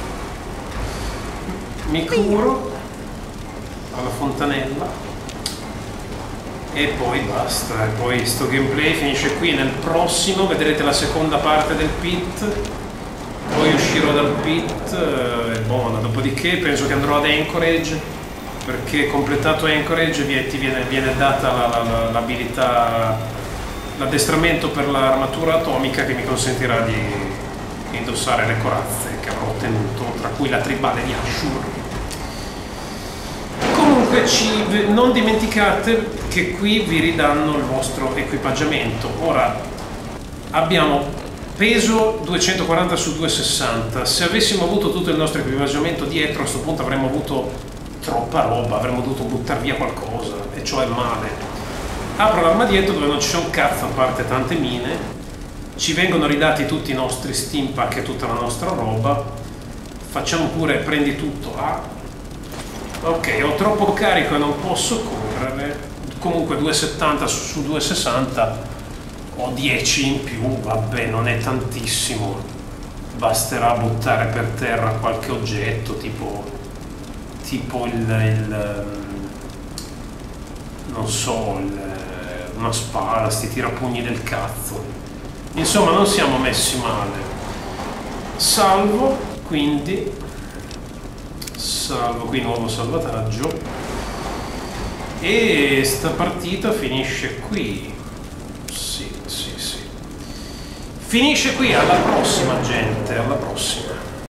Mi curo alla fontanella. E poi basta, e poi sto gameplay finisce qui. Nel prossimo vedrete la seconda parte del pit, poi uscirò dal pit e buona. Dopodiché penso che andrò ad Anchorage, perché completato Anchorage ti viene data l'abilità, l'addestramento per l'armatura atomica che mi consentirà di indossare le corazze che avrò ottenuto, tra cui la tribale di Ashur. Comunque non dimenticate che qui vi ridanno il vostro equipaggiamento. Ora abbiamo peso 240 su 260. Se avessimo avuto tutto il nostro equipaggiamento dietro, a questo punto avremmo avuto troppa roba, avremmo dovuto buttare via qualcosa, e ciò è male. Apro l'armadietto dove non ci sono cazzo, a parte tante mine. Ci vengono ridati tutti i nostri steampack e tutta la nostra roba. Facciamo pure prendi tutto. Ok, ho troppo carico e non posso correre. Comunque 2,70 su 2,60 ho 10 in più, vabbè, non è tantissimo. Basterà buttare per terra qualche oggetto, tipo non so, una spada, sti tirapugni del cazzo. Insomma, non siamo messi male. Salvo, quindi nuovo salvataggio, e sta partita finisce qui. Sì. Finisce qui, alla prossima gente, alla prossima.